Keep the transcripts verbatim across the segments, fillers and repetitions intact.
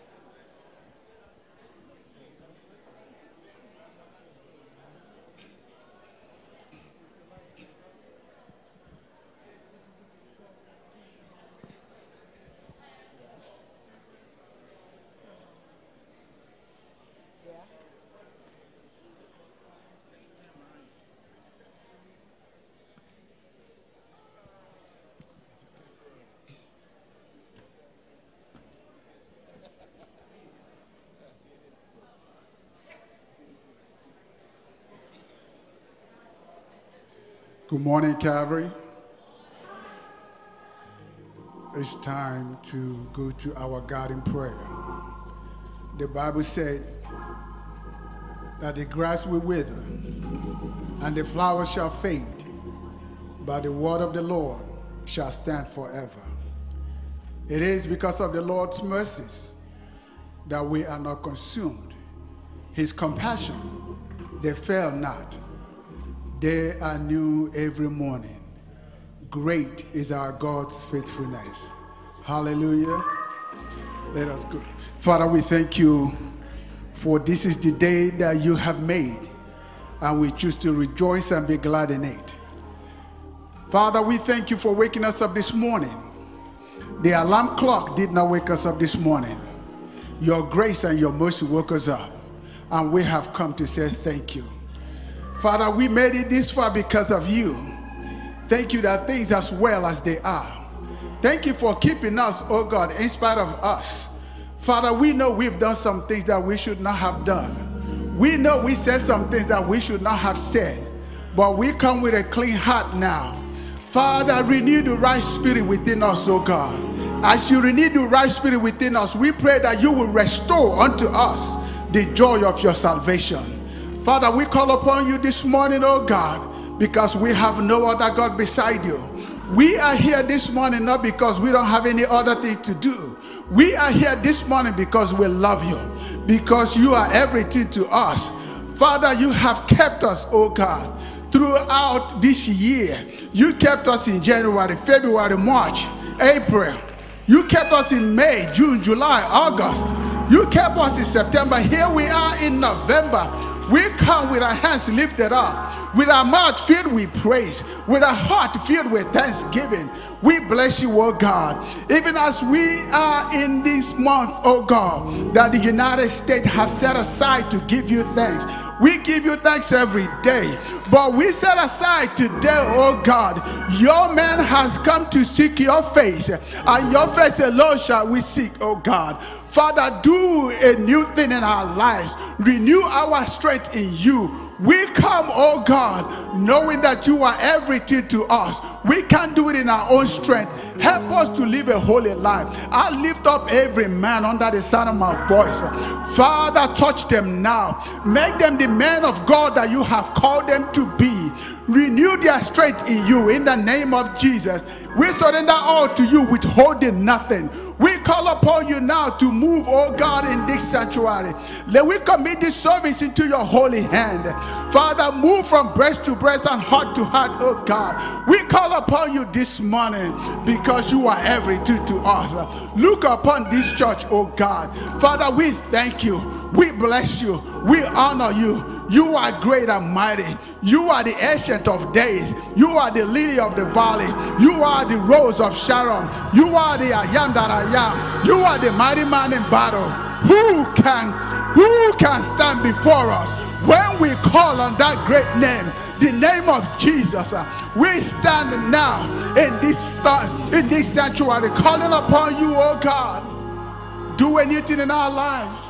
Good morning, Calvary. It's time to go to our God in prayer. The Bible said that the grass will wither and the flowers shall fade, but the word of the Lord shall stand forever. It is because of the Lord's mercies that we are not consumed. His compassion, they fail not. They are new every morning. Great is our God's faithfulness. Hallelujah. Let us go. Father, we thank you for this is the day that you have made, and we choose to rejoice and be glad in it. Father, we thank you for waking us up this morning. The alarm clock did not wake us up this morning. Your grace and your mercy woke us up, and we have come to say thank you. Father, we made it this far because of you. Thank you that things as well as they are. Thank you for keeping us, oh God, in spite of us. Father, we know we've done some things that we should not have done. We know we said some things that we should not have said. But we come with a clean heart now. Father, renew the right spirit within us, oh God. As you renew the right spirit within us, we pray that you will restore unto us the joy of your salvation. Father, we call upon you this morning, oh God, because we have no other God beside you. We are here this morning not because we don't have any other thing to do. We are here this morning because we love you, because you are everything to us. Father, you have kept us, oh God, throughout this year. You kept us in January, February, March, April. You kept us in May, June, July, August. You kept us in September. Here we are in November. We come with our hands lifted up, with our mouth filled with praise, with our heart filled with thanksgiving. We bless you, oh God. Even as we are in this month, oh God, that the United States have set aside to give you thanks. We give you thanks every day. But we set aside today, oh God, your man has come to seek your face, and your face alone shall we seek, oh God. Father, do a new thing in our lives. Renew our strength in you. We come, oh God, knowing that you are everything to us. We can't do it in our own strength. Help us to live a holy life. I lift up every man under the sound of my voice. Father, touch them now. Make them the men of God that you have called them to be. Renew their strength in you in the name of Jesus. We surrender all to you, withholding nothing. We call upon you now to move, oh God, in this sanctuary. Let we commit this service into your holy hand. Father, move from breast to breast and heart to heart, oh God. We call upon you this morning because you are everything to us. Look upon this church, oh God. Father, we thank you. We bless you. We honor you. You are great and mighty. You are the ancient of days. You are the lily of the valley. You are the rose of Sharon. You are the I am that I am. You are the mighty man in battle. Who can, who can stand before us when we call on that great name, the name of Jesus? We stand now in this in this sanctuary, calling upon you, oh God. Do anything in our lives.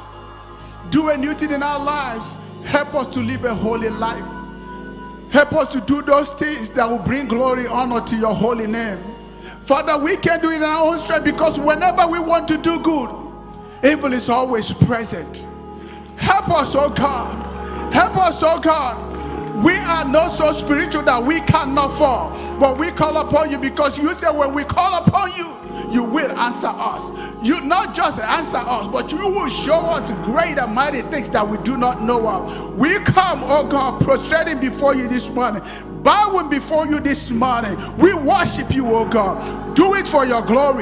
Do anything in our lives. Help us to live a holy life. Help us to do those things that will bring glory, honor to your holy name. Father, we can't do it in our own strength, because whenever we want to do good, evil is always present. Help us, oh God. Help us, oh God. We are not so spiritual that we cannot fall, but we call upon you because you said when we call upon you, you will answer us. You not just answer us, but you will show us great and mighty things that we do not know of. We come, oh God, prostrating before you this morning, bowing before you this morning. We worship you, oh God. Do it for your glory.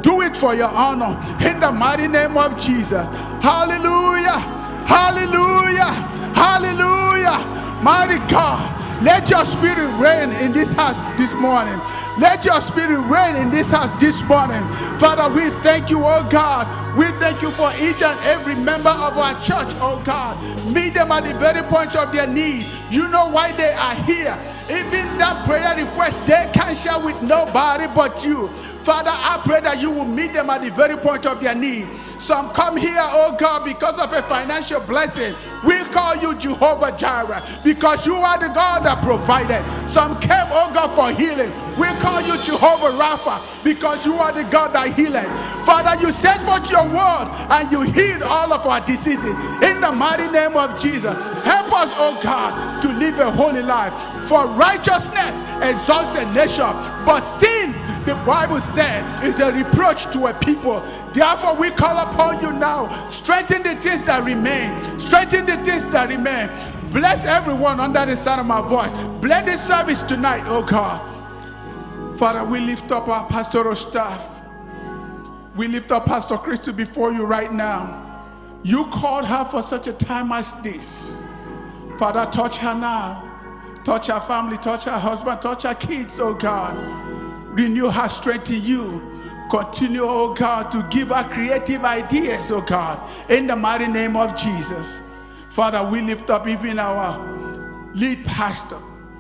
Do it for your honor. In the mighty name of Jesus. Hallelujah. Hallelujah. Hallelujah. Mighty God, let your spirit reign in this house this morning. Let your spirit reign in this house this morning. Father, we thank you, oh God. We thank you for each and every member of our church, oh God. Meet them at the very point of their need. You know why they are here. Even that prayer request, they can share with nobody but you. Father, I pray that you will meet them at the very point of their need. Some come here, oh God, because of a financial blessing. We call you Jehovah Jireh because you are the God that provided. Some came, oh God, for healing. We call you Jehovah Rapha because you are the God that healed. Father, you sent forth your word and you healed all of our diseases. In the mighty name of Jesus, help us, oh God, to live a holy life. For righteousness exalts a nation, but sin, the Bible said, is a reproach to a people. Therefore, we call upon you now. Strengthen the things that remain. Strengthen the things that remain. Bless everyone under the sound of my voice. Bless this service tonight, oh God. Father, we lift up our pastoral staff. We lift up Pastor Christy before you right now. You called her for such a time as this. Father, touch her now. Touch her family, touch her husband, touch her kids, oh God. Renew her strength in you. Continue, oh God, to give her creative ideas, oh God, in the mighty name of Jesus. Father, we lift up even our lead pastor.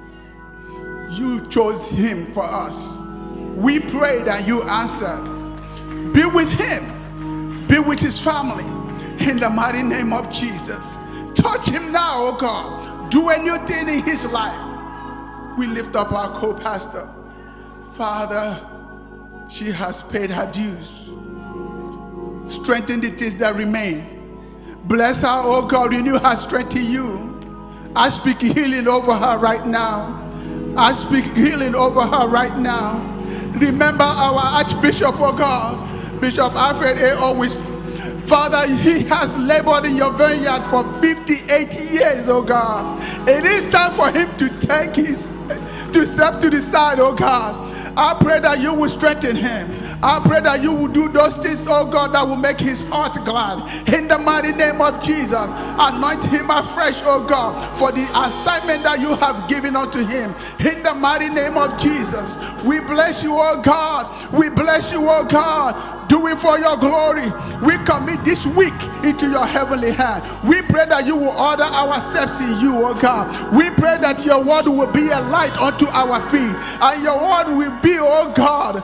You chose him for us. We pray that you answered. Be with him. Be with his family. In the mighty name of Jesus. Touch him now, oh God. Do a new thing in his life. We lift up our co-pastor. Father, she has paid her dues. Strengthen the things that remain. Bless her, oh God. Renew her strength in you. I speak healing over her right now. I speak healing over her right now. Remember our Archbishop, oh God, Bishop Alfred A. Always. Father, he has labored in your vineyard for fifty-eight years, oh God. It is time for him to take his, to step to the side, oh God. I pray that you will strengthen him. I pray that you will do those things, oh God, that will make his heart glad. In the mighty name of Jesus, anoint him afresh, oh God, for the assignment that you have given unto him. In the mighty name of Jesus, we bless you, oh God. We bless you, oh God. Do it for your glory. We commit this week into your heavenly hand. We pray that you will order our steps in you, oh God. We pray that your word will be a light unto our feet, and your word will be, oh God,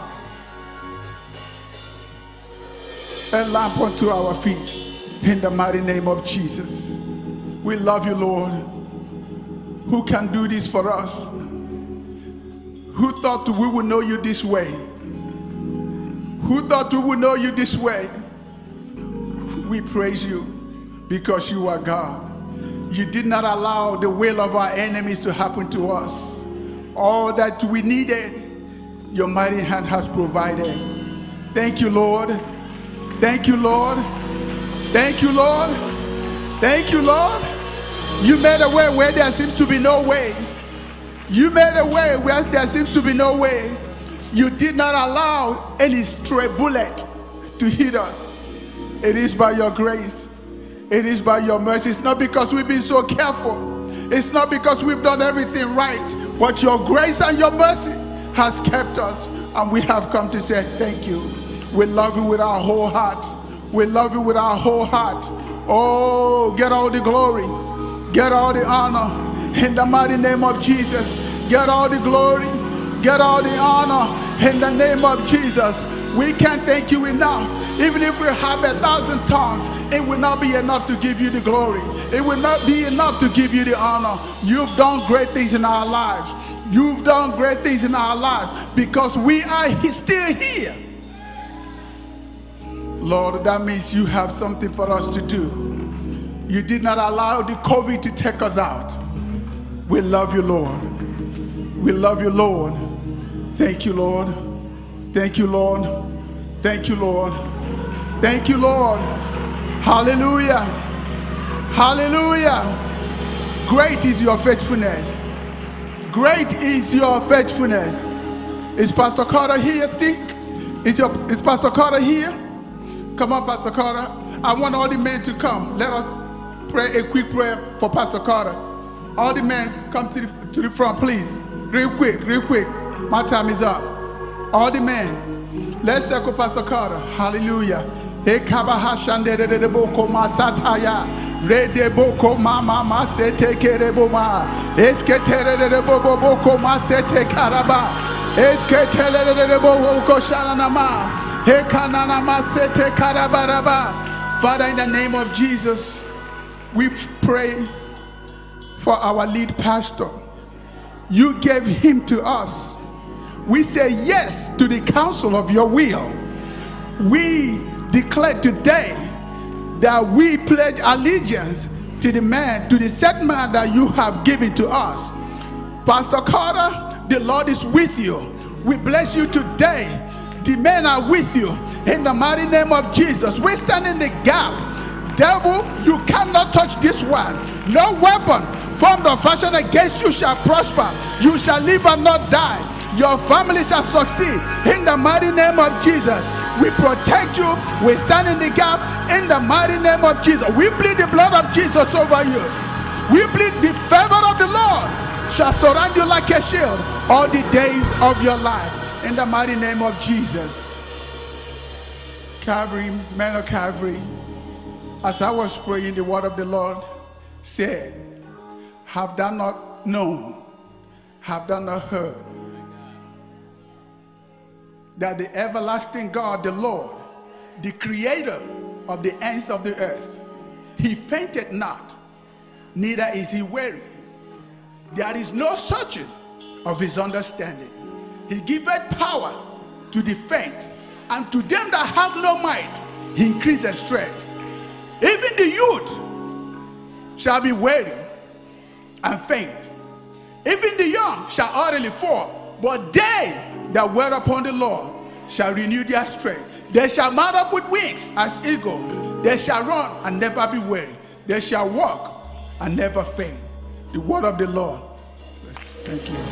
a lamp unto our feet. In the mighty name of Jesus. We love you, Lord. Who can do this for us? Who thought we would know you this way? Who thought we would know you this way? We praise you because you are God. You did not allow the will of our enemies to happen to us. All that we needed, your mighty hand has provided. Thank you, Lord. Thank you, Lord. Thank you, Lord. Thank you, Lord. You made a way where there seems to be no way. You made a way where there seems to be no way. You did not allow any stray bullet to hit us. It is by your grace. It is by your mercy. It's not because we've been so careful. It's not because we've done everything right. But your grace and your mercy has kept us. And we have come to say thank you. We love you with our whole heart. We love you with our whole heart. Oh, get all the glory. Get all the honor. In the mighty name of Jesus. Get all the glory. Get all the honor. In the name of Jesus. We can't thank you enough. Even if we have a thousand tongues, it will not be enough to give you the glory. It will not be enough to give you the honor. You've done great things in our lives. You've done great things in our lives because we are still here. Lord, that means you have something for us to do. You did not allow the COVID to take us out. We love you, Lord. We love you, Lord. Thank you, Lord. Thank you, Lord. Thank you, Lord. Thank you, Lord. Hallelujah. Hallelujah. Great is your faithfulness. Great is your faithfulness. Is Pastor Carter here still? Is, your, is Pastor Carter here? Come on, Pastor Carter. I want all the men to come. Let us pray a quick prayer for Pastor Carter. All the men, come to the, to the front, please. Real quick, real quick. My time is up. All the men, let's circle Pastor Carter. Hallelujah. Redeboko mama masete kereboma. Esketereboko masete karaba. Esketereboko shananama. Hekanana masete karabaraba. Father, in the name of Jesus, we pray for our lead pastor. You gave him to us. We say yes to the counsel of your will. We declare today that we pledge allegiance to the man, to the set man that you have given to us. Pastor Carter, the Lord is with you. We bless you today. The men are with you. In the mighty name of Jesus, we stand in the gap. Devil, you cannot touch this one. No weapon formed or fashioned against you shall prosper. You shall live and not die. Your family shall succeed. In the mighty name of Jesus, we protect you. We stand in the gap. In the mighty name of Jesus, we plead the blood of Jesus over you. We plead the favor of the Lord shall surround you like a shield all the days of your life. In the mighty name of Jesus. Calvary, men of Calvary, as I was praying, the word of the Lord said, have thou not known, have thou not heard, that the everlasting God, the Lord, the creator of the ends of the earth, he fainted not, neither is he weary. There is no searching of his understanding. He giveth power to the faint, and to them that have no might, he increaseth strength. Even the youth shall be weary and faint. Even the young shall utterly fall. But they that wait upon the Lord shall renew their strength. They shall mount up with wings as eagle. They shall run and never be weary. They shall walk and never faint. The word of the Lord. Thank you.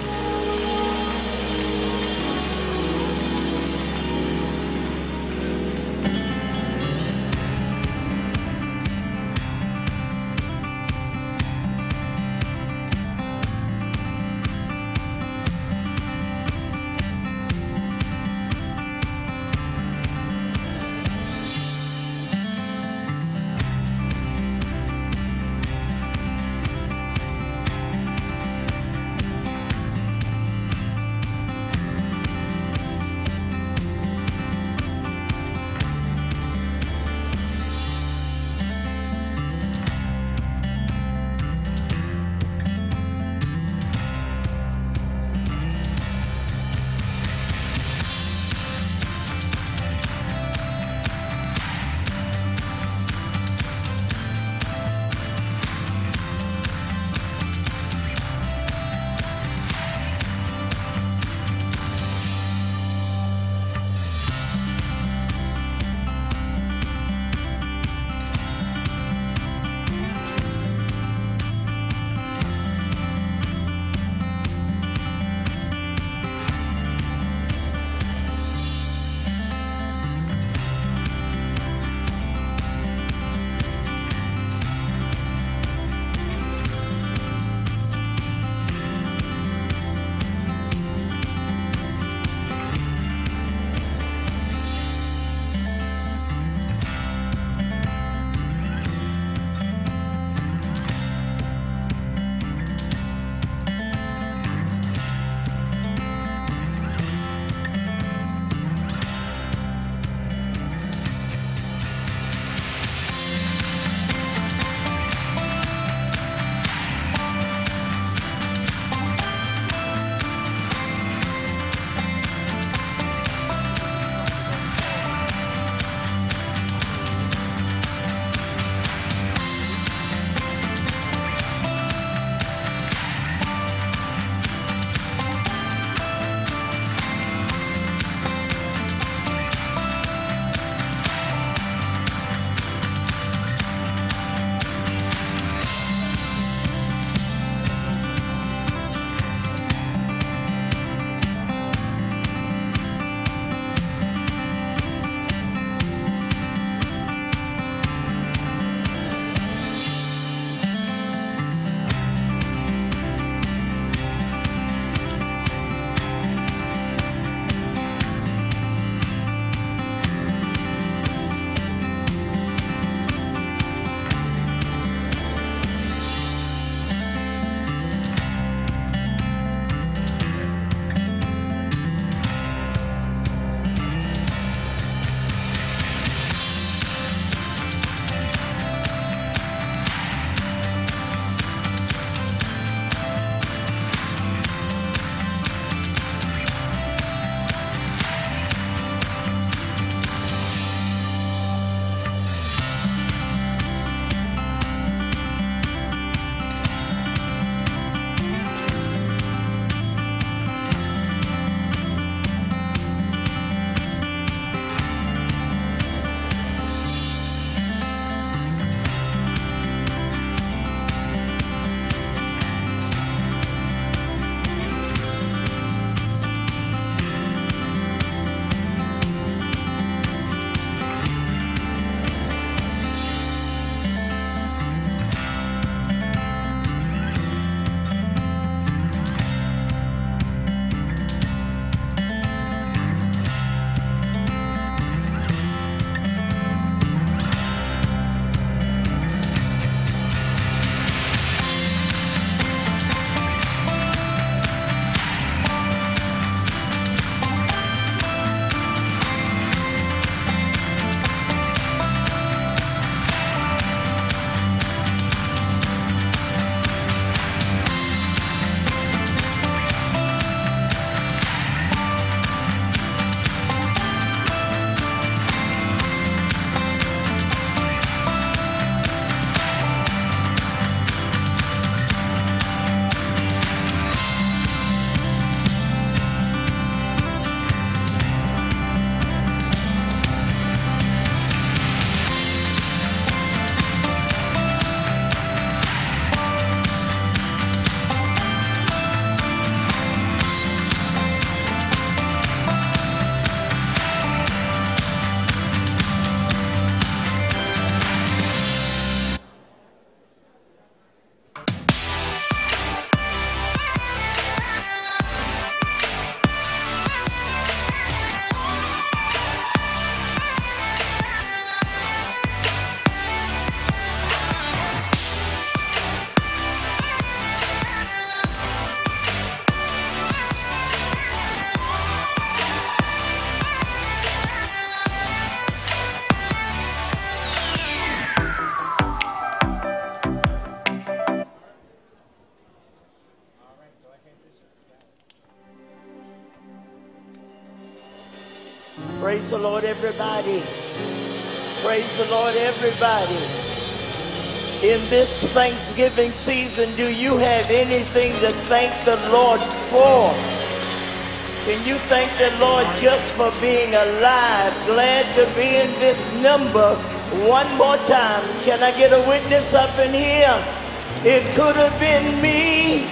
Praise the Lord, everybody. Praise the Lord, everybody. In this Thanksgiving season, do you have anything to thank the Lord for? Can you thank the Lord just for being alive? Glad to be in this number one more time. Can I get a witness up in here? It could have been me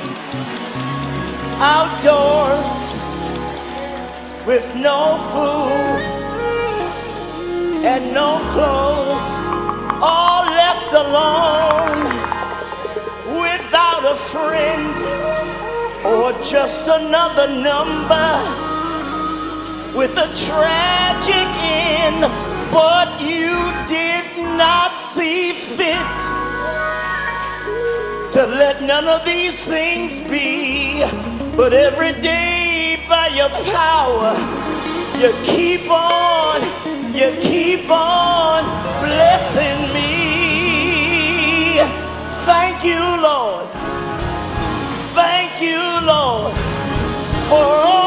outdoors with no food and no clothes, all left alone without a friend or just another number with a tragic end. But you did not see fit to let none of these things be. But every day by your power, you keep on, you keep on blessing me. Thank you, Lord. Thank you, Lord, for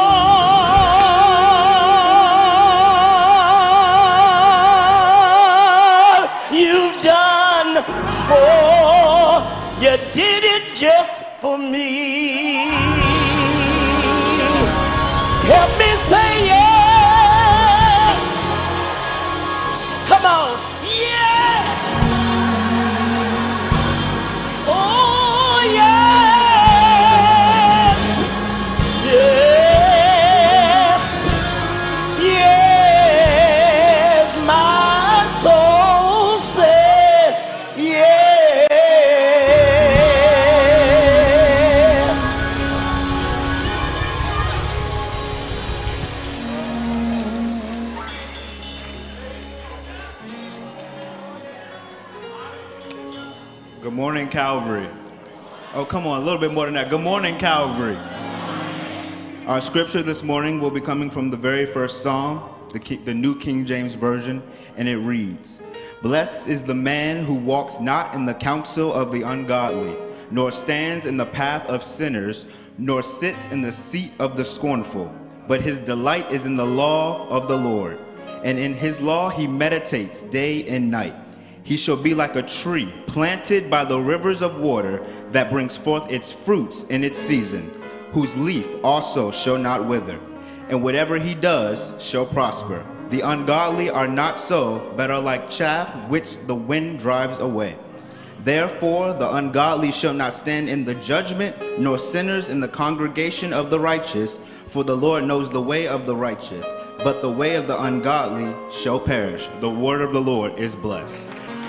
all you've done for. You did it just for me. Help me say yes. Come on. Yeah. Oh, yes. Yes. Yes. My soul said yes. Good morning, Calvary. Oh, come on, a little bit more than that. Good morning, Calvary. Our scripture this morning will be coming from the very first Psalm, the, King, the New King James Version, and it reads, "Blessed is the man who walks not in the counsel of the ungodly, nor stands in the path of sinners, nor sits in the seat of the scornful, but his delight is in the law of the Lord, and in his law he meditates day and night. He shall be like a tree planted by the rivers of water that brings forth its fruits in its season, whose leaf also shall not wither, and whatever he does shall prosper. The ungodly are not so, but are like chaff which the wind drives away. Therefore the ungodly shall not stand in the judgment, nor sinners in the congregation of the righteous. For the Lord knows the way of the righteous, but the way of the ungodly shall perish." The word of the Lord is blessed.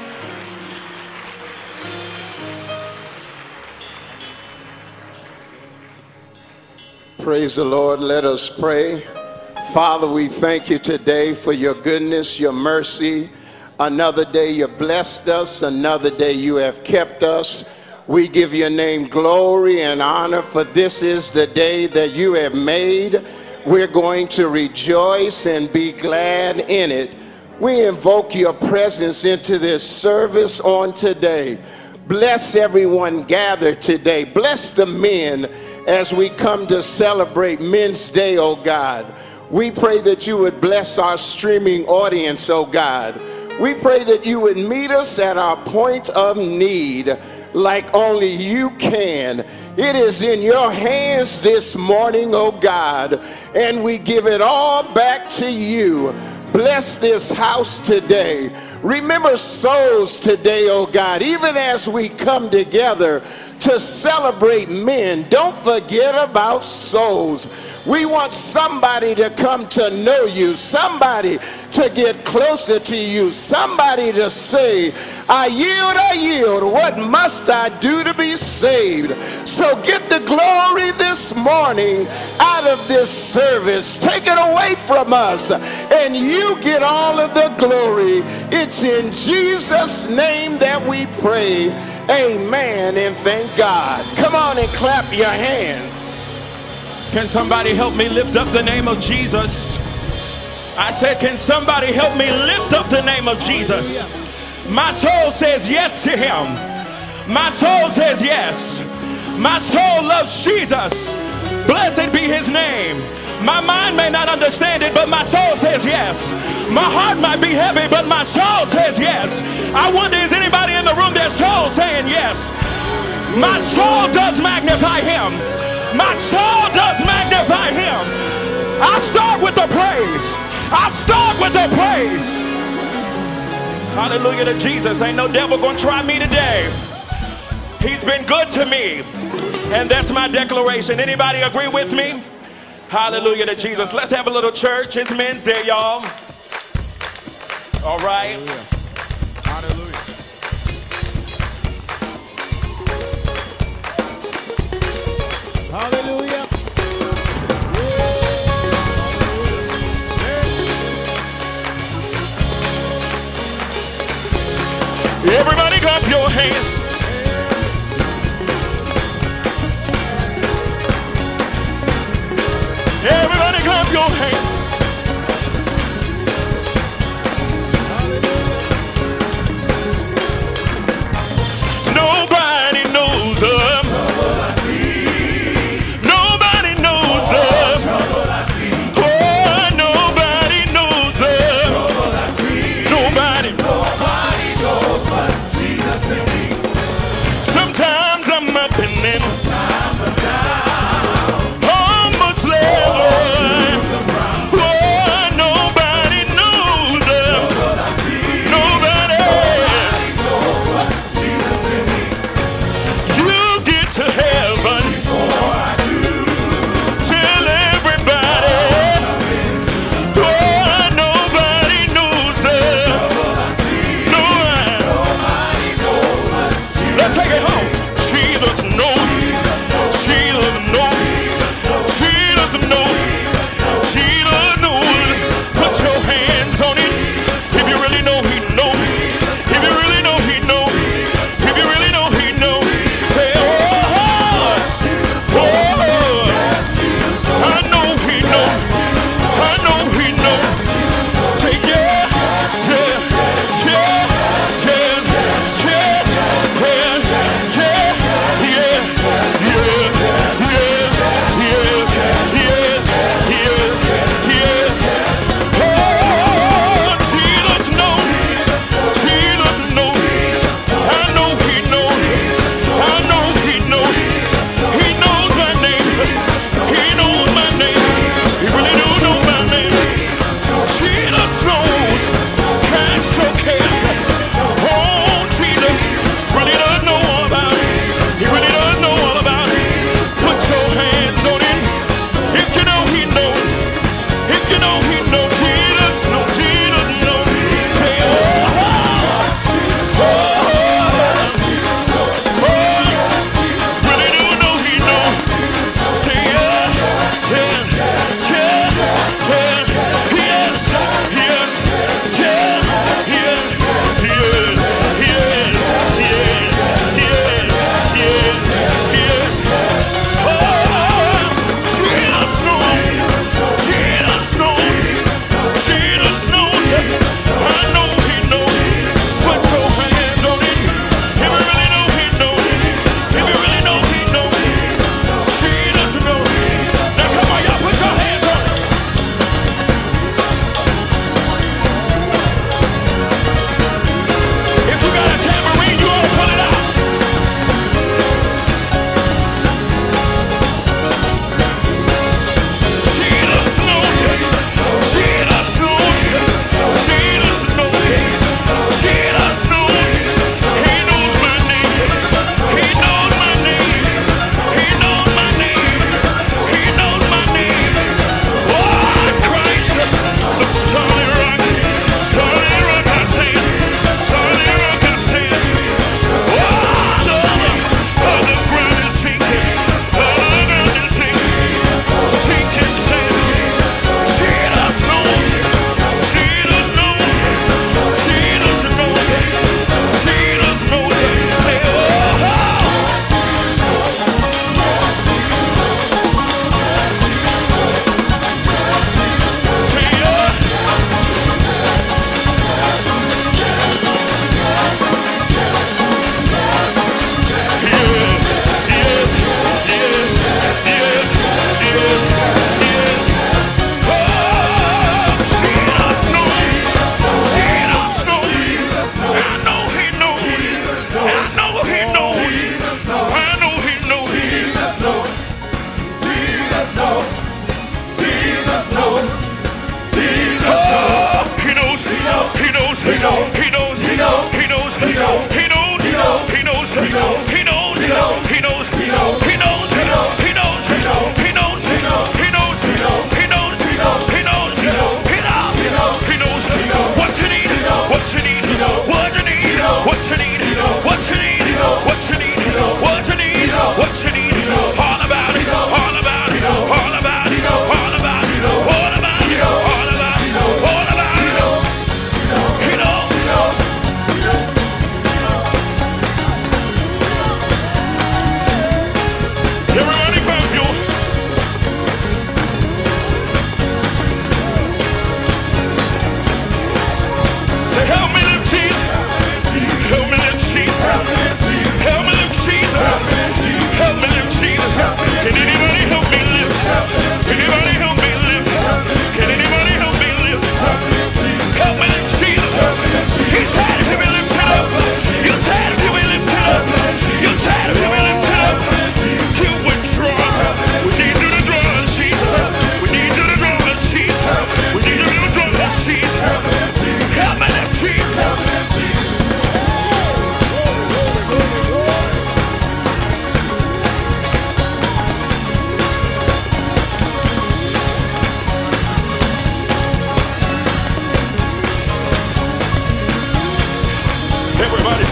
Praise the Lord. Let us pray. Father, we thank you today for your goodness, your mercy. Another day you blessed us. Another day you have kept us. We give your name glory and honor, for this is the day that you have made. We're going to rejoice and be glad in it. We invoke your presence into this service on today. Bless everyone gathered today. Bless the men as we come to celebrate Men's Day, oh God. We pray that you would bless our streaming audience, oh God. We pray that you would meet us at our point of need like only you can. It is in your hands this morning, oh God, and we give it all back to you. Bless this house today. Remember souls today, oh God, even as we come together to celebrate men. Don't forget about souls. We want somebody to come to know you, somebody to get closer to you, somebody to say, I yield, I yield. What must I do to be saved? So get the glory this morning out of this service. Take it away from us, and you get all of the glory. It's in Jesus' name that we pray. Amen and thank God. Come on and clap your hands. Can somebody help me lift up the name of Jesus? I said, can somebody help me lift up the name of Jesus? My soul says yes to him. My soul says yes. My soul loves Jesus. Blessed be his name. My mind may not understand it, but my soul says yes. My heart might be heavy, but my soul says yes. I wonder, is anybody in the room, their soul saying yes? My soul does magnify him. My soul does magnify him. I start with the praise. I start with the praise. Hallelujah to Jesus. Ain't no devil gonna try me today. He's been good to me. And that's my declaration. Anybody agree with me? Hallelujah to Jesus. Let's have a little church. It's Men's Day, y'all. All right. Hallelujah. Hallelujah. Everybody clap your hands. Everybody clap your hands. Nobody knows them. Nobody knows them. Oh, nobody knows them. Nobody. Sometimes I'm up and then almost level. Oh, nobody knows them. Nobody. You get to heaven. Tell everybody. Oh, nobody knows them. Nobody. Let's take it home. Jesus knows. Jesus knows. Jesus knows. Jesus knows. Put your hands on it. If you really know, he knows. If you really know, he knows. If you really know, he knows. Say, oh, oh, I know he knows. I know he knows. Say, yeah, yeah, yeah, yeah, yeah, yeah, yeah, yeah.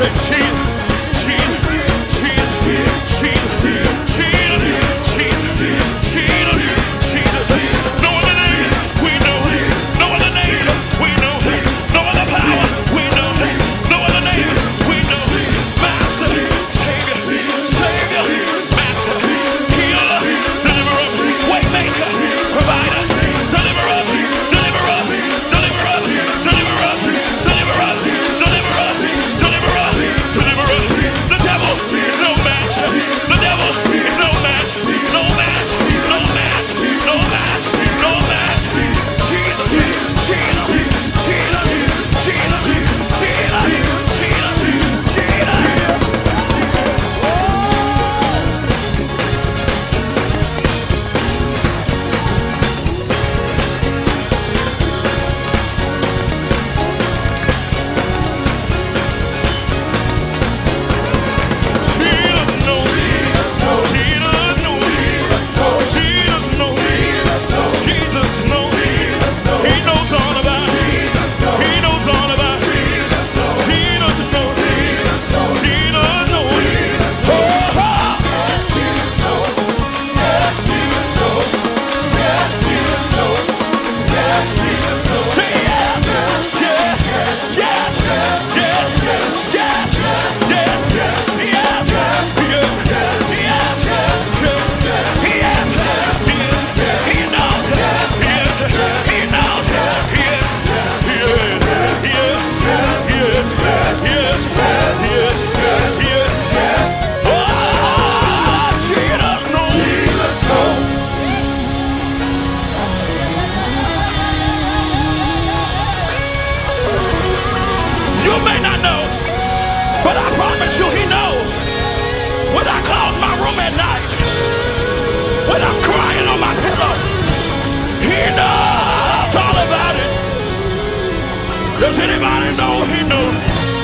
Does anybody know he knows?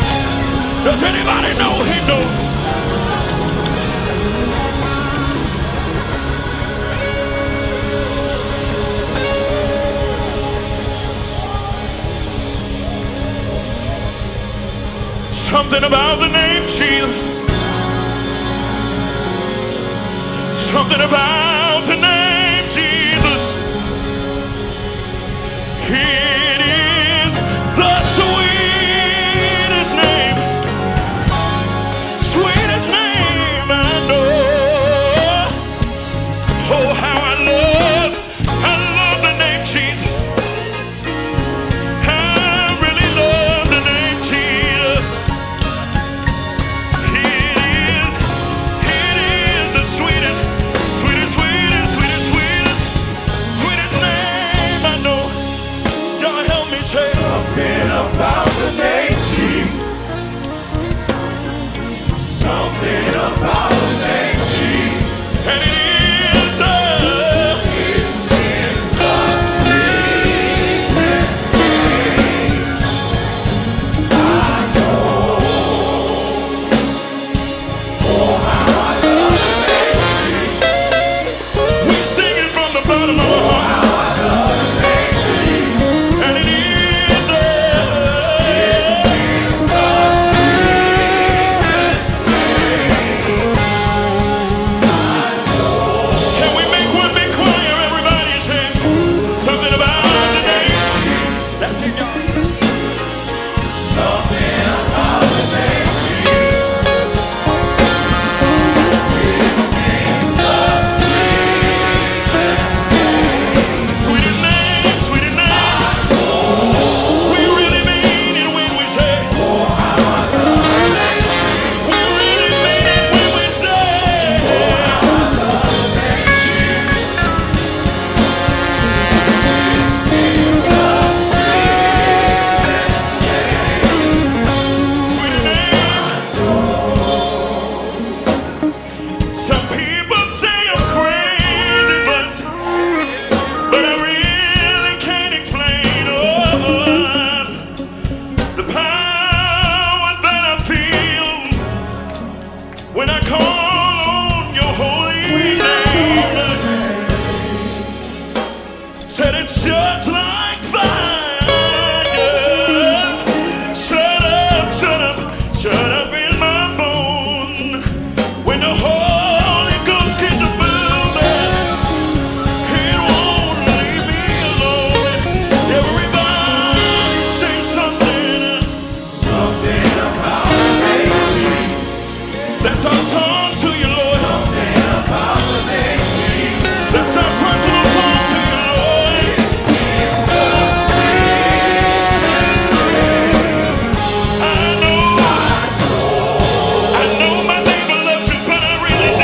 Does anybody know he knows? Something about the name Jesus. Something about the name Jesus. It is the sweetest name. Sweetest name I know. Oh, how I love, I love the name Jesus. I really love the name Jesus. It is, it is the sweetest, sweetest, sweetest, sweetest, sweetest, sweetest name I know. Y'all help me say something about the name Jesus. Something about the name Jesus. And it is the, it is the sweetest name I know. Oh, how I love the name Jesus. We sing it from the bottom of our heart. Oh, how I love the name Jesus. And it is the, it is the sweetest name I know. Can we make one big choir, everybody, and say something about the name Jesus? That's it, y'all. Something about the name Jesus. Sweetest name, sweetest name. We really mean it when we say, oh, how I love the name Jesus. We really mean it when we say, oh, how I love the name Jesus. Sweetest name. Some people say I'm crazy, but but I really can't explain oh, the power that I feel when I call on your holy name. Said it's just like fire. Shut up, shut up, shut up. Holy Ghost in the building. It won't leave me alone. Everybody say something. Something about the name. That's our song to you, Lord. Something about the name. That's our personal song to you, Lord. I know, I know my neighbor loves you, but I really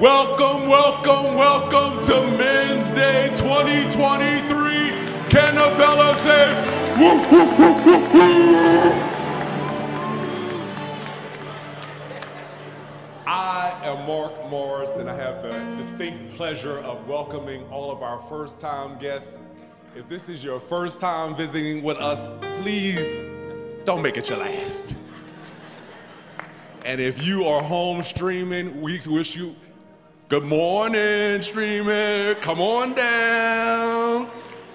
Welcome, welcome, welcome to Men's Day twenty twenty-three. Can the fellas say, woo, woo, woo, woo, woo? I am Mark Morris, and I have the distinct pleasure of welcoming all of our first-time guests. If this is your first time visiting with us, please don't make it your last. And if you are home streaming, we wish you good morning, streaming. Come on down.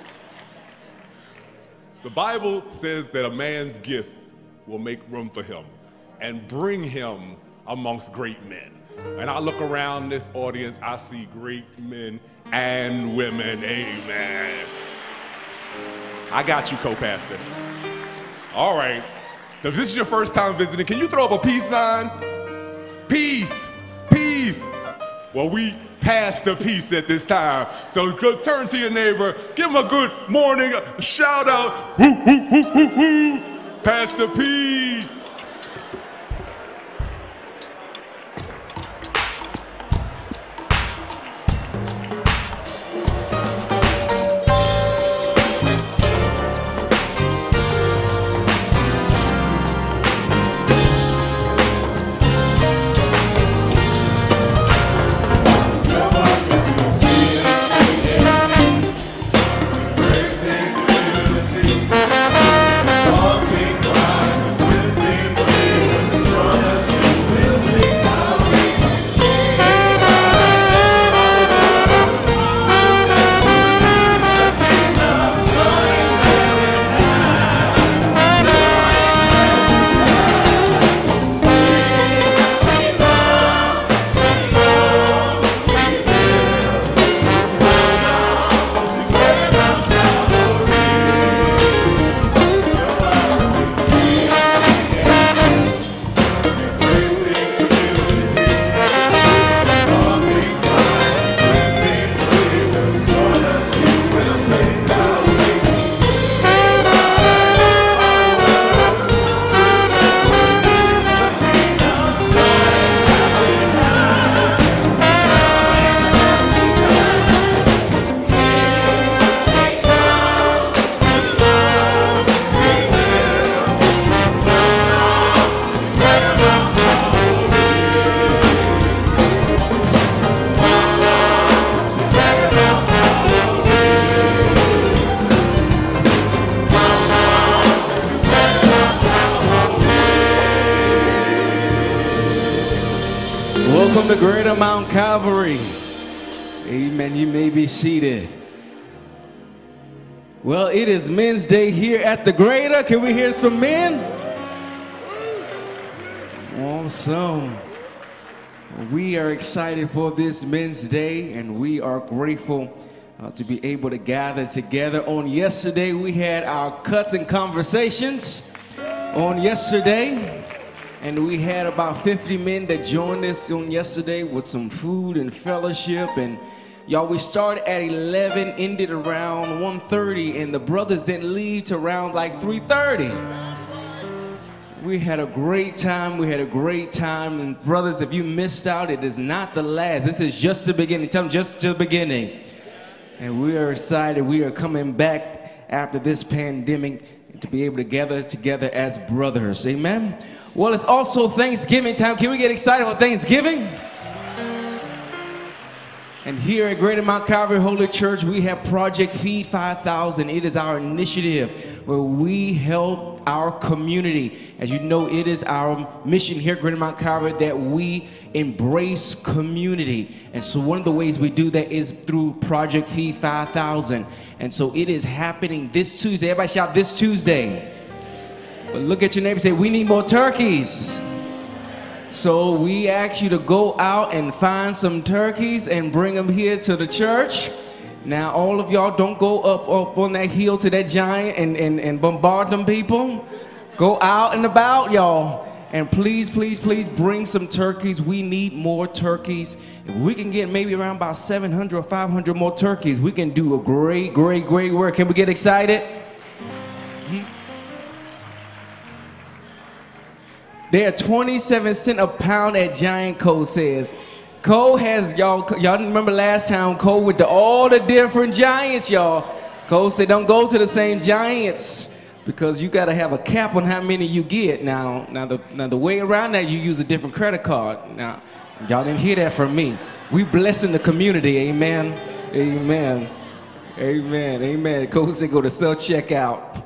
The Bible says that a man's gift will make room for him and bring him amongst great men. And I look around this audience, I see great men and women. Amen. I got you, co-pastor. All right. So if this is your first time visiting, can you throw up a peace sign? Peace. Peace. Well, we passed the peace at this time. So go turn to your neighbor, give him a good morning, a shout out. Woo, woo, woo, woo, woo. Pass the peace. Welcome to Greater Mount Calvary. Amen. You may be seated. Well, it is Men's Day here at the Greater. Can we hear some men? Awesome. We are excited for this Men's Day, and we are grateful uh, to be able to gather together. On yesterday, we had our cuts and conversations on yesterday. And we had about fifty men that joined us on yesterday with some food and fellowship. And y'all, we started at eleven, ended around one thirty, and the brothers didn't leave till around like three thirty. We had a great time. We had a great time. And brothers, if you missed out, it is not the last. This is just the beginning. Tell them just the beginning. And we are excited. We are coming back after this pandemic to be able to gather together as brothers. Amen. Well, it's also Thanksgiving time. Can we get excited for Thanksgiving? And here at Greater Mount Calvary Holy Church, we have Project Feed five thousand. It is our initiative where we help our community. As you know, it is our mission here at Greater Mount Calvary that we embrace community. And so one of the ways we do that is through Project Feed five thousand. And so it is happening this Tuesday. Everybody shout, this Tuesday. But look at your neighbor and say, we need more turkeys. So we ask you to go out and find some turkeys and bring them here to the church. Now, all of y'all don't go up, up on that hill to that giant and, and, and bombard them people. Go out and about, y'all. And please, please, please bring some turkeys. We need more turkeys. If we can get maybe around about seven hundred or five hundred more turkeys, we can do a great, great, great work. Can we get excited? Mm-hmm. They are twenty-seven cents a pound at Giant Co. says. Cole has, y'all, y'all remember last time Cole went to all the different giants, y'all. Cole said don't go to the same giants because you got to have a cap on how many you get. Now, now the, now the way around that, you use a different credit card. Now, y'all didn't hear that from me. We blessing the community, amen, amen, amen, amen. Cole said go to self-checkout.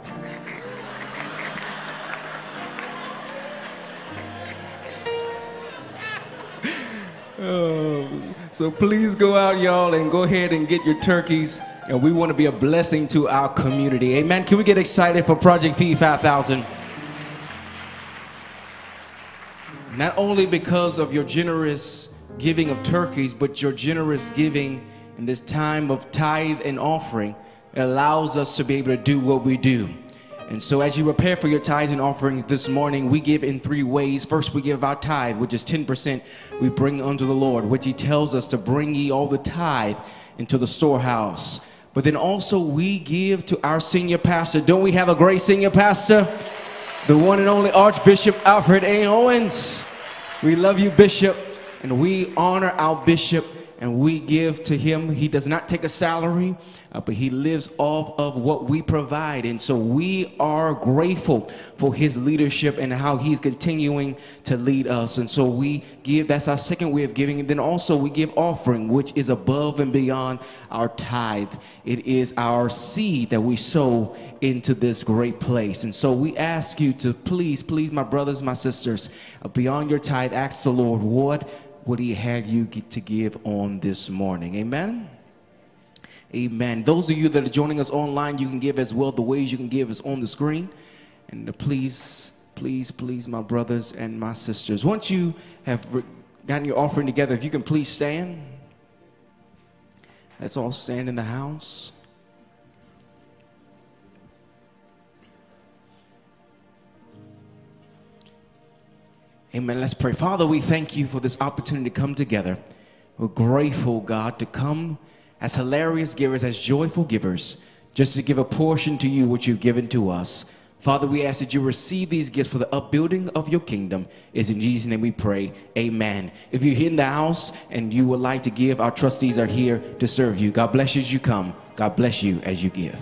Oh, so please go out, y'all, and go ahead and get your turkeys. And we want to be a blessing to our community. Amen. Can we get excited for Project Feed five thousand? Not only because of your generous giving of turkeys, but your generous giving in this time of tithe and offering. It allows us to be able to do what we do. And so as you prepare for your tithes and offerings this morning, we give in three ways. First, we give our tithe, which is ten percent we bring unto the Lord, which he tells us to bring ye all the tithe into the storehouse. But then also we give to our senior pastor. Don't we have a great senior pastor? The one and only Archbishop Alfred A. Owens. We love you, Bishop, and we honor our bishop. And we give to him. He does not take a salary, uh, but he lives off of what we provide. And so we are grateful for his leadership and how he's continuing to lead us. And so we give, that's our second way of giving. And then also we give offering, which is above and beyond our tithe. It is our seed that we sow into this great place. And so we ask you to please, please, my brothers, my sisters, uh, beyond your tithe, ask the Lord, what would he have you get to give on this morning? Amen. Amen. Those of you that are joining us online, you can give as well. The ways you can give is on the screen. And please, please, please, my brothers and my sisters, once you have gotten your offering together, if you can please stand. Let's all stand in the house. Amen. Let's pray. Father, we thank you for this opportunity to come together. We're grateful, God, to come as hilarious givers, as joyful givers, just to give a portion to you what you've given to us. Father, we ask that you receive these gifts for the upbuilding of your kingdom. It's in Jesus' name we pray. Amen. If you're here in the house and you would like to give, our trustees are here to serve you. God bless you as you come. God bless you as you give.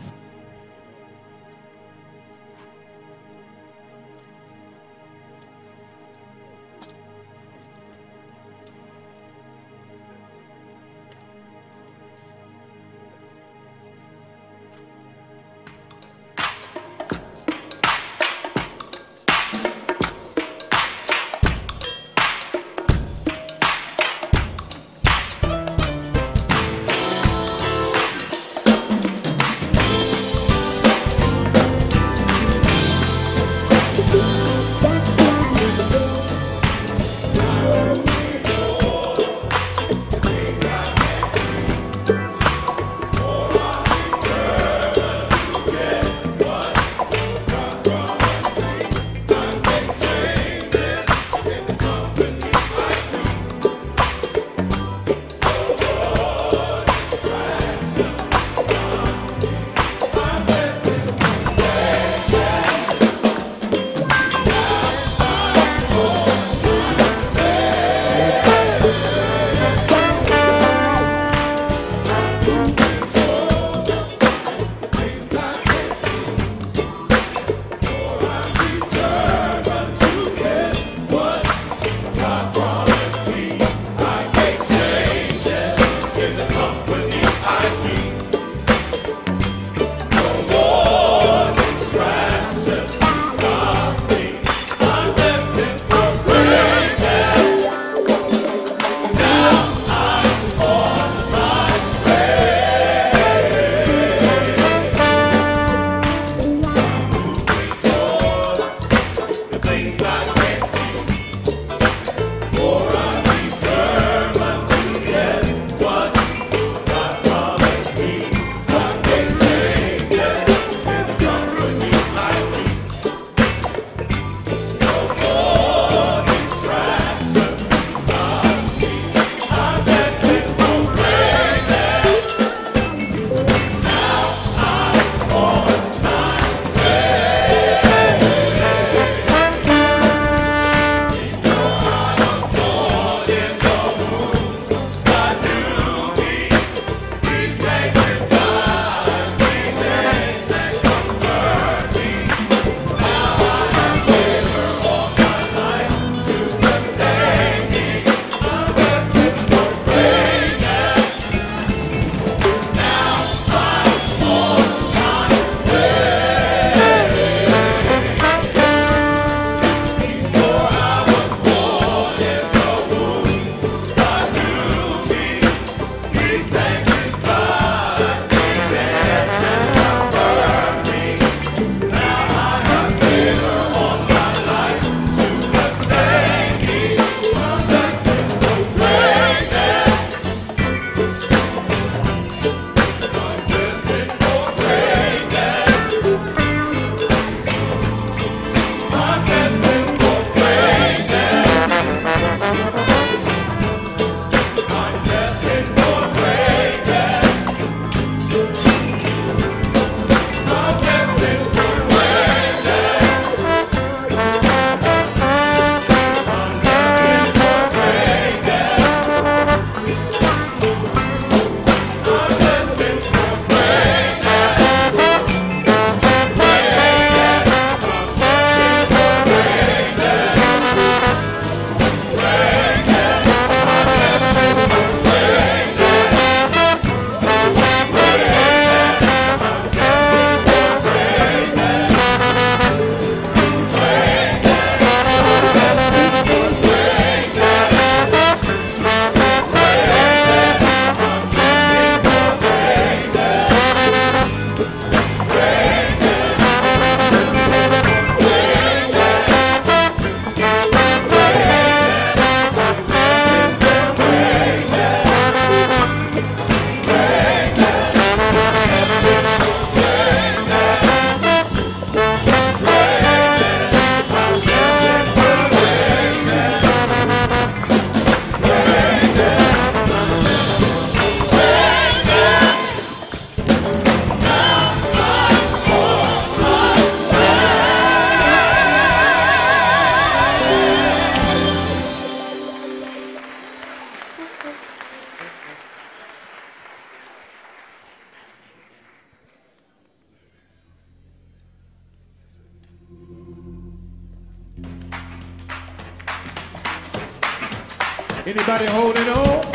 Anybody holding on?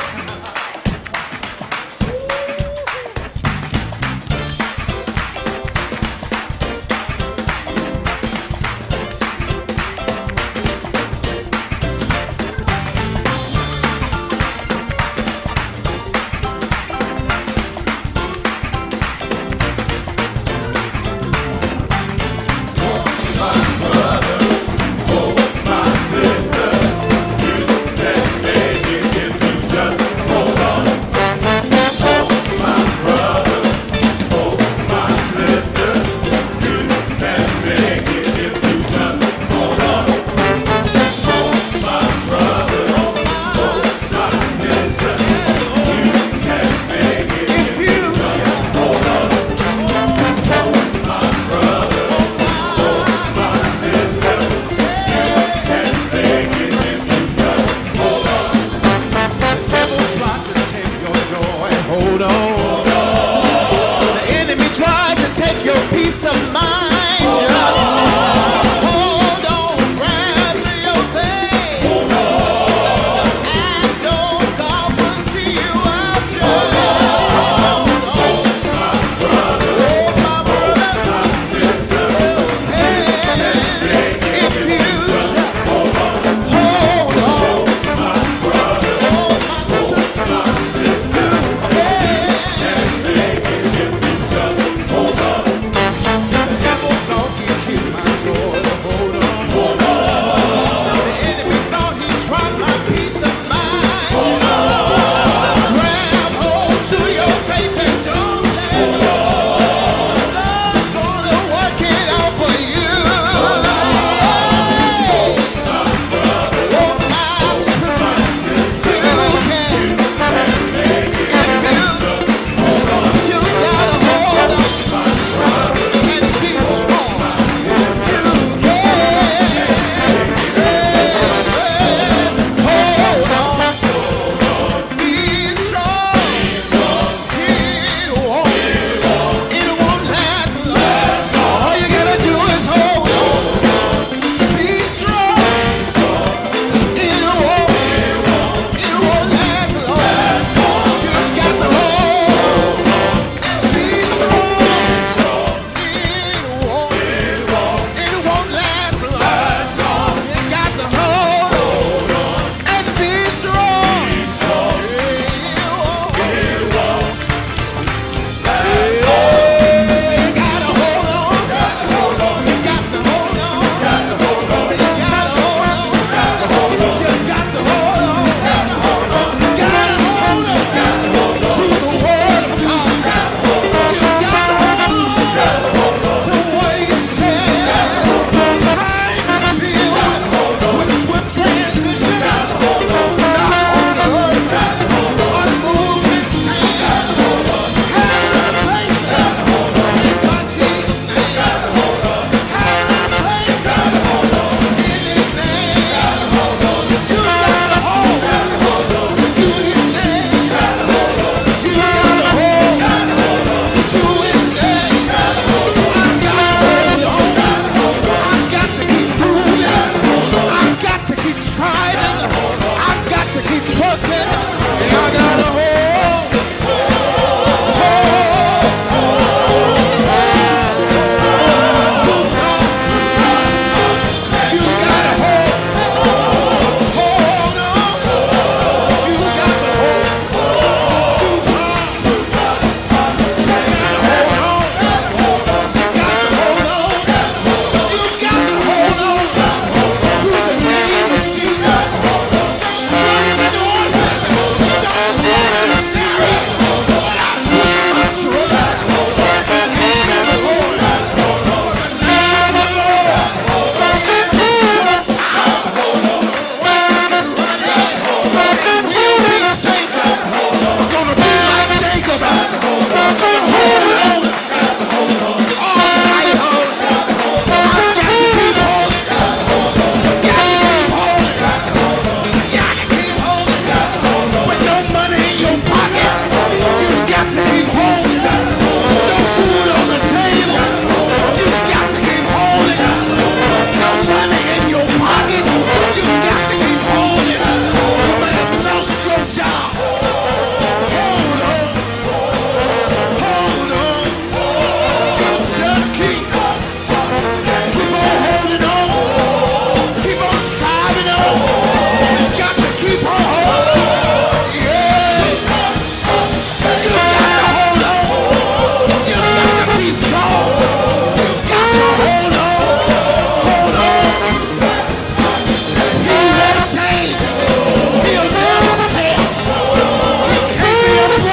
Yeah.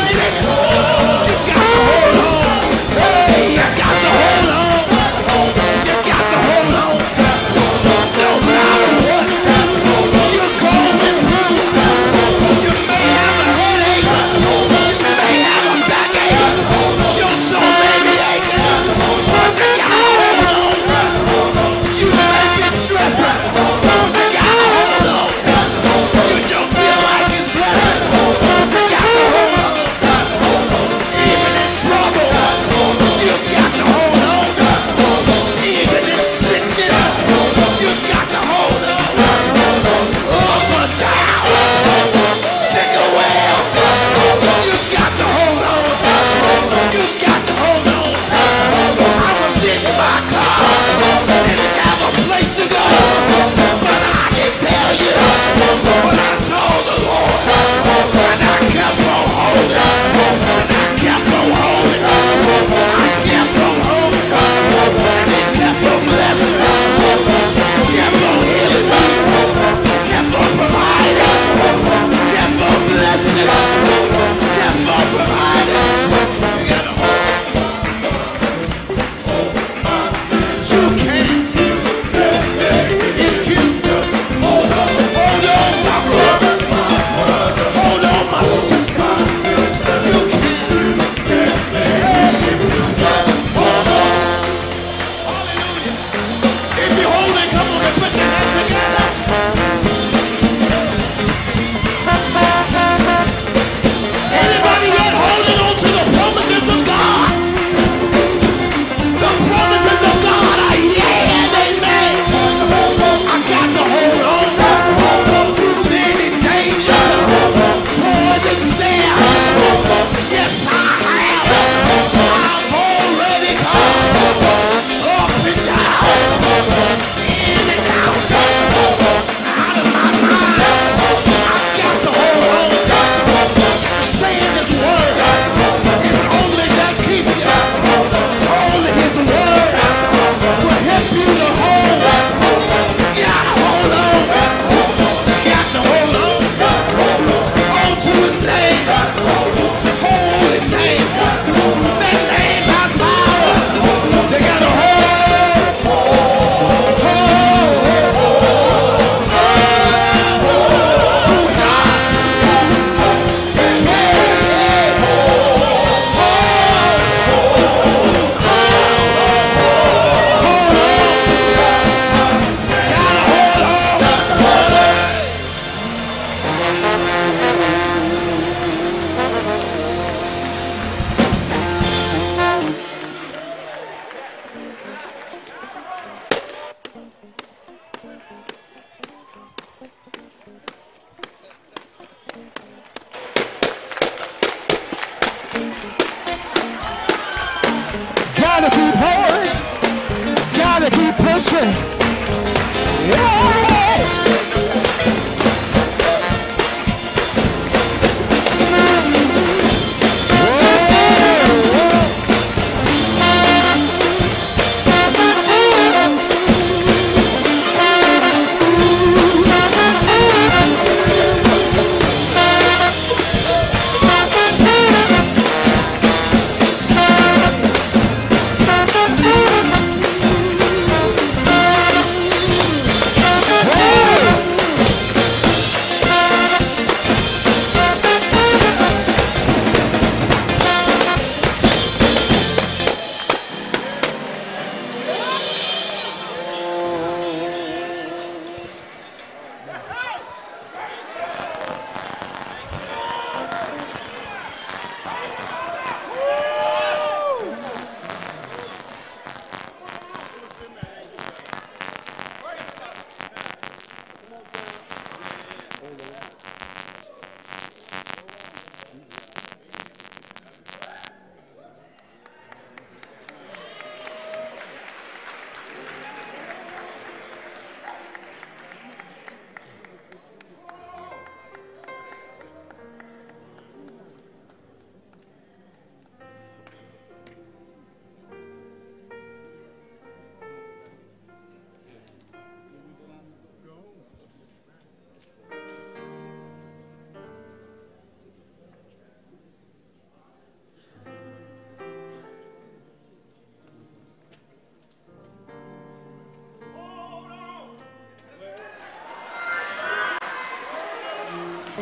baby. You got to hold on. Hey, you got to hold on. You got to hold on. No matter what you're going through, you may have a headache, you may have a backache, your soul may be aching, but you gotta hold on. You may be stressing, but you gotta hold on. You don't feel like it's blessing, but you got to hold on. Even in trouble, you got to hold on. Even in sickness, you got to hold on. Up or down, sick or well, you got to hold on. You got to hold on. I was in my car and didn't have a place to go, but I can tell you what I told the Lord, and I kept on holding, and I kept on holding, I kept on holding, and it kept on blessing me, kept on healing me, kept on providing, kept on blessing, kept on providing. You gotta hold. You can, if you hold on, hold on, my brother, hold on, my sister. You can, if you just hold on. Hallelujah. If you're holding, come on and put your hands together. Anybody yet holding on to the promises of God? The promises of God are yeah and amen. I got to hold on through any danger, towards and stand. Yes, I have. I've already come up and down, in and out, out of my mind. I've got to hold on. Stay in His word. It's only that keep you. Only His word will help you to hold. You gotta hold on. You got to hold on. Hold to His name. Hold His name. That name has power. You gotta hold. Hold. To God. Gotta keep holding, gotta keep pushing. Yeah.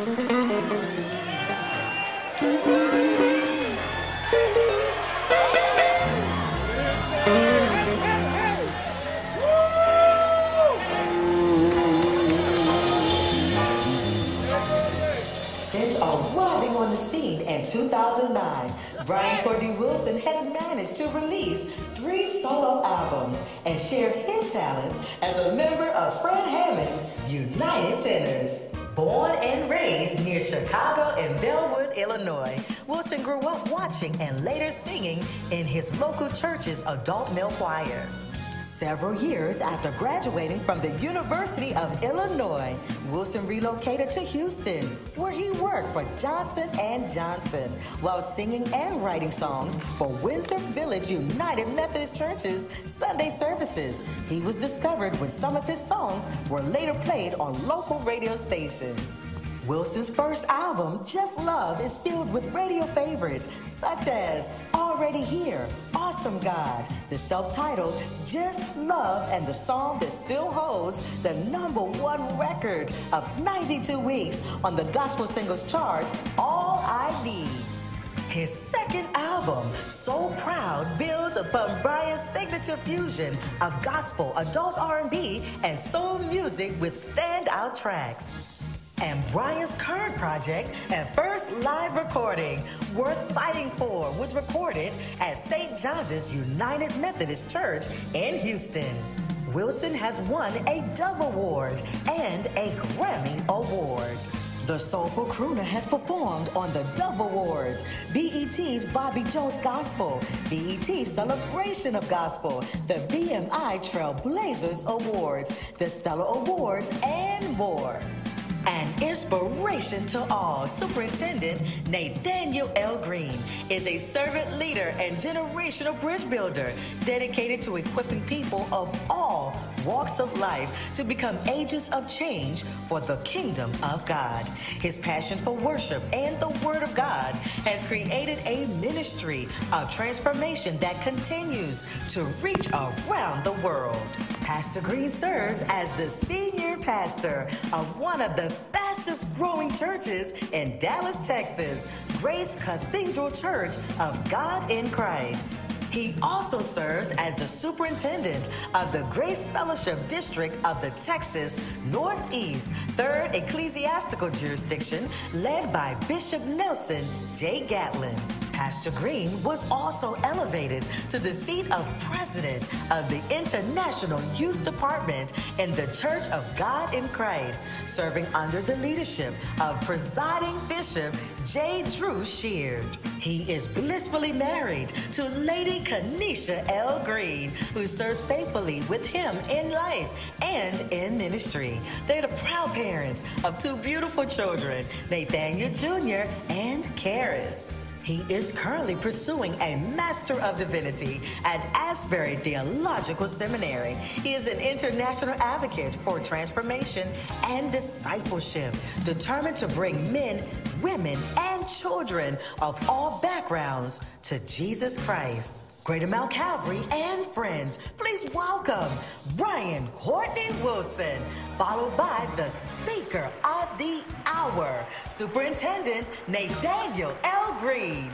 Since arriving on the scene in two thousand nine, Brian Courtney Wilson has managed to release three solo albums and share his talents as a member of Fred Hammond's United Tenors. Born and raised near Chicago in Bellwood, Illinois, Wilson grew up watching and later singing in his local church's adult male choir. Several years after graduating from the University of Illinois, Wilson relocated to Houston, where he worked for Johnson and Johnson while singing and writing songs for Windsor Village United Methodist Church's Sunday services. He was discovered when some of his songs were later played on local radio stations. Wilson's first album, Just Love, is filled with radio favorites such as Already Here, Awesome God, the self-titled Just Love, and the song that still holds the number one record of ninety-two weeks on the gospel singles chart, All I Need. His second album, So Proud, builds upon Brian's signature fusion of gospel, adult R and B, and soul music with standout tracks. And Brian's current project and first live recording, Worth Fighting For, was recorded at Saint John's United Methodist Church in Houston. Wilson has won a Dove Award and a Grammy Award. The soulful crooner has performed on the Dove Awards, B E T's Bobby Jones Gospel, B E T's Celebration of Gospel, the B M I Trailblazers Awards, the Stellar Awards, and more. An inspiration to all, Superintendent Nathaniel L. Green is a servant leader and generational bridge builder dedicated to equipping people of all walks of life to become agents of change for the kingdom of God. His passion for worship and the Word of God has created a ministry of transformation that continues to reach around the world. Pastor Green serves as the senior pastor of one of the fastest growing churches in Dallas, Texas, Grace Cathedral Church of God in Christ. He also serves as the superintendent of the Grace Fellowship District of the Texas Northeast third Ecclesiastical Jurisdiction, led by Bishop Nelson J. Gatlin. Pastor Green was also elevated to the seat of president of the International Youth Department in the Church of God in Christ, serving under the leadership of presiding Bishop J. Drew Sheard. He is blissfully married to Lady Kanisha L. Green, who serves faithfully with him in life and in ministry. They're the proud parents of two beautiful children, Nathaniel Junior and Karis. He is currently pursuing a Master of Divinity at Asbury Theological Seminary. He is an international advocate for transformation and discipleship, determined to bring men, women, and children of all backgrounds to Jesus Christ. Greater Mount Calvary and friends, please welcome Brian Courtney Wilson, followed by the Speaker of the Hour, Superintendent Nathaniel L. Green.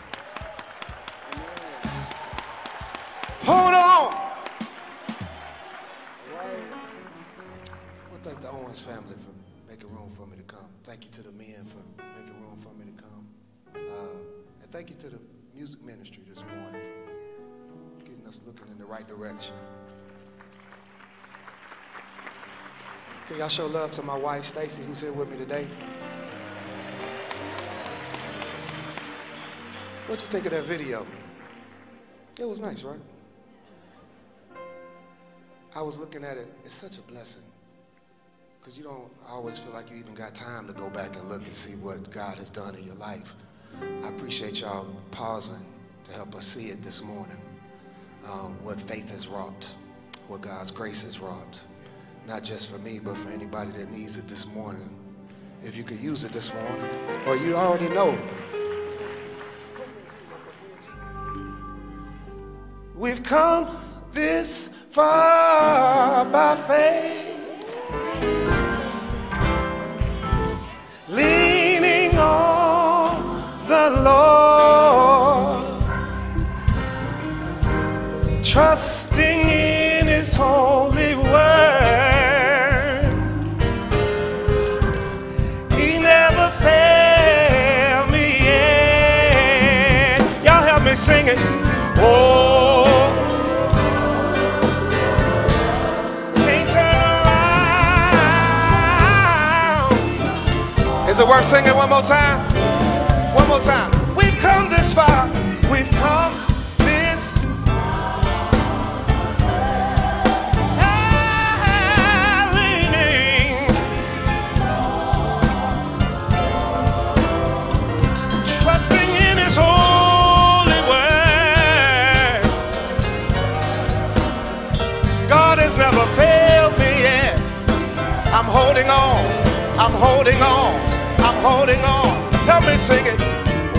Hold on. Well, thank the Owens family for making room for me to come. Thank you to the men for making room for me to come. Uh, and thank you to the music ministry this morning for getting us looking in the right direction. Can y'all show love to my wife, Stacy, who's here with me today? What'd you think of that video? It was nice, right? I was looking at it. It's such a blessing, because you don't always feel like you even got time to go back and look and see what God has done in your life. I appreciate y'all pausing to help us see it this morning, um, what faith has wrought, what God's grace has wrought. Not just for me, but for anybody that needs it this morning. If you could use it this morning, or you already know. We've come this far by faith. Lean trusting in his holy word. He never failed me yet. Y'all help me sing it. Oh, can't turn around. Is it worth singing one more time? One more time. We've come this far. We've come this leaning, trusting in his holy word. God has never failed me yet. I'm holding on. I'm holding on. I'm holding on. Help me sing it. Oh,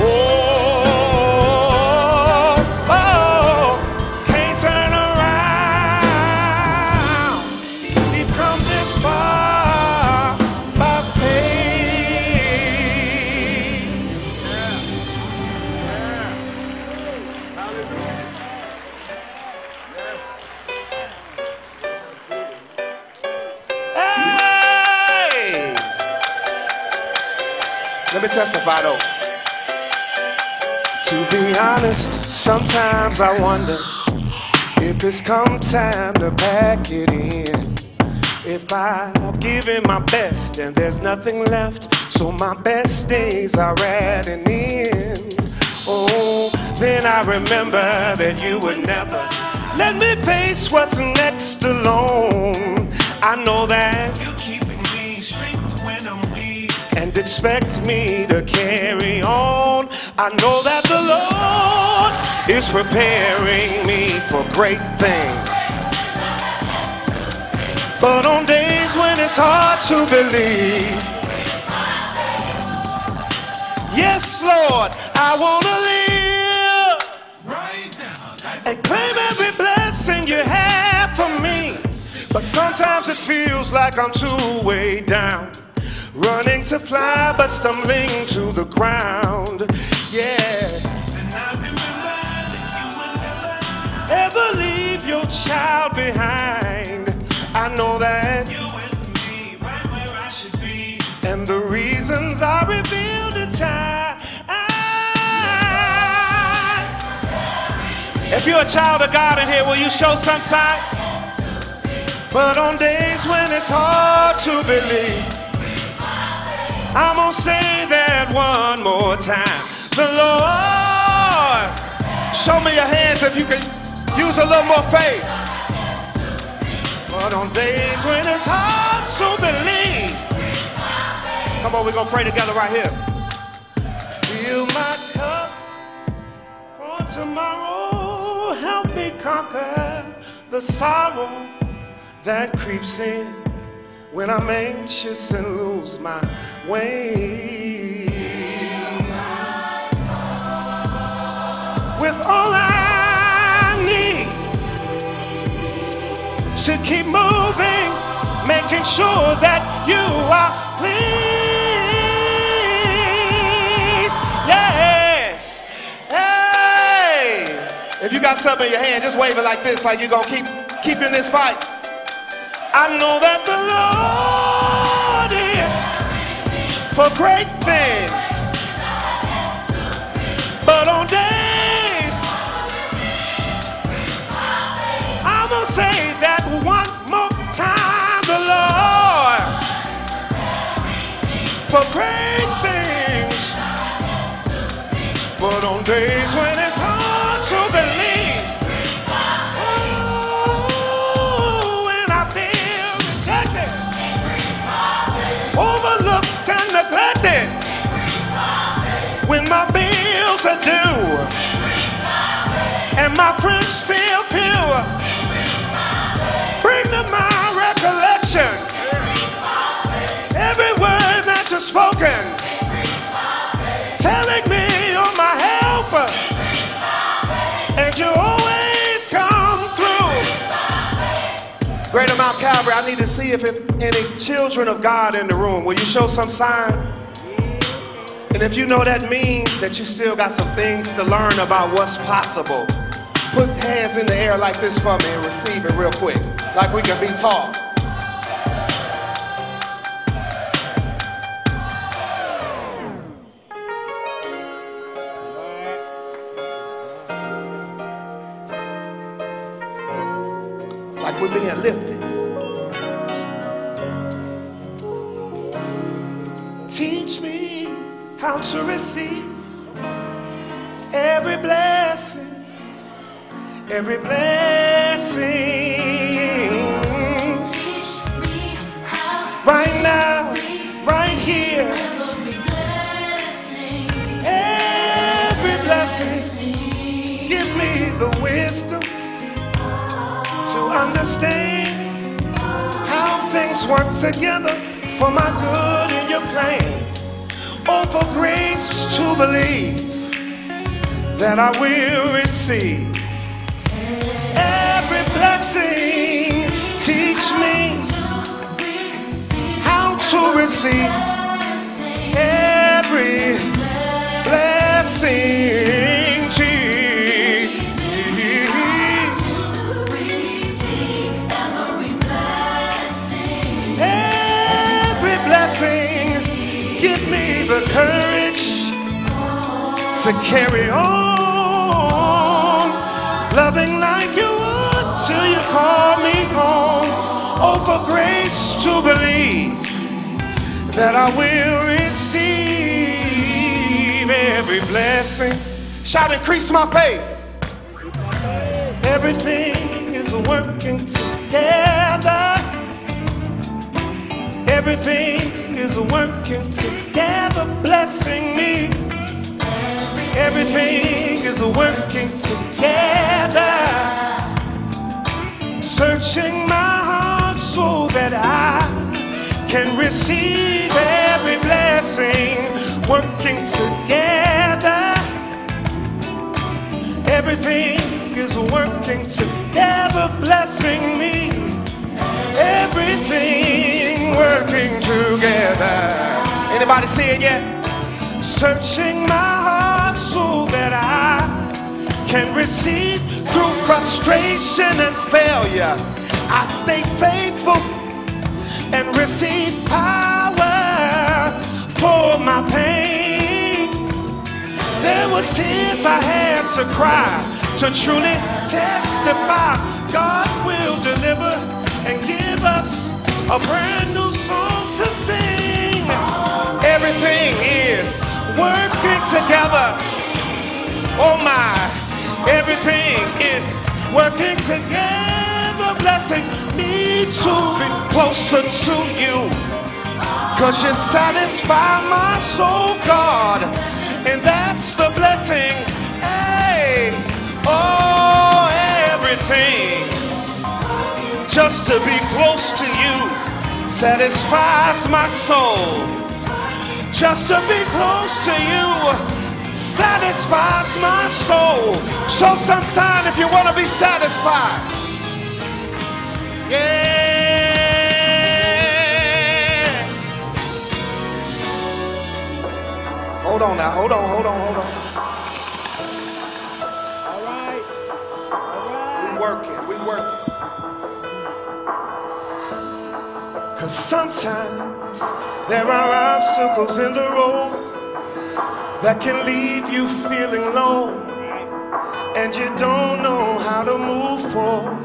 oh, can't turn around. We've come this far by faith. Yeah. Yeah. Hallelujah. Hey! Let me testify though. To be honest, sometimes I wonder if it's come time to pack it in. If I've given my best and there's nothing left, so my best days are at an end. Oh, then I remember that you would never let me face what's next alone. I know that you're keeping me strength when I'm weak and expect me to carry on. I know that the Lord is preparing me for great things. But on days when it's hard to believe, yes, Lord, I want to live right now and claim every blessing you have for me. But sometimes it feels like I'm too way down, running to fly but stumbling to the ground. Yeah. And I remember that you would never ever leave your child behind. I know that you're with me right where I should be, and the reasons are revealed in time. If you're a child of God in here, will you show some sign? But on days when it's hard to believe, I'm gonna say that one more time. The Lord, show me your hands if you can use a little more faith. But on days when it's hard to believe, come on, we're gonna pray together right here. Fill my cup for tomorrow, help me conquer the sorrow that creeps in when I'm anxious and lose my way. With all I need to keep moving, making sure that you are pleased. Yes. Hey. If you got something in your hand, just wave it like this, like you're gonna keep keep in this fight. I know that the Lord is for great things, but on days I'm gonna say that one more time. The Lord for great things, but on days when it's hard to believe, oh, when I feel rejected, overlooked and neglected, when my bills are due and my friends feel few, bring to my recollection every word that you've spoken, telling me you're my helper and you always come through. Greater Mount Calvary, I need to see if any children of God in the room. Will you show some sign? And if you know that means that you still got some things to learn about what's possible, Put hands in the air like this for me and receive it real quick, like we can be taught. Like we're being lifted. Teach me how to receive every blessing, every blessing. Teach me how right now, right here, every blessing, every blessing. Give me the wisdom to understand how things work together for my good in your plan. Oh, for grace to believe that I will receive every blessing. Teach me how to receive every blessing. Teach every blessing. Give me the courage to carry on, loving like you would till you call me home. Oh, for grace to believe that I will receive every blessing. Shout, increase my faith. Everything is working together. Everything is working together, blessing me. Everything is working together, searching my heart so that I can receive every blessing. Working together, everything is working together, blessing me. Everything working together. Anybody see it yet? Searching my heart so that I can receive through frustration and failure. I stay faithful and receive power for my pain. There were tears I had to cry to truly testify. God will deliver and give us a brand new song to sing. Everything is working together. Oh my, everything is working together, blessing me to be closer to you. Cause you satisfy my soul, God, and that's the blessing. Hey, oh, everything just to be close to you satisfies my soul. Just to be close to you satisfies my soul. Show some sign if you want to be satisfied. Yeah. Hold on now, hold on, hold on, hold on. All right, all right. We working, we working. Cause sometimes there are obstacles in the road that can leave you feeling low, and you don't know how to move forward.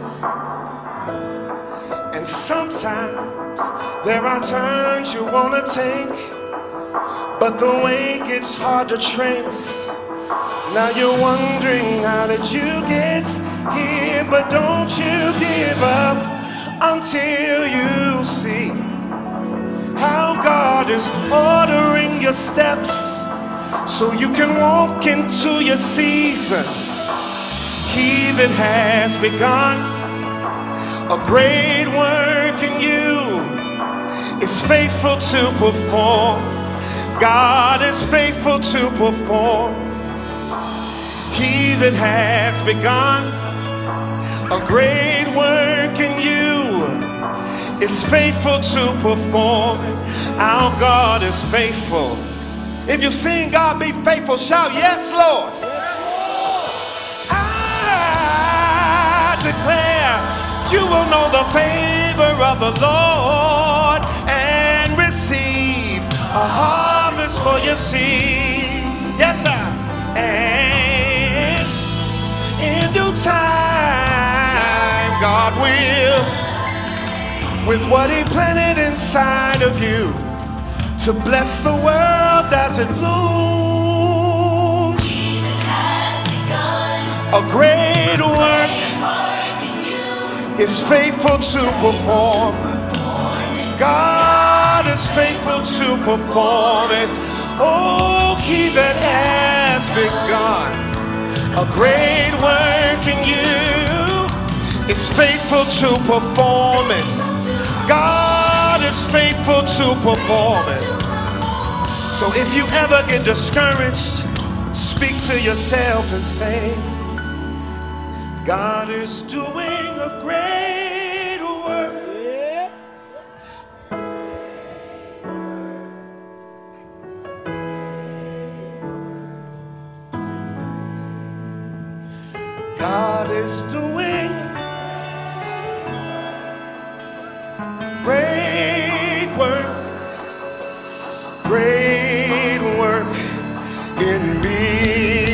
And sometimes there are turns you want to take, but the way gets hard to trace. Now you're wondering, how did you get here? But don't you give up until you see how God is ordering your steps so you can walk into your season. He that has begun a great work in you is faithful to perform. God is faithful to perform. He that has begun a great work in you is faithful to perform. Our God is faithful. If you've seen God be faithful, shout, yes, Lord. Ah, of the Lord and receive a harvest for your seed. Yes, sir. And in due time, God will, with what he planted inside of you, to bless the world as it blooms. A great work is faithful to perform. God is faithful to perform it. Oh, he that has begun a great work in you is faithful to perform it. God is faithful to perform it. So if you ever get discouraged, speak to yourself and say, God is doing a great work. Yeah. God is doing great work, great work in me.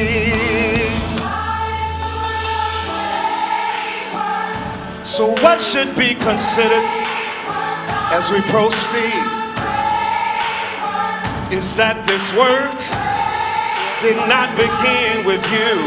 So what should be considered as we proceed is that this work did not begin with you.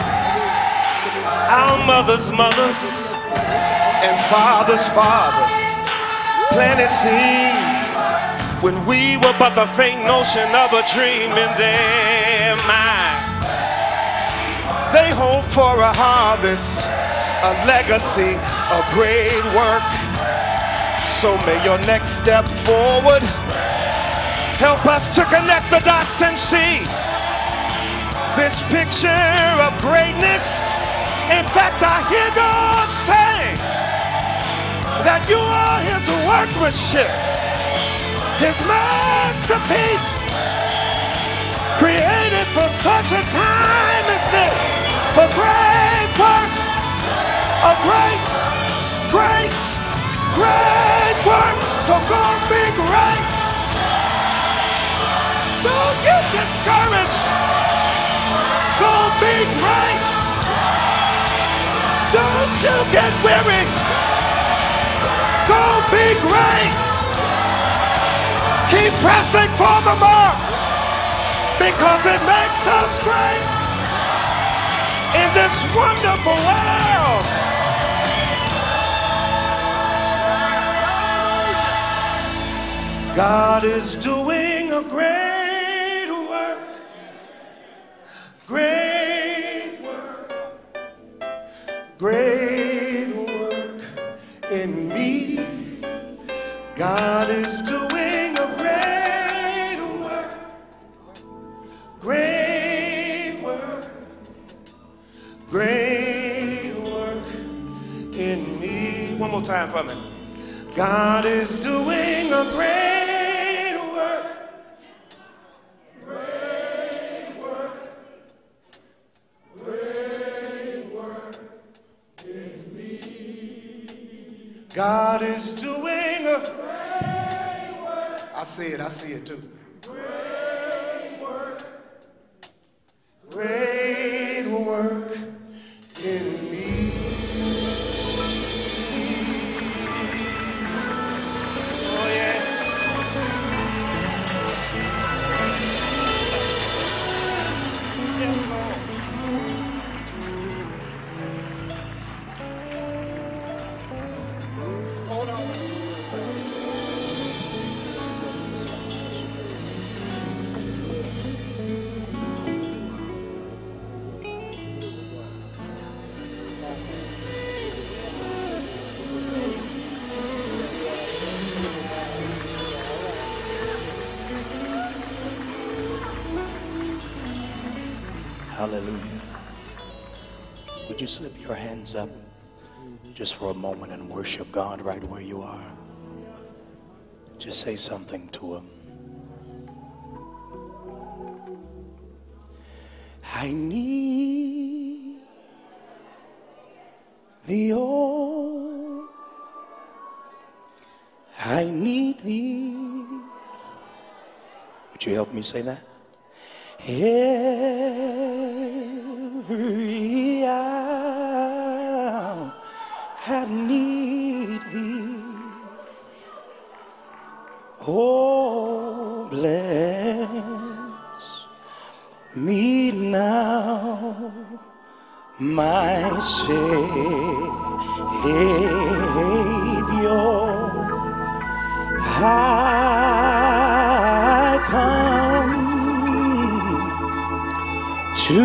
Our mothers' mothers and fathers' fathers planted seeds when we were but the faint notion of a dream in their mind. They hope for a harvest, a legacy, a great work. So may your next step forward help us to connect the dots and see this picture of greatness. In fact, I hear God saying that you are his workmanship, his masterpiece, created for such a time as this, for great works, a great, great, great work. So go be great. Don't get discouraged. Go be great. Don't you get weary. Go be great. Keep pressing for the mark, because it makes us great in this wonderful world. God is doing a great work, great work, great work in me. God is doing a great work, great work, great work in me. One more time for me. God is doing a great work, great work, great work in me. God is doing a great work. I see it, I see it too. Great work, great work in me. Hallelujah. Would you slip your hands up just for a moment and worship God right where you are? Just say something to him. I need thee, oh, I need thee. Would you help me say that? Every hour I need thee. Oh, bless me now, my Savior. I come to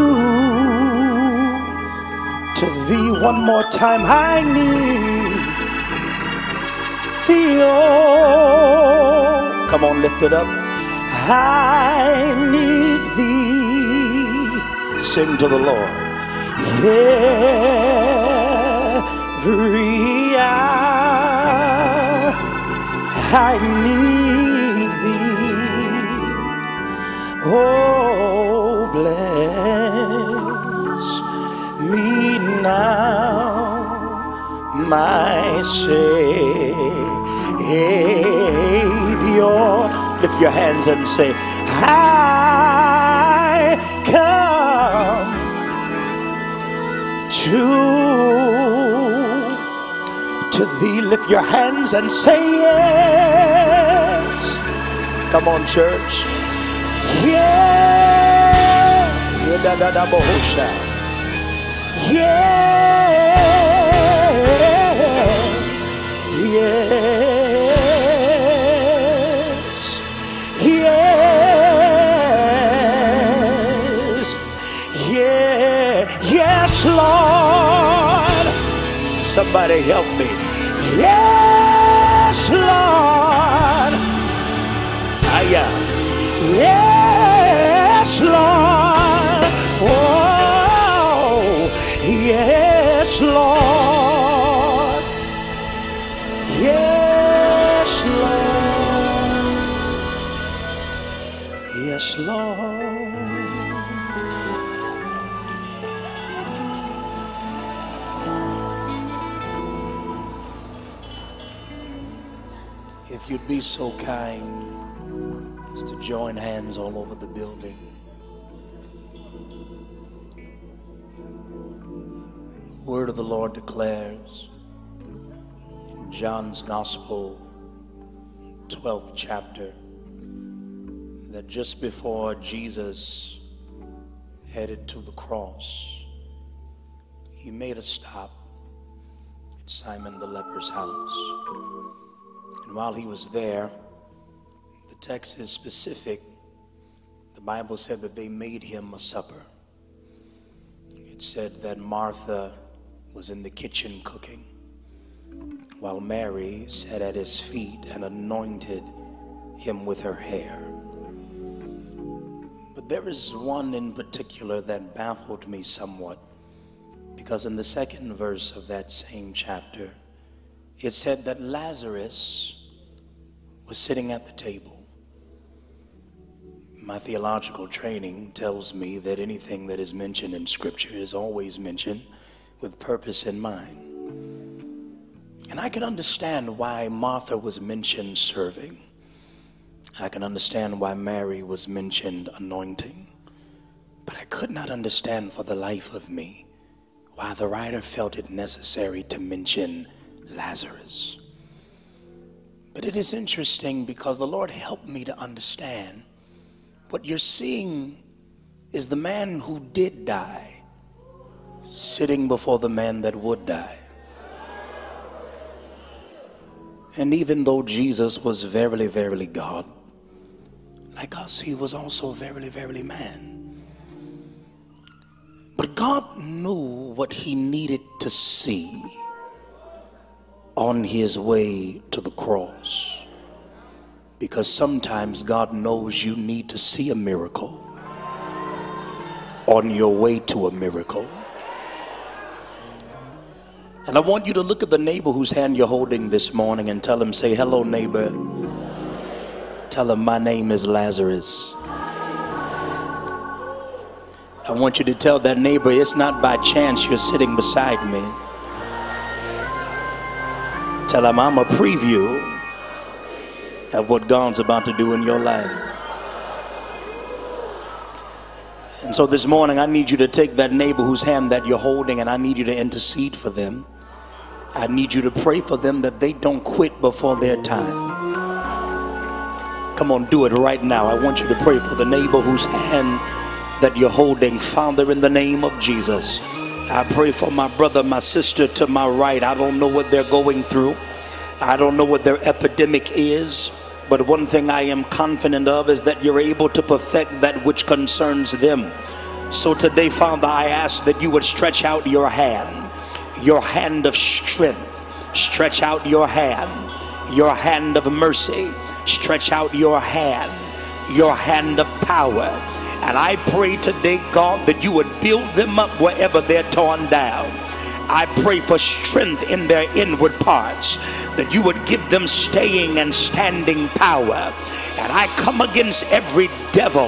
to thee one more time. I need thee, oh, come on, lift it up. I need thee. Sing to the Lord. Every hour I need thee. Oh, bless me now, my Savior. Lift your hands and say, I come to to thee. Lift your hands and say yes. Come on, church. Yeah. Yeah. Yes. Yes. Yeah. Yes, Lord. Somebody help me. Yes, Lord. Ah, yeah. Yes, Lord. Oh, yes, Lord. Yes, Lord. Yes, Lord. If you'd be so kind as to join hands all over the building. The word of the Lord declares in John's Gospel, twelfth chapter, that just before Jesus headed to the cross, he made a stop at Simon the leper's house. And while he was there, the text is specific. The Bible said that they made him a supper. It said that Martha was in the kitchen cooking, while Mary sat at his feet and anointed him with her hair. But there is one in particular that baffled me somewhat, because in the second verse of that same chapter, it said that Lazarus was sitting at the table. My theological training tells me that anything that is mentioned in Scripture is always mentioned with purpose in mind. And I can understand why Martha was mentioned serving. I can understand why Mary was mentioned anointing. But I could not understand for the life of me why the writer felt it necessary to mention Lazarus. But it is interesting because the Lord helped me to understand what you're seeing is the man who did die sitting before the man that would die. And even though Jesus was verily, verily God, like us, he was also verily, verily man. But God knew what he needed to see on his way to the cross. Because sometimes God knows you need to see a miracle on your way to a miracle. And I want you to look at the neighbor whose hand you're holding this morning and tell him, say, hello, neighbor. Tell him, my name is Lazarus. I want you to tell that neighbor, it's not by chance you're sitting beside me. Tell him I'm a preview of what God's about to do in your life. And so this morning, I need you to take that neighbor whose hand that you're holding, and I need you to intercede for them. I need you to pray for them that they don't quit before their time. Come on, do it right now. I want you to pray for the neighbor whose hand that you're holding. Father, in the name of Jesus, I pray for my brother, my sister to my right. I don't know what they're going through. I don't know what their epidemic is. But one thing I am confident of is that you're able to perfect that which concerns them. So today, Father, I ask that you would stretch out your hand, your hand of strength. Stretch out your hand, your hand of mercy. Stretch out your hand, your hand of power. And I pray today, God, that you would build them up wherever they're torn down. I pray for strength in their inward parts, that you would give them staying and standing power. And I come against every devil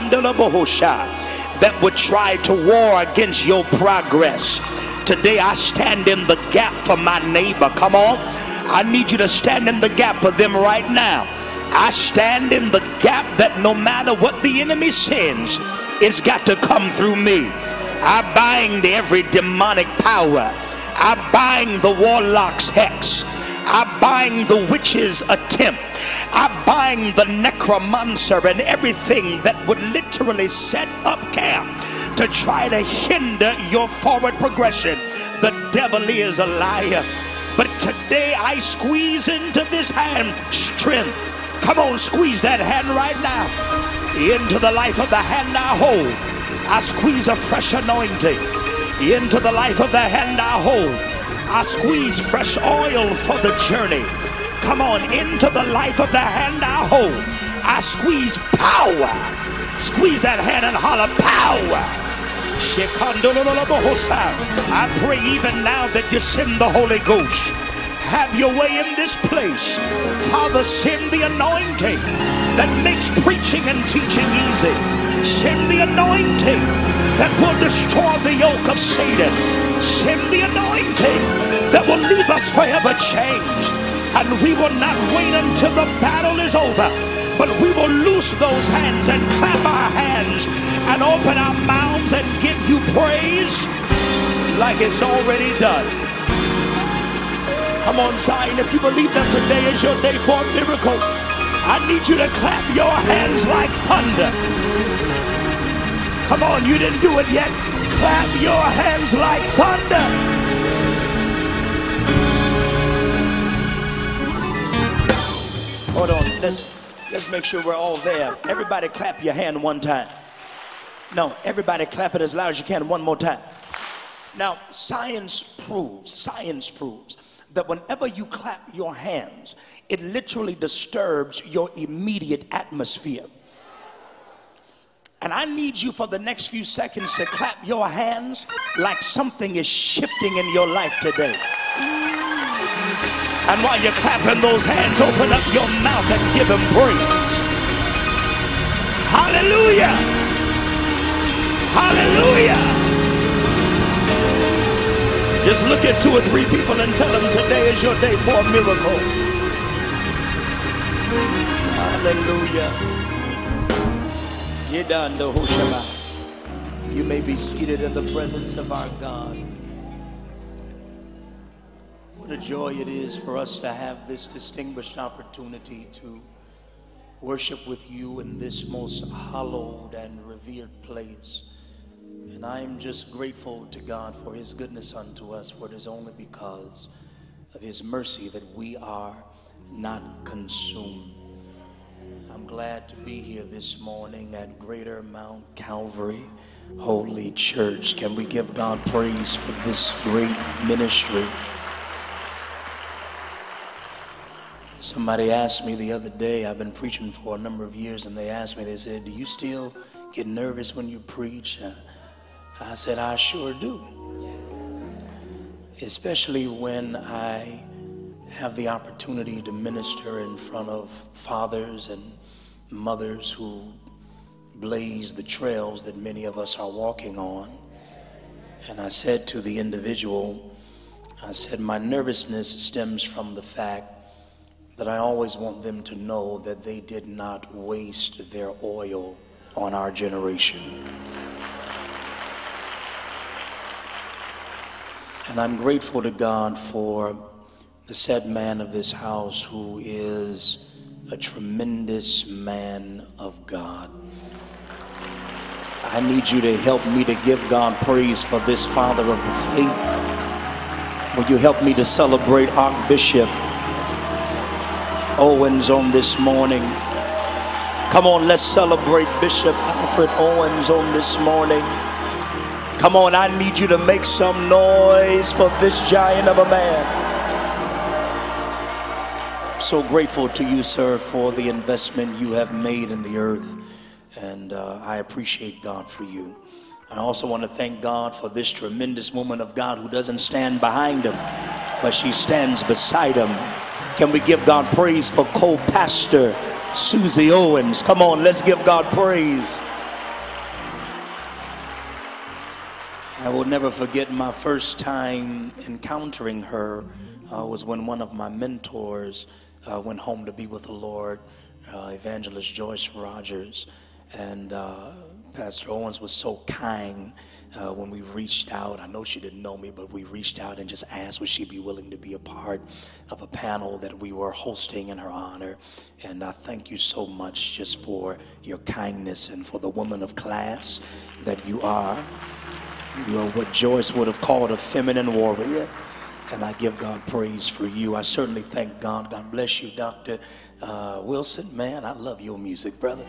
that would try to war against your progress. Today I stand in the gap for my neighbor. Come on. I need you to stand in the gap for them right now. I stand in the gap that no matter what the enemy sends, it's got to come through me. I bind every demonic power. I bind the warlock's hex. I bind the witch's attempt. I bind the necromancer and everything that would literally set up camp to try to hinder your forward progression. The devil is a liar. But today I squeeze into this hand strength. Come on, squeeze that hand right now into the life of the hand I hold. I squeeze a fresh anointing into the life of the hand I hold. I squeeze fresh oil for the journey. Come on, into the life of the hand I hold. I squeeze power. Squeeze that hand and holler power. I pray even now that you send the Holy Ghost. Have your way in this place. Father, send the anointing that makes preaching and teaching easy. Send the anointing that will destroy the yoke of Satan. Send the anointing that will leave us forever changed. And we will not wait until the battle is over, but we will loose those hands and clap our hands and open our mouths and give you praise like it's already done. Come on, Zion, if you believe that today is your day for a miracle, I need you to clap your hands like thunder. Come on, you didn't do it yet. Clap your hands like thunder. Hold on, let's, let's make sure we're all there. Everybody clap your hand one time. No, everybody clap it as loud as you can one more time. Now, science proves, science proves that whenever you clap your hands, it literally disturbs your immediate atmosphere. And I need you for the next few seconds to clap your hands like something is shifting in your life today. And while you're clapping those hands, open up your mouth and give him praise. Hallelujah! Hallelujah! Just look at two or three people and tell them today is your day for a miracle. Hallelujah. You may be seated in the presence of our God. What a joy it is for us to have this distinguished opportunity to worship with you in this most hallowed and revered place. And I am just grateful to God for his goodness unto us, for it is only because of his mercy that we are not consumed. I'm glad to be here this morning at Greater Mount Calvary Holy Church. Can we give God praise for this great ministry? Somebody asked me the other day, I've been preaching for a number of years, and they asked me, they said, do you still get nervous when you preach? Uh, I said, I sure do. Especially when I have the opportunity to minister in front of fathers and mothers who blaze the trails that many of us are walking on. And I said to the individual, I said, my nervousness stems from the fact but I always want them to know that they did not waste their oil on our generation. And I'm grateful to God for the said man of this house who is a tremendous man of God. I need you to help me to give God praise for this father of the faith. Will you help me to celebrate Archbishop Owens on this morning? Come on, let's celebrate Bishop Alfred Owens on this morning. Come on, I need you to make some noise for this giant of a man. So grateful to you, sir, for the investment you have made in the earth, and uh, I appreciate God for you. I also want to thank God for this tremendous woman of God who doesn't stand behind him, but she stands beside him. Can we give God praise for co-pastor Susie Owens? Come on, let's give God praise. I will never forget my first time encountering her uh, was when one of my mentors uh, went home to be with the Lord, uh, Evangelist Joyce Rogers. And uh, Pastor Owens was so kind uh, when we reached out. I know she didn't know me, but we reached out and just asked would she be willing to be a part of a panel that we were hosting in her honor. And I thank you so much just for your kindness and for the woman of class that you are. You are what Joyce would have called a feminine warrior. And I give God praise for you. I certainly thank God. God bless you, Doctor Uh, Wilson. Man, I love your music, brother.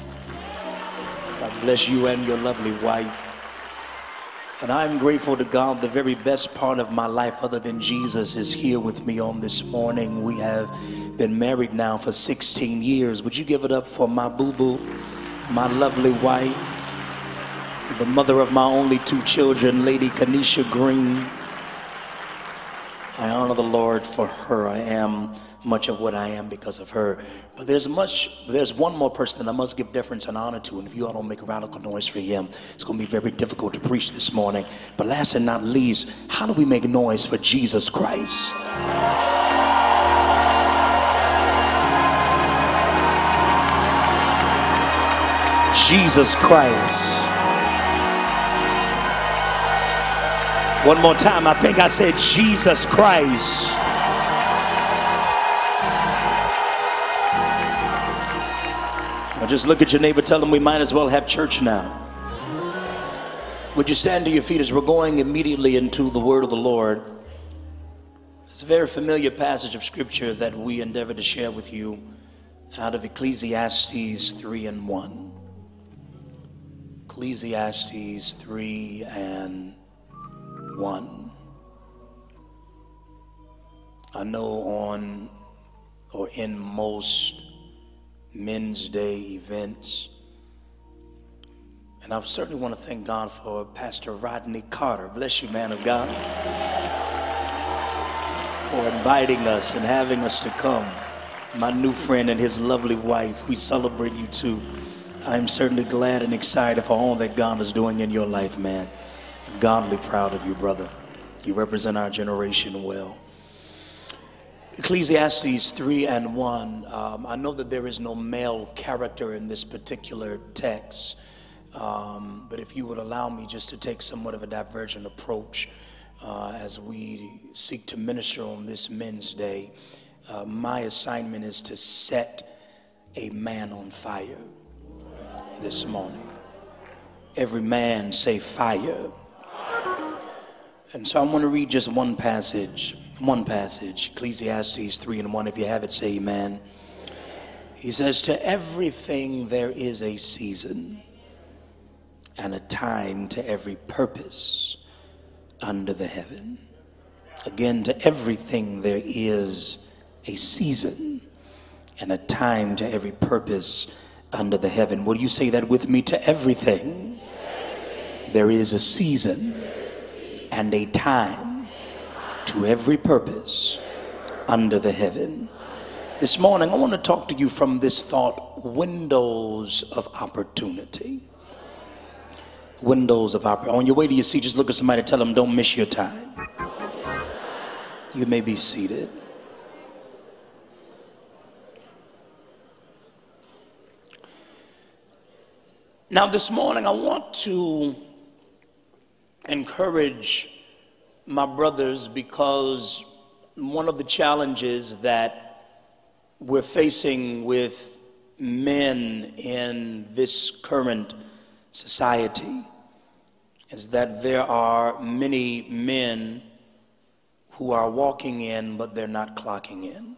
God bless you and your lovely wife. And I'm grateful to God. The very best part of my life other than Jesus is here with me on this morning. We have been married now for sixteen years. Would you give it up for my boo-boo, my lovely wife, the mother of my only two children, Lady Kanisha Green. I honor the Lord for her. I am much of what I am because of her. But there's much, there's one more person that I must give deference and honor to, and if you all don't make a radical noise for him, it's going to be very difficult to preach this morning. But last and not least, how do we make noise for Jesus Christ? Jesus Christ. One more time, I think I said Jesus Christ. Well, just look at your neighbor, tell them we might as well have church now. Would you stand to your feet as we're going immediately into the word of the Lord? It's a very familiar passage of scripture that we endeavor to share with you out of Ecclesiastes three and one. Ecclesiastes three and one. I know on or in most Men's Day events, and I certainly want to thank God for Pastor Rodney Carter. Bless you, man of God, for inviting us and having us to come. My new friend and his lovely wife, we celebrate you too. I'm certainly glad and excited for all that God is doing in your life, man. I'm godly proud of you, brother. You represent our generation well. Ecclesiastes three and one. Um, I know that there is no male character in this particular text, um, but if you would allow me just to take somewhat of a divergent approach uh, as we seek to minister on this Men's Day, uh, my assignment is to set a man on fire this morning. Every man say fire. And so I want to read just one passage, one passage, Ecclesiastes three and one. If you have it, say amen. He says, to everything there is a season and a time to every purpose under the heaven. Again, to everything there is a season and a time to every purpose under the heaven. Will you say that with me? To everything there is a season and a time to every purpose under the heaven. This morning, I want to talk to you from this thought, windows of opportunity. Windows of opportunity. On your way to your seat, just look at somebody and tell them, don't miss your time. You may be seated. Now, this morning, I want to encourage my brothers because one of the challenges that we're facing with men in this current society is that there are many men who are walking in, but they're not clocking in.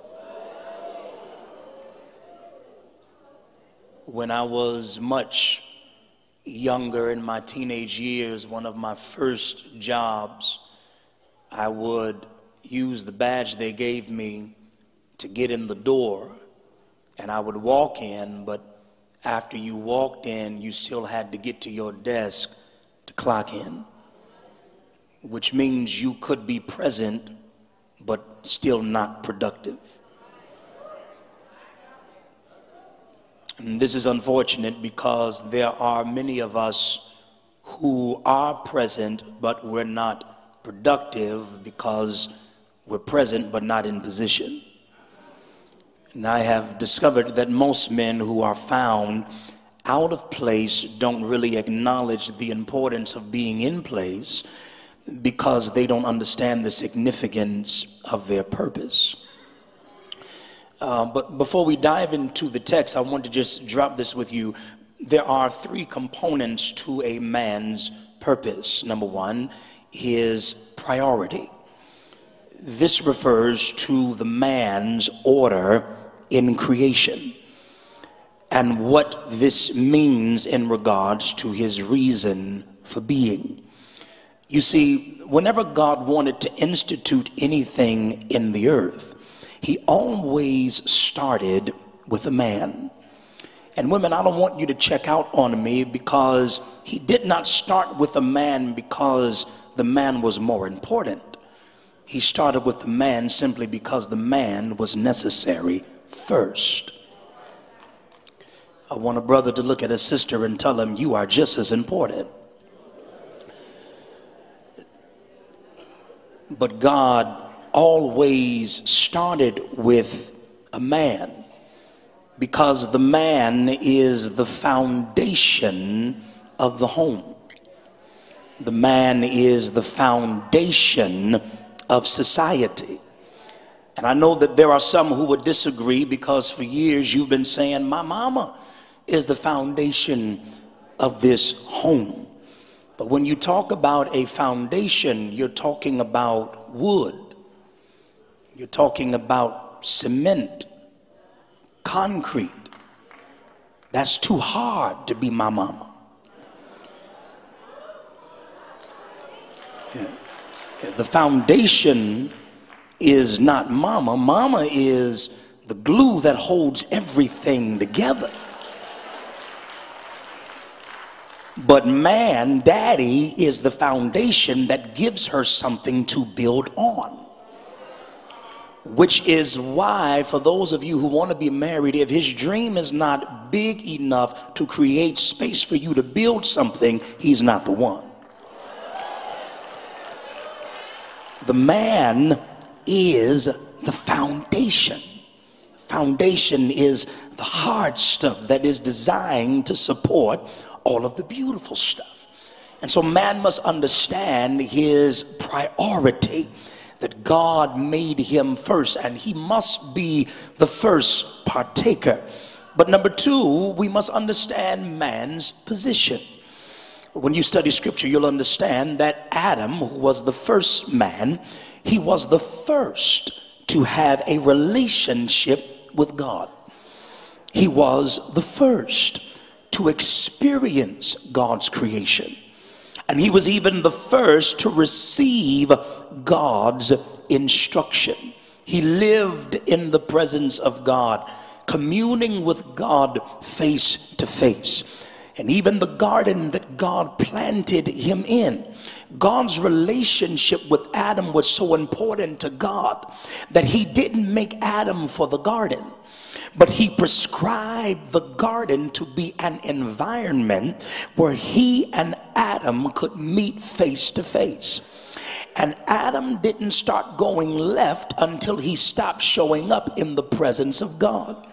When I was much younger in my teenage years, one of my first jobs, I would use the badge they gave me to get in the door, and I would walk in, but after you walked in, you still had to get to your desk to clock in, which means you could be present but still not productive. And this is unfortunate because there are many of us who are present, but we're not productive because we're present but not in position. And I have discovered that most men who are found out of place don't really acknowledge the importance of being in place because they don't understand the significance of their purpose. Uh, but before we dive into the text, I want to just drop this with you. There are three components to a man's purpose. Number one, his priority. This refers to the man's order in creation and what this means in regards to his reason for being. You see, whenever God wanted to institute anything in the earth, he always started with a man. And women, I don't want you to check out on me because he did not start with a man because the man was more important. He started with the man simply because the man was necessary first. I want a brother to look at a sister and tell him, you are just as important. But God always started with a man because the man is the foundation of the home. The man is the foundation of society. And I know that there are some who would disagree because for years you've been saying my mama is the foundation of this home. But when you talk about a foundation, you're talking about wood. You're talking about cement, concrete. That's too hard to be my mama. Yeah. Yeah. The foundation is not mama. Mama is the glue that holds everything together. But man, daddy, is the foundation that gives her something to build on. Which is why, for those of you who want to be married, if his dream is not big enough to create space for you to build something, he's not the one. The man is the foundation. Foundation is the hard stuff that is designed to support all of the beautiful stuff. And so man must understand his priority, that God made him first, and he must be the first partaker. But number two, we must understand man's position. When you study scripture, you'll understand that Adam, who was the first man, he was the first to have a relationship with God. He was the first to experience God's creation. And he was even the first to receive God's instruction. He lived in the presence of God, communing with God face to face. And even the garden that God planted him in, God's relationship with Adam was so important to God that he didn't make Adam for the garden, but he prescribed the garden to be an environment where he and Adam could meet face to face. And Adam didn't start going left until he stopped showing up in the presence of God.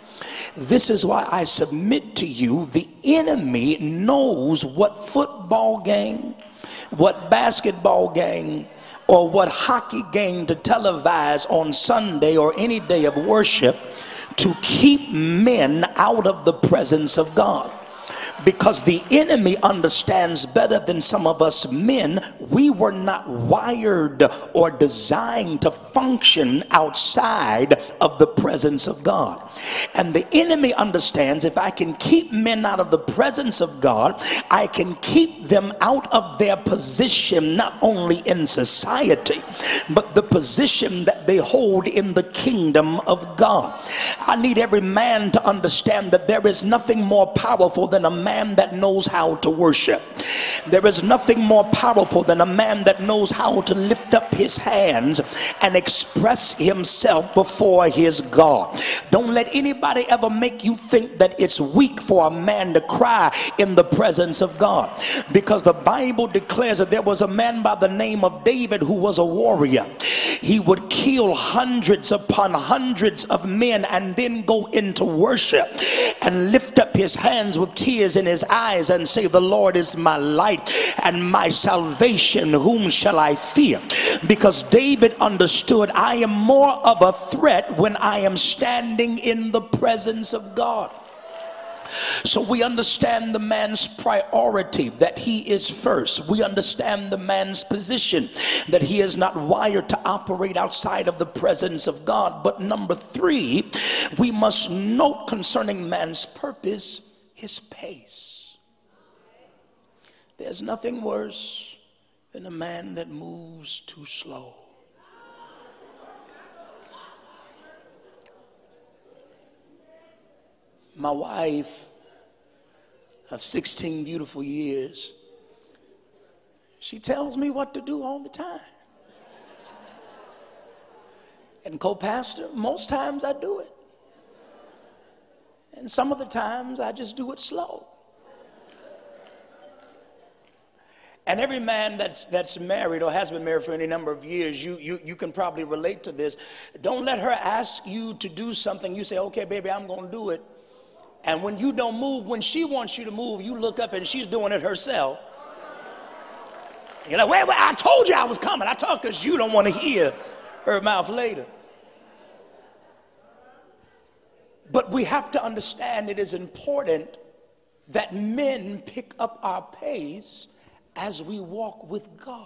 This is why I submit to you, the enemy knows what football game, what basketball game, or what hockey game to televise on Sunday or any day of worship to keep men out of the presence of God. Because the enemy understands better than some of us men, we were not wired or designed to function outside of the presence of God. And the enemy understands if I can keep men out of the presence of God, I can keep them out of their position, not only in society, but the position that they hold in the kingdom of God. I need every man to understand that there is nothing more powerful than a man man that knows how to worship. There is nothing more powerful than a man that knows how to lift up his hands and express himself before his God. Don't let anybody ever make you think that it's weak for a man to cry in the presence of God, because the Bible declares that there was a man by the name of David who was a warrior. He would kill hundreds upon hundreds of men and then go into worship and lift up his hands with tears in his eyes and say, the Lord is my light and my salvation, whom shall I fear? Because David understood, I am more of a threat when I am standing in the presence of God. So we understand the man's priority, that he is first. We understand the man's position, that he is not wired to operate outside of the presence of God. But number three, we must note concerning man's purpose, his pace. There's nothing worse than a man that moves too slow. My wife of sixteen beautiful years, she tells me what to do all the time. And co-pastor, most times I do it. And some of the times I just do it slow. And every man that's that's married or has been married for any number of years, you, you, you can probably relate to this. Don't let her ask you to do something. You say, okay, baby, I'm going to do it. And when you don't move, when she wants you to move, you look up and she's doing it herself. You're like, wait, wait, I told you I was coming. I talk because you don't want to hear her mouth later. But we have to understand it is important that men pick up our pace as we walk with God.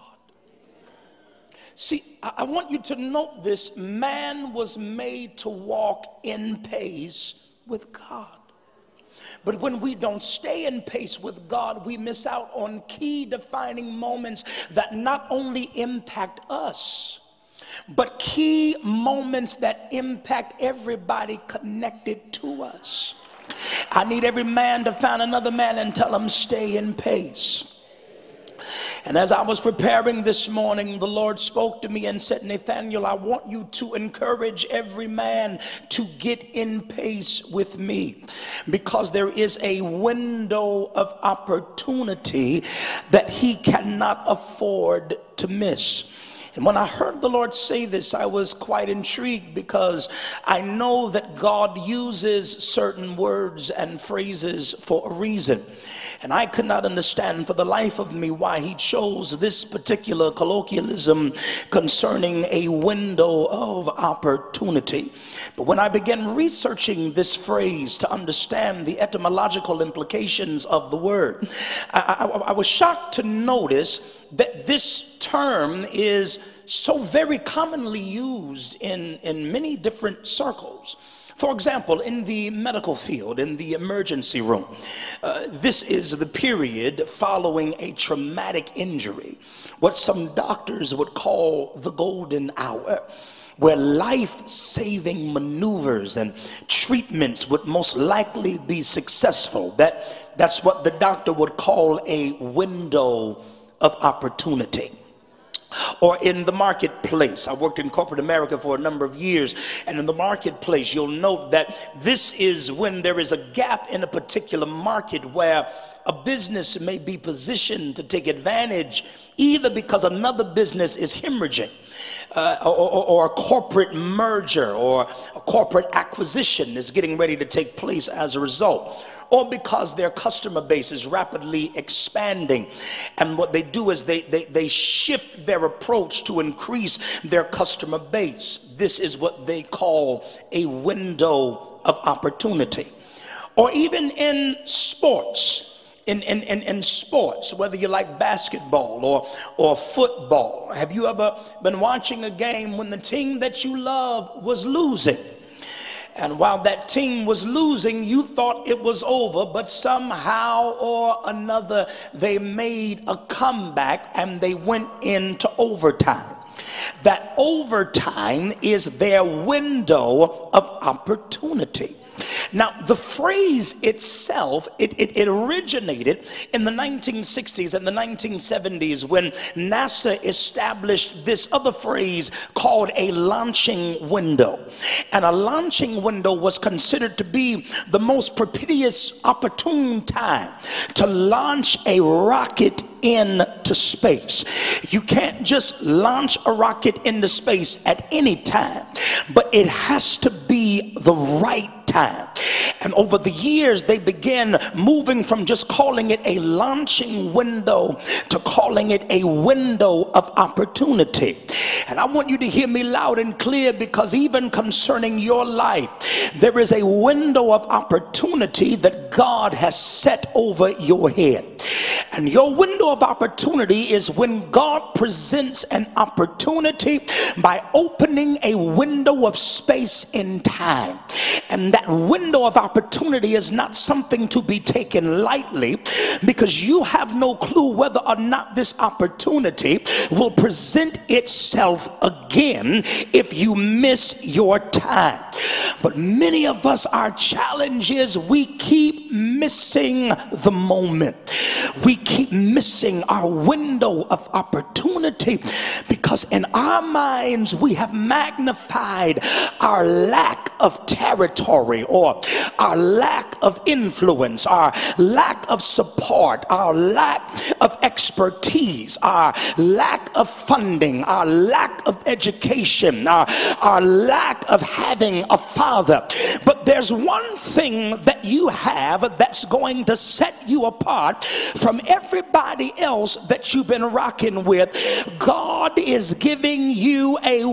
See, I want you to note this. Man was made to walk in pace with God. But when we don't stay in pace with God, we miss out on key defining moments that not only impact us, but key moments that impact everybody connected to us. I need every man to find another man and tell him, stay in pace. And as I was preparing this morning, the Lord spoke to me and said, Nathaniel, I want you to encourage every man to get in pace with me, because there is a window of opportunity that he cannot afford to miss. And when I heard the Lord say this, I was quite intrigued, because I know that God uses certain words and phrases for a reason. And I could not understand for the life of me why he chose this particular colloquialism concerning a window of opportunity. But when I began researching this phrase to understand the etymological implications of the word, I, I, I was shocked to notice that this term is so very commonly used in, in many different circles. For example, in the medical field, in the emergency room, uh, this is the period following a traumatic injury, what some doctors would call the golden hour, where life-saving maneuvers and treatments would most likely be successful. That, that's what the doctor would call a window of opportunity. Or in the marketplace. I worked in corporate America for a number of years, and in the marketplace you'll note that this is when there is a gap in a particular market where a business may be positioned to take advantage either because another business is hemorrhaging, uh, or, or, or a corporate merger or a corporate acquisition is getting ready to take place as a result, or because their customer base is rapidly expanding. And what they do is they, they, they shift their approach to increase their customer base. This is what they call a window of opportunity. Or even in sports. In, in, in, in sports, whether you like basketball or, or football, have you ever been watching a game when the team that you love was losing? And while that team was losing, you thought it was over, but somehow or another, they made a comeback and they went into overtime. That overtime is their window of opportunity. Now, the phrase itself, it, it, it originated in the nineteen sixties and the nineteen seventies when NASA established this other phrase called a launching window. And a launching window was considered to be the most propitious, opportune time to launch a rocket into space. You can't just launch a rocket into space at any time, but it has to be the right time. And over the years, they began moving from just calling it a launching window to calling it a window of opportunity. And I want you to hear me loud and clear, because even concerning your life, there is a window of opportunity that God has set over your head. And your window of opportunity is when God presents an opportunity by opening a window of space in time. And that window of opportunity is not something to be taken lightly, because you have no clue whether or not this opportunity will present itself again if you miss your time. But many of us, our challenge is we keep missing the moment. We keep missing our window of opportunity because in our minds we have magnified our lack of territory, or our lack of influence, our lack of support, our lack of expertise, our lack of funding, our lack of education, our, our lack of having a father. But there's one thing that you have that's going to set you apart from everybody else that you've been rocking with. God is giving you a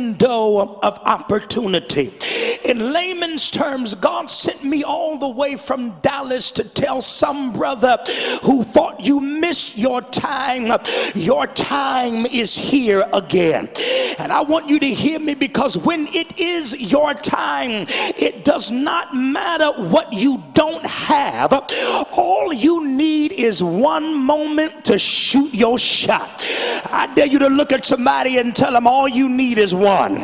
window of opportunity. In layman's terms, God sent me all the way from Dallas to tell some brother who thought you missed your time, your time is here again. And I want you to hear me, because when it is your time, it does not matter what you don't have. All you need is one moment to shoot your shot. I dare you to look at somebody and tell them all you need is one.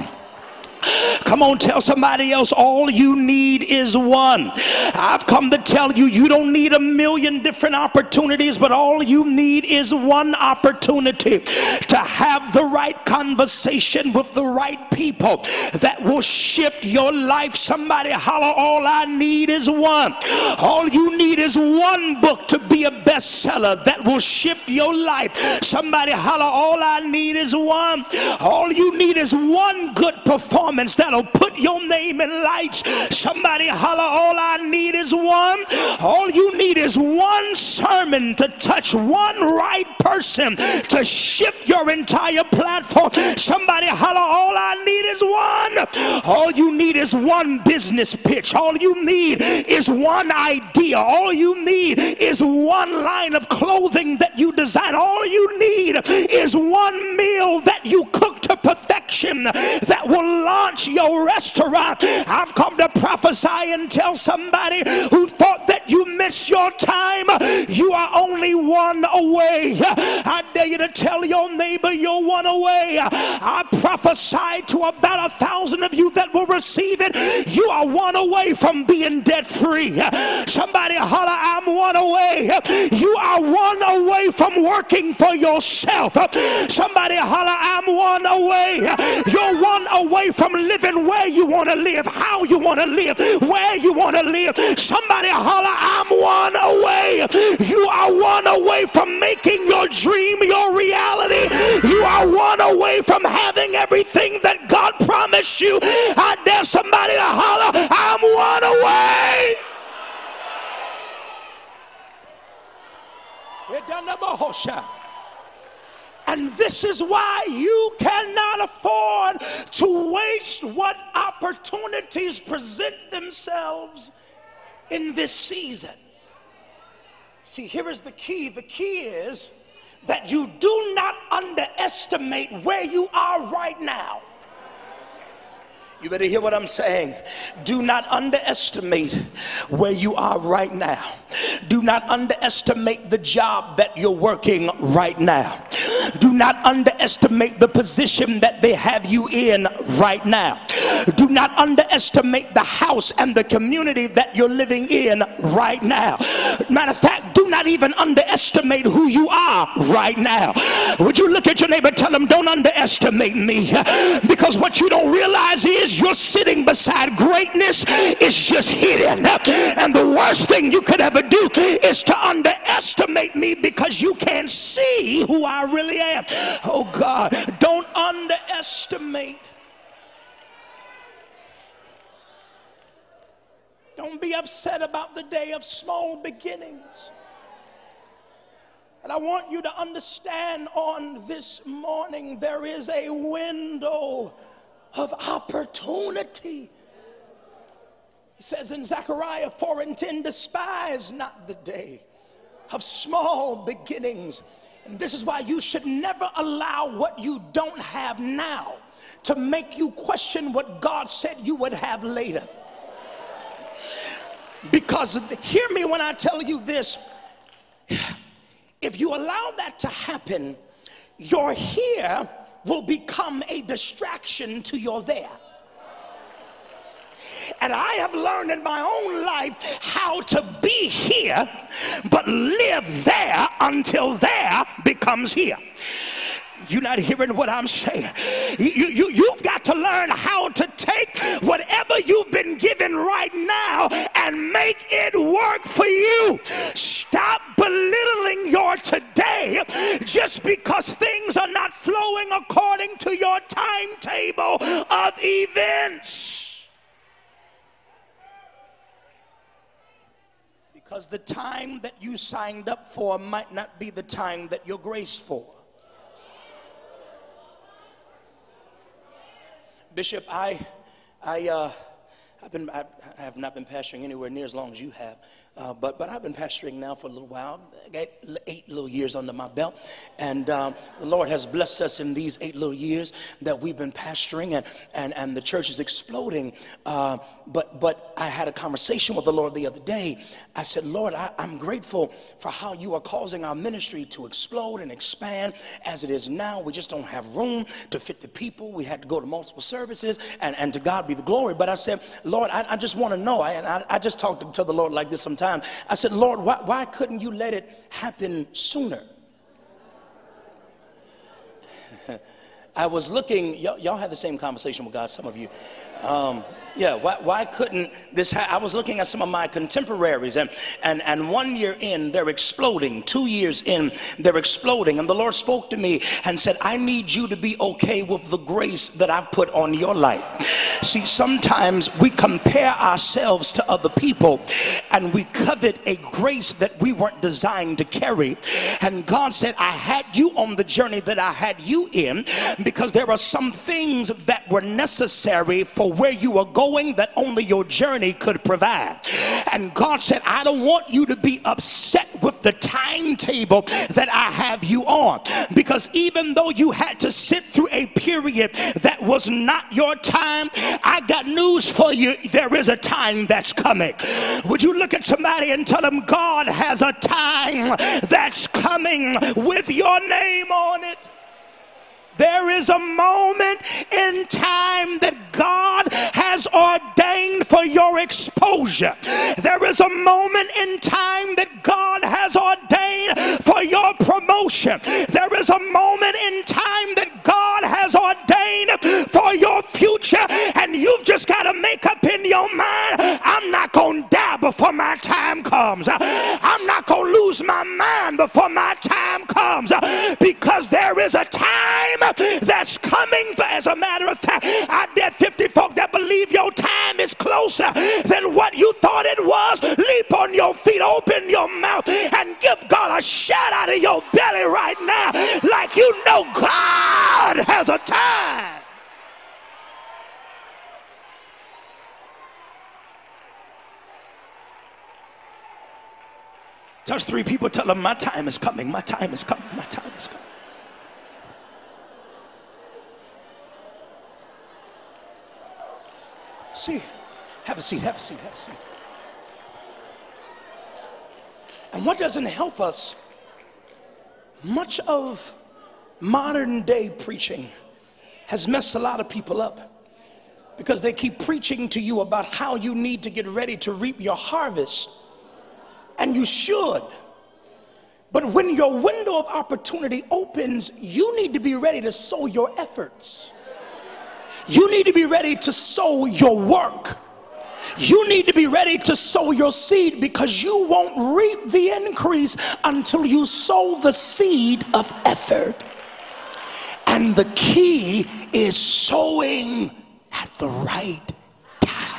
Come on, tell somebody else all you need is one. I've come to tell you, you don't need a million different opportunities, but all you need is one opportunity to have the right conversation with the right people that will shift your life. Somebody holler, all I need is one. All you need is one book to be a bestseller that will shift your life. Somebody holler, all I need is one. All you need is one good performance that'll put your name in lights. Somebody holler, all I need is one. All you need is one sermon to touch one right person to shift your entire platform. Somebody holler, all I need is one. All you need is one business pitch. All you need is one idea. All you need is one line of clothing that you design. All you need is one meal that you cook to perfection that will launch your restaurant. I've come to prophesy and tell somebody who thought that you missed your time, you are only one away. I dare you to tell your neighbor you're one away. I prophesy to about a thousand of you that will receive it. You are one away from being debt free. Somebody holler, I'm one away. You are one away from working for yourself. Somebody holler, I'm one away. You're one away from living where you want to live, how you want to live, where you want to live. Somebody holler, I'm one away. You are one away from making your dream your reality. You are one away from having everything that God promised you. I dare somebody to holler, I'm one away. And this is why you cannot afford to waste what opportunities present themselves in this season. See, here is the key. The key is that you do not underestimate where you are right now. You better hear what I'm saying. Do not underestimate where you are right now. Do not underestimate the job that you're working right now. Do not underestimate the position that they have you in right now. Do not underestimate the house and the community that you're living in right now. Matter of fact, do not even underestimate who you are right now. Would you look at your neighbor, tell them, don't underestimate me, because what you don't realize is you're sitting beside greatness. It's just hidden, and the worst thing you could ever do is to underestimate me, because you can't see who I really am. Oh God, don't underestimate. Don't be upset about the day of small beginnings. And I want you to understand on this morning, there is a window of opportunity. He says in Zechariah four and ten, despise not the day of small beginnings. And this is why you should never allow what you don't have now to make you question what God said you would have later. Because hear me when I tell you this, if you allow that to happen, your here will become a distraction to your there. And I have learned in my own life how to be here but live there until there becomes here. You're not hearing what I'm saying. You, you, you've got to learn how to take whatever you've been given right now and make it work for you. Stop belittling your today just because things are not flowing according to your timetable of events. Because the time that you signed up for might not be the time that you're graced for. Bishop, I, I, uh, I've been, I, I have not been pastoring anywhere near as long as you have, uh, but, but I've been pastoring now for a little while. I got eight little years under my belt, and um, the Lord has blessed us in these eight little years that we've been pastoring, and, and, and the church is exploding. Uh, but, but I had a conversation with the Lord the other day. I said, Lord, I, I'm grateful for how you are causing our ministry to explode and expand as it is now. We just don't have room to fit the people. We had to go to multiple services, and, and to God be the glory. But I said, Lord, I, I just want to know. I, I, I just talked to, to the Lord like this sometimes. I said, Lord, why, why couldn't you let it happen sooner? I was looking, y'all had the same conversation with God, some of you. Um, yeah, why, why couldn't this ha- I was looking at some of my contemporaries, and, and, and one year in, they're exploding. Two years in, they're exploding. And the Lord spoke to me and said, I need you to be okay with the grace that I've put on your life. See, sometimes we compare ourselves to other people, and we covet a grace that we weren't designed to carry. And God said, I had you on the journey that I had you in, because there are some things that were necessary for where you were going that only your journey could provide. And God said, I don't want you to be upset with the timetable that I have you on, because even though you had to sit through a period that was not your time, I got news for you. There is a time that's coming. Would you look at somebody and tell them, God has a time that's coming with your name on it? There is a moment in time that God has ordained for your exposure. There is a moment in time that God has ordained for your promotion. There is a moment in time that God has ordained time comes. I'm not going to lose my mind before my time comes, because there is a time that's coming. As a matter of fact, I dare fifty folk that believe your time is closer than what you thought it was. Leap on your feet, open your mouth, and give God a shout out of your belly right now, like you know God has a time. Touch three people, tell them my time is coming, my time is coming, my time is coming. See, have a seat, have a seat, have a seat. And what doesn't help us, much of modern day preaching has messed a lot of people up, because they keep preaching to you about how you need to get ready to reap your harvest. And you should. But when your window of opportunity opens, you need to be ready to sow your efforts. You need to be ready to sow your work. You need to be ready to sow your seed, because you won't reap the increase until you sow the seed of effort. And the key is sowing at the right time.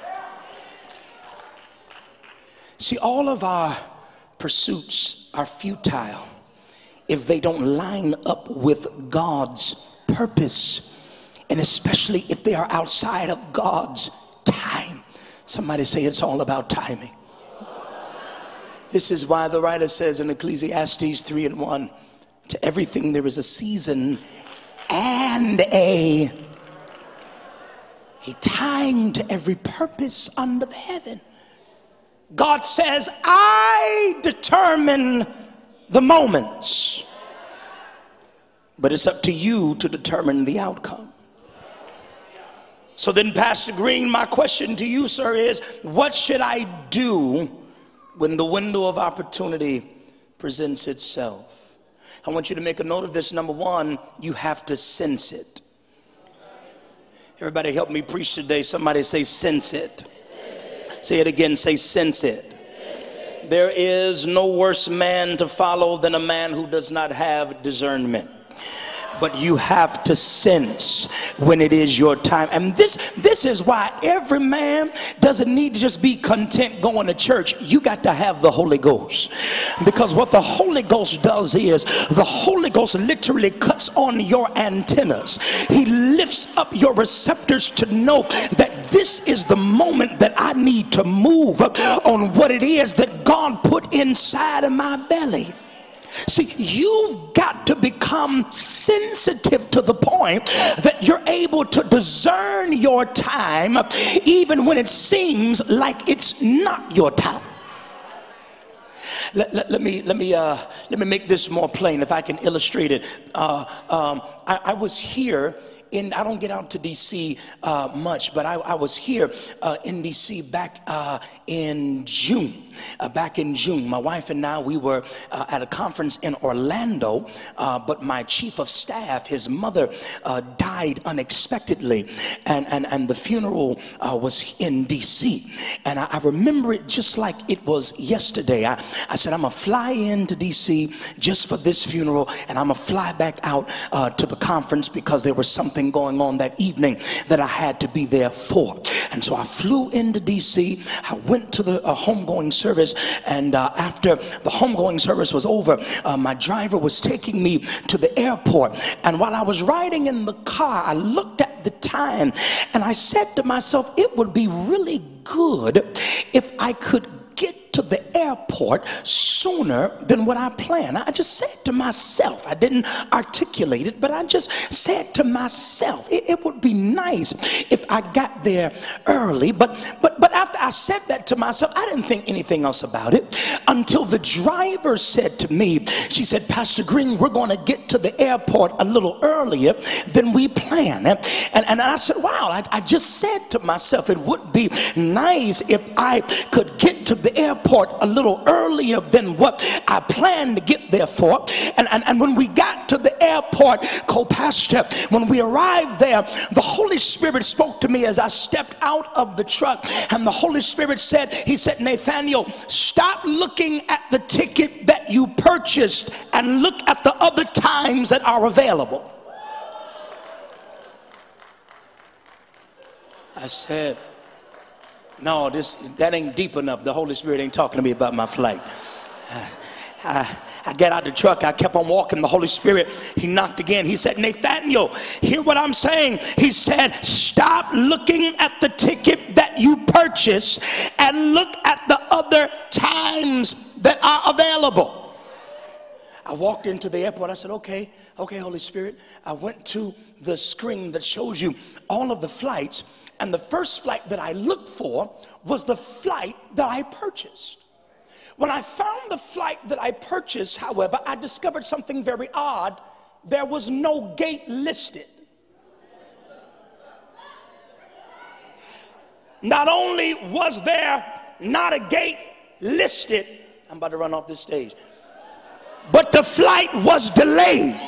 See, all of our pursuits are futile if they don't line up with God's purpose, and especially if they are outside of God's time. Somebody say it's all about timing. This is why the writer says in Ecclesiastes three and one, to everything there is a season and a, a time to every purpose under the heaven. God says, I determine the moments, but it's up to you to determine the outcome. So then, Pastor Green, my question to you, sir, is what should I do when the window of opportunity presents itself? I want you to make a note of this. Number one, you have to sense it. Everybody help me preach today. Somebody say sense it. Say it again, say sense it. There is no worse man to follow than a man who does not have discernment. But you have to sense when it is your time. And this this is why every man doesn't need to just be content going to church. You got to have the Holy Ghost. Because what the Holy Ghost does is the Holy Ghost literally cuts on your antennas. He lifts up your receptors to know that this is the moment that I need to move on what it is that God put inside of my belly. See, you've got to become sensitive to the point that you're able to discern your time even when it seems like it's not your time. Let, let, let me let me uh, let me make this more plain if I can illustrate it. Uh, um, I, I was here. In, I don't get out to D C uh, much, but I, I was here uh, in D C back uh, in June. Uh, back in June, my wife and I, we were uh, at a conference in Orlando, uh, but my chief of staff, his mother, uh, died unexpectedly, and, and, and the funeral uh, was in D C. And I, I remember it just like it was yesterday. I, I said, I'm going to fly into D C just for this funeral, and I'm going to fly back out uh, to the conference because there was something going on that evening that I had to be there for. And so I flew into D C. I went to the uh, homegoing service, and uh, after the homegoing service was over, uh, my driver was taking me to the airport. And while I was riding in the car, I looked at the time and I said to myself, it would be really good if I could get to the airport sooner than what I planned. I just said to myself, I didn't articulate it, but I just said to myself, it, it would be nice if I got there early. But but but after I said that to myself, I didn't think anything else about it until the driver said to me, she said, Pastor Green, we're going to get to the airport a little earlier than we planned. And, and, and I said, wow, I, I just said to myself, it would be nice if I could get to the airport a little earlier than what I planned to get there for. And, and, and when we got to the airport, co-pastor, when we arrived there, the Holy Spirit spoke to me as I stepped out of the truck. And the Holy Spirit said, he said, Nathaniel, stop looking at the ticket that you purchased and look at the other times that are available. I said, no, this that ain't deep enough. The Holy Spirit ain't talking to me about my flight. I, I, I got out the truck. I kept on walking. The Holy Spirit, he knocked again. He said, Nathaniel, hear what I'm saying. He said, stop looking at the ticket that you purchased and look at the other times that are available. I walked into the airport. I said, okay, okay, Holy Spirit. I went to the screen that shows you all of the flights. And the first flight that I looked for was the flight that I purchased. When I found the flight that I purchased, however, I discovered something very odd. There was no gate listed. Not only was there not a gate listed, I'm about to run off this stage, but the flight was delayed.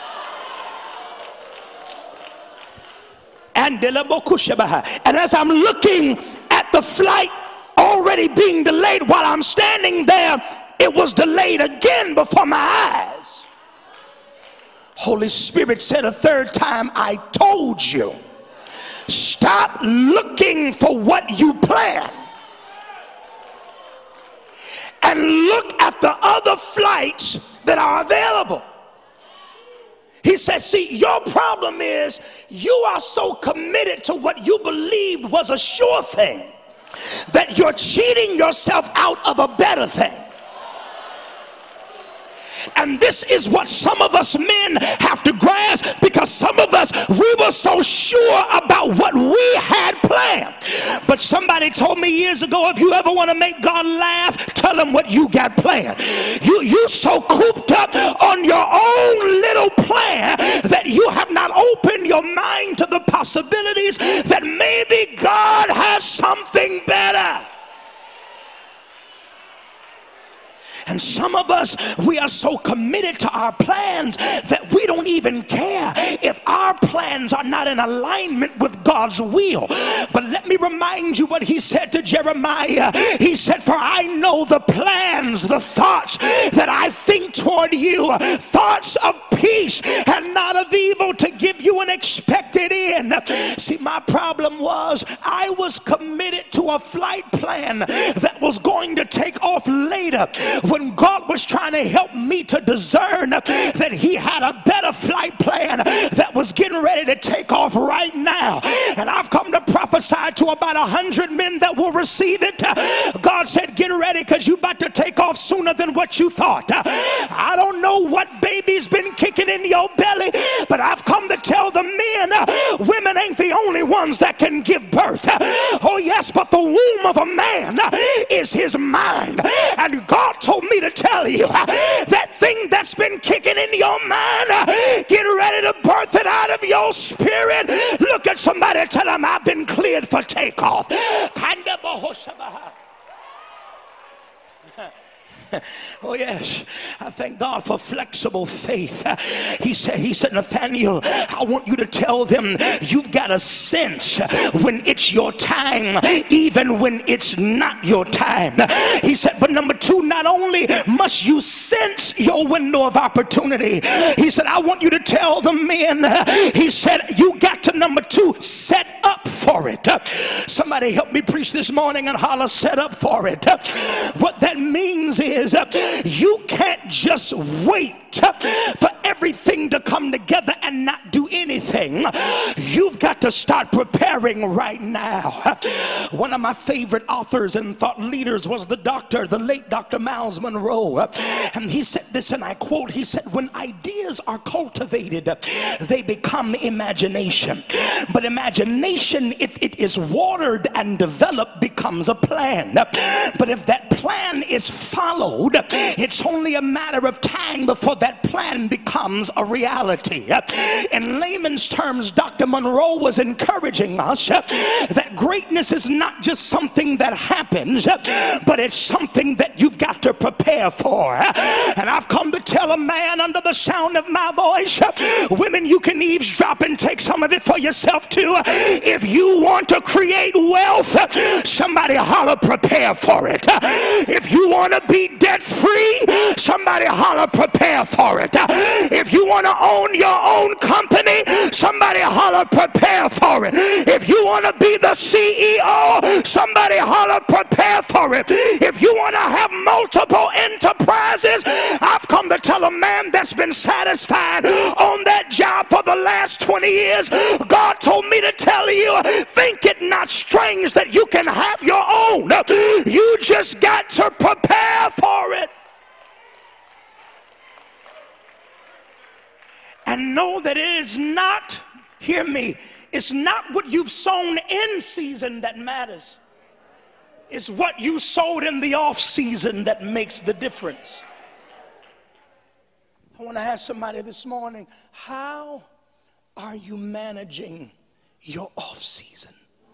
And as I'm looking at the flight already being delayed, while I'm standing there, it was delayed again before my eyes. Holy Spirit said a third time, I told you, stop looking for what you plan and look at the other flights that are available. He said, see, your problem is you are so committed to what you believed was a sure thing that you're cheating yourself out of a better thing. And this is what some of us men have to grasp, because some of us, we were so sure about what we had planned. But somebody told me years ago, if you ever want to make God laugh, tell him what you got planned. You, you so cooped up on your own little plan that you have not opened your mind to the possibilities that maybe God has something better. And some of us, we are so committed to our plans that we don't even care if our plans are not in alignment with God's will. But let me remind you what he said to Jeremiah. He said, for I know the plans, the thoughts that I think toward you, thoughts of peace and not of evil, to give you an expected end. See, my problem was I was committed to a flight plan that was going to take off later, when God was trying to help me to discern that he had a better flight plan that was getting ready to take off right now. And I've come to prophesy to about a hundred men that will receive it. God said, get ready, because you're about to take off sooner than what you thought. I don't know what baby's been kicking in your belly, but I've come to tell the men, women ain't the only ones that can give birth. Oh yes, but the womb of a man is his mind. And God told me to tell you, that thing that's been kicking in your mind, get ready to birth it out of your spirit. Look at somebody, tell them, I've been cleared for takeoff. Oh yes, I thank God for flexible faith. He said, he said, Nathaniel, I want you to tell them you've got a sense when it's your time, even when it's not your time. He said, but number two, not only must you sense your window of opportunity, he said, I want you to tell the men, he said, you got to, number two, set up for it. Somebody help me preach this morning and holler, set up for it. What that means is, Is, you can't just wait for everything to come together and not do anything. You've got to start preparing right now. One of my favorite authors and thought leaders was the doctor, the late Doctor Miles Monroe. And he said this, and I quote, he said, when ideas are cultivated, they become imagination. But imagination, if it is watered and developed, becomes a plan. But if that plan is followed, it's only a matter of time before that plan becomes a reality. In layman's terms, Doctor Monroe was encouraging us that that greatness is not just something that happens, but it's something that you've got to prepare for. And I've come to tell a man under the sound of my voice, women, you can eavesdrop and take some of it for yourself too. If you want to create wealth, somebody holler, prepare for it. If you want to be debt free, somebody holler, prepare for it. If you want to own your own company, somebody holler, prepare for it. If you want to be the C E O, somebody holler, prepare for it. If you want to have multiple enterprises, I've come to tell a man that's been satisfied on that job for the last twenty years, God told me to tell you, think it not strange that you can have your own. You just got to prepare for it. And know that it is not, hear me, it's not what you've sown in season that matters. It's what you sowed in the off season that makes the difference. I want to ask somebody this morning, how are you managing your off season?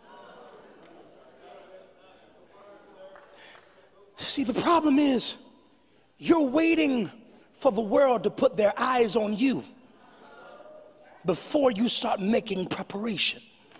See, the problem is you're waiting for the world to put their eyes on you before you start making preparation.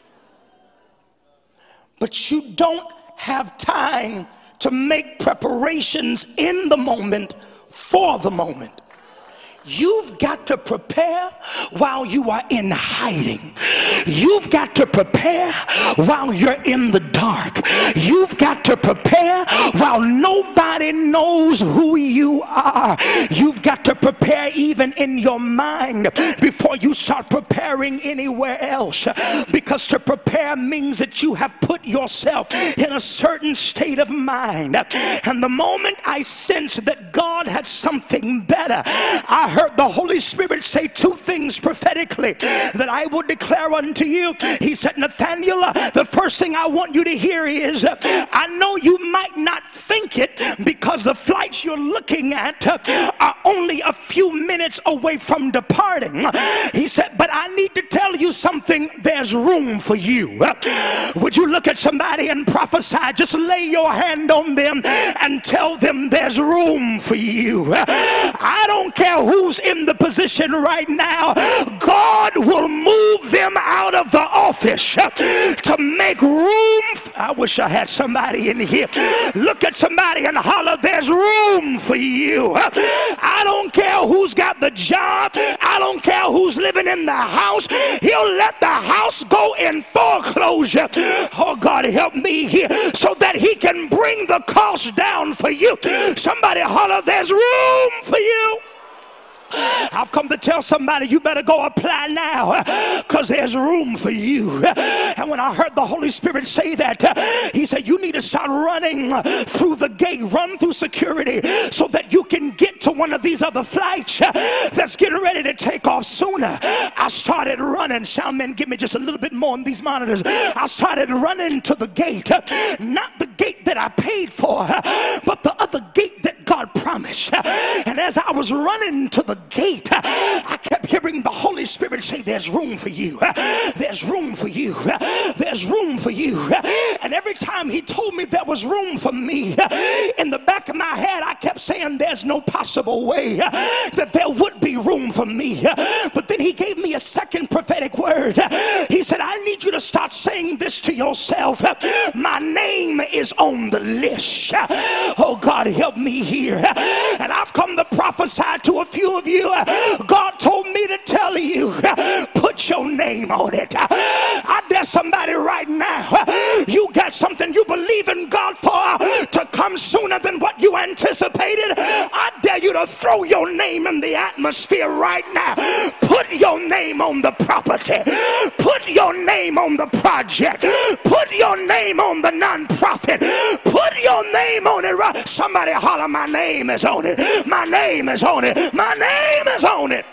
But you don't have time to make preparations in the moment for the moment. You've got to prepare while you are in hiding. You've got to prepare while you're in the dark. You've got to prepare while nobody knows who you are. You've got to prepare even in your mind before you start preparing anywhere else. Because to prepare means that you have put yourself in a certain state of mind. And the moment I sensed that God had something better, I heard the Holy Spirit say two things prophetically that I will declare unto you. He said, Nathaniel, the first thing I want you to hear is, I know you might not think it because the flights you're looking at are only a few minutes away from departing. He said, but I need to tell you something, there's room for you. Would you look at somebody and prophesy? Just lay your hand on them and tell them there's room for you. I don't care who's in the position right now, God will move them out of the office to make room. I wish I had somebody in here. Look at somebody and holler, there's room for you. I don't care who's got the job. I don't care who's living in the house. He'll let the house go in foreclosure. Oh, God, help me here so that he can bring the cost down for you. Somebody holler, there's room for you. I've come to tell somebody you better go apply now because there's room for you. And when I heard the Holy Spirit say that, he said you need to start running through the gate, run through security so that you can get to one of these other flights that's getting ready to take off sooner. I started running. Soundman, give me just a little bit more on these monitors. I started running to the gate, not the gate that I paid for, but the other gate that God promised. And as I was running to the gate, I kept hearing the Holy Spirit say, there's room for you. There's room for you. There's room for you. And every time he told me there was room for me, in the back of my head, I kept saying, there's no possible way that there would be room for me. But then he gave me a second prophetic word. He said, I need you to start saying this to yourself. My name is on the list. Oh, God, help me here. And I've come to prophesy to a few of you. God told me to tell you, put your name on it. I dare somebody right now, you got something you believe in God for to come sooner than what you anticipated. I dare you to throw your name in the atmosphere right now. Put your name on the property. Put your name on the project. Put your name on the nonprofit. Put your name on it. Right. Somebody holler, my name is on it. My name is on it. My name is on it.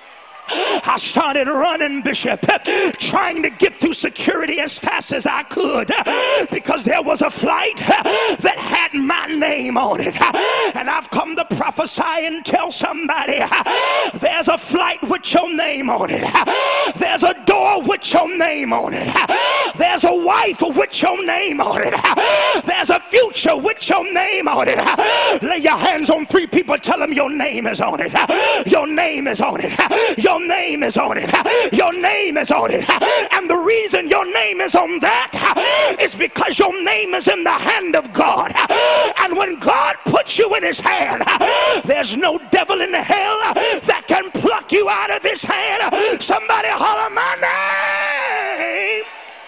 I started running, Bishop, trying to get through security as fast as I could because there was a flight that had my name on it. And I've come to prophesy and tell somebody there's a flight with your name on it. There's a door with your name on it. There's a wife with your name on it. There's a future with your name on it. Lay your hands on three people. Tell them your name is on it. Your name is on it. Your name is on it. Your name is on it. And the reason your name is on that is because your name is in the hand of God. And when God puts you in his hand, there's no devil in hell that can pluck you out of his hand. Somebody holler my name.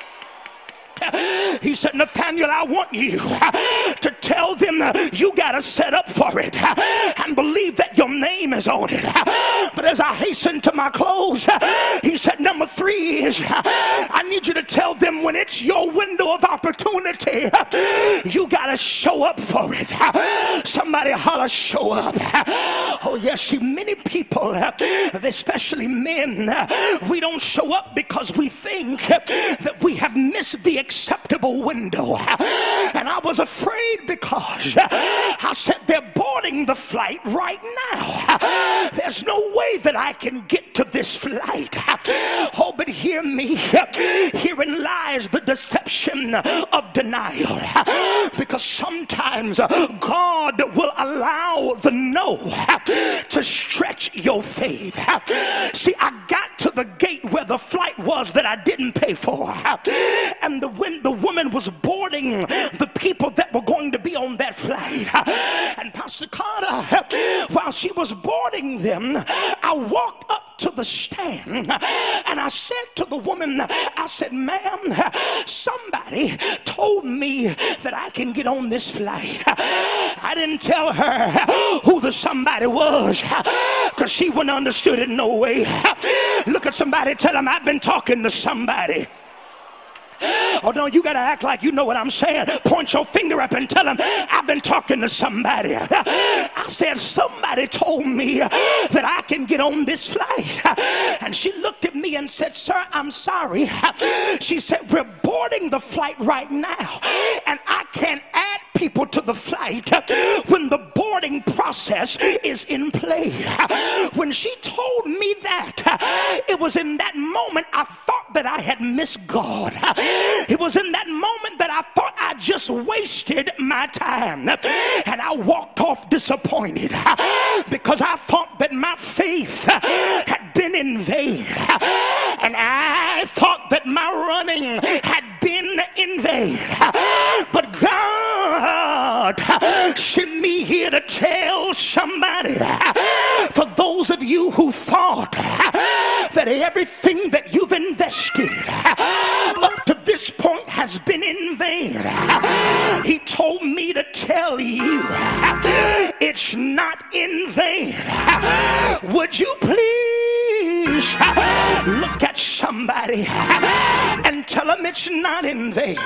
He said, Nathaniel, I want you to tell them you got to set up for it and believe that your name is on it. But as I hasten to my close, he said, number three is I need you to tell them when it's your window of opportunity, you got to show up for it. Somebody holler, show up. Oh, yes, see, many people, especially men, we don't show up because we think that we have missed the acceptable window. And I was afraid because I said they're boarding the flight right now. There's no way that I can get to this flight. Oh, but hear me. Herein lies the deception of denial. Because sometimes God will allow the no to stretch your faith. See, I got to the gate where the flight was that I didn't pay for. And the when the woman was boarding the people that were going to be on that flight, and Pastor Carter, while she was boarding them, I walked up to the stand and I said to the woman, I said, ma'am, somebody told me that I can get on this flight. I didn't tell her who the somebody was because she wouldn't have understood it no way. Look at somebody, tell them I've been talking to somebody. Oh no, you gotta act like you know what I'm saying. Point your finger up and tell them I've been talking to somebody. I said somebody told me that I can get on this flight. And she looked at me and said, sir, I'm sorry. She said, we're boarding the flight right now and I can't add people to the flight when the boarding process is in play. When she told me that, it was in that moment I thought that I had missed God. It was in that moment that I thought I just wasted my time. And I walked off disappointed because I thought that my faith had been in vain. And I thought that my running had been in vain. But God sent me here to tell somebody, for those of you who thought that everything that you've invested up to this point has been in vain, he told me to tell you it's not in vain. Would you please look at somebody and tell them it's not in vain?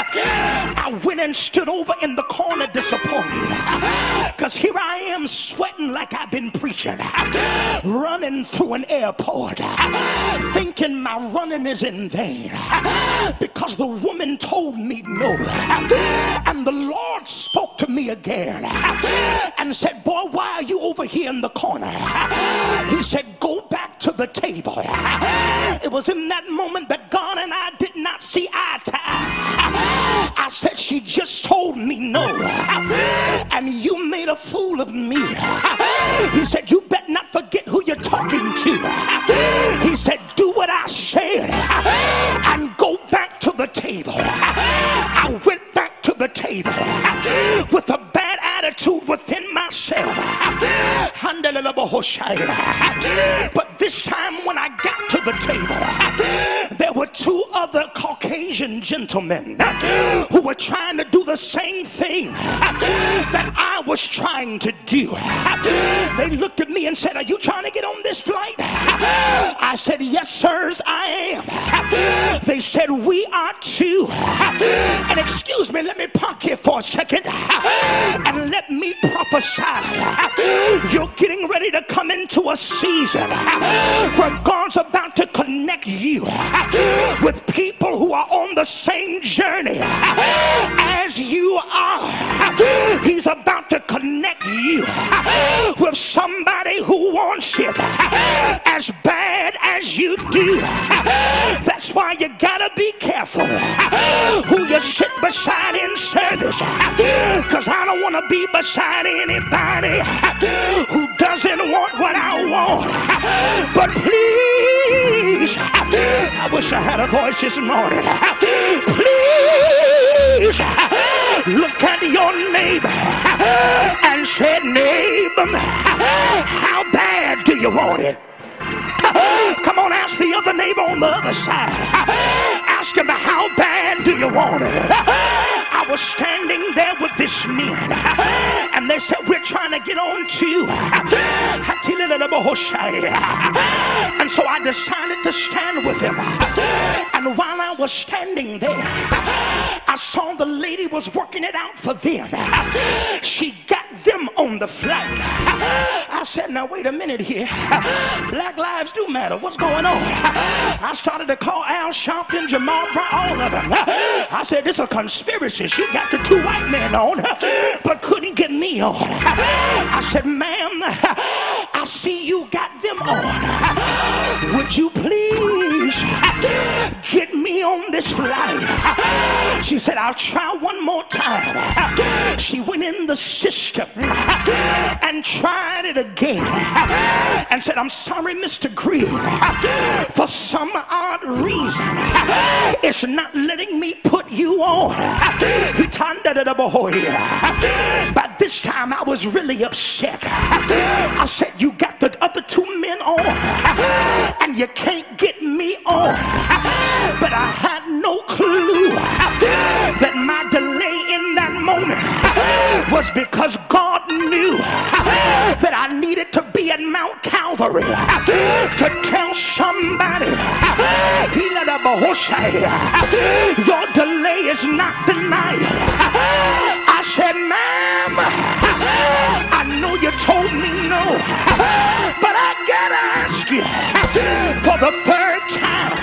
I went and stood over in the corner disappointed because here I am sweating like I've been preaching, running through an airport thinking my running is in vain because the woman told me no. And the Lord spoke to me again and said, boy, why are you over here in the corner? He said, go back to the table. It was in that moment that God and I did not see eye to eye. I said, she just told me no, and you made a fool of me. He said, you better not forget who you're talking to. He said, do what I said and go back to the table. I went back to the table with a bad attitude within myself. But this time when I got to the table, there were two other Caucasian gentlemen who were trying to do the same thing that I was trying to do. They looked at me and said, are you trying to get on this flight? I said, yes, sirs, I am. They said, we are too. And excuse me, let me park here for a second and let me prophesy. You're getting ready to come into a season where God's about to connect you with people who are on the same journey as you are. He's about to connect you with somebody who wants it as bad as you do. That's That's why you gotta be careful who you sit beside in service, because I don't want to be beside anybody who doesn't want what I want. But please, I wish I had a voice this morning. Please look at your neighbor and say, neighbor, how bad do you want it? Come on, ask the other neighbor on the other side. Ask him, how bad do you want it? I was standing there with this man, and they said, we're trying to get on too. And so I decided to stand with him. And while I was standing there, I saw the lady was working it out for them. She got them on the flight. I said, now wait a minute here. Black lives do matter. What's going on? I started to call Al Sharpton, Jamal Brown, all of them. I said, this is a conspiracy. She got the two white men on, but couldn't get me on. I said, ma'am, I see you got them on. Would you please get me on this flight? She said, I'll try one more time. She went in the system and tried it again and said, I'm sorry, Mister Green, for some odd reason it's not letting me put you on. He turned it up. By this time I was really upset. I said, you got the other two men on and you can't get me on. But I had no clue that my delay in that moment was because God knew that I needed to be at Mount Calvary to tell somebody, your delay is not denied. I said, ma'am, I know you told me no, but I gotta ask you for the third time,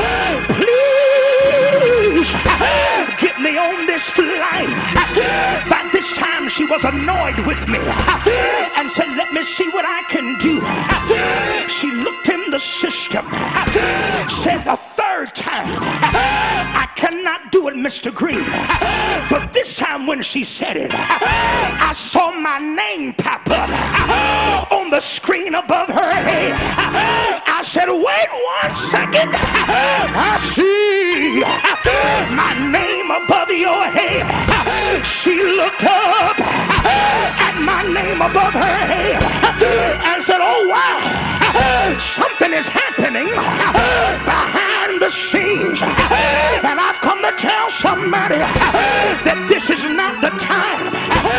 please get me on this flight. By this time she was annoyed with me and said, let me see what I can do. She looked in the system, said, the third time I cannot do it, Mister Green. But this time when she said it, I saw my name pop up on the screen above her head. I said, wait one second. I see my name above your head. She looked up at my name above her head and said, oh wow, something is happening behind the scenes. And I've come to tell somebody that this is not the time.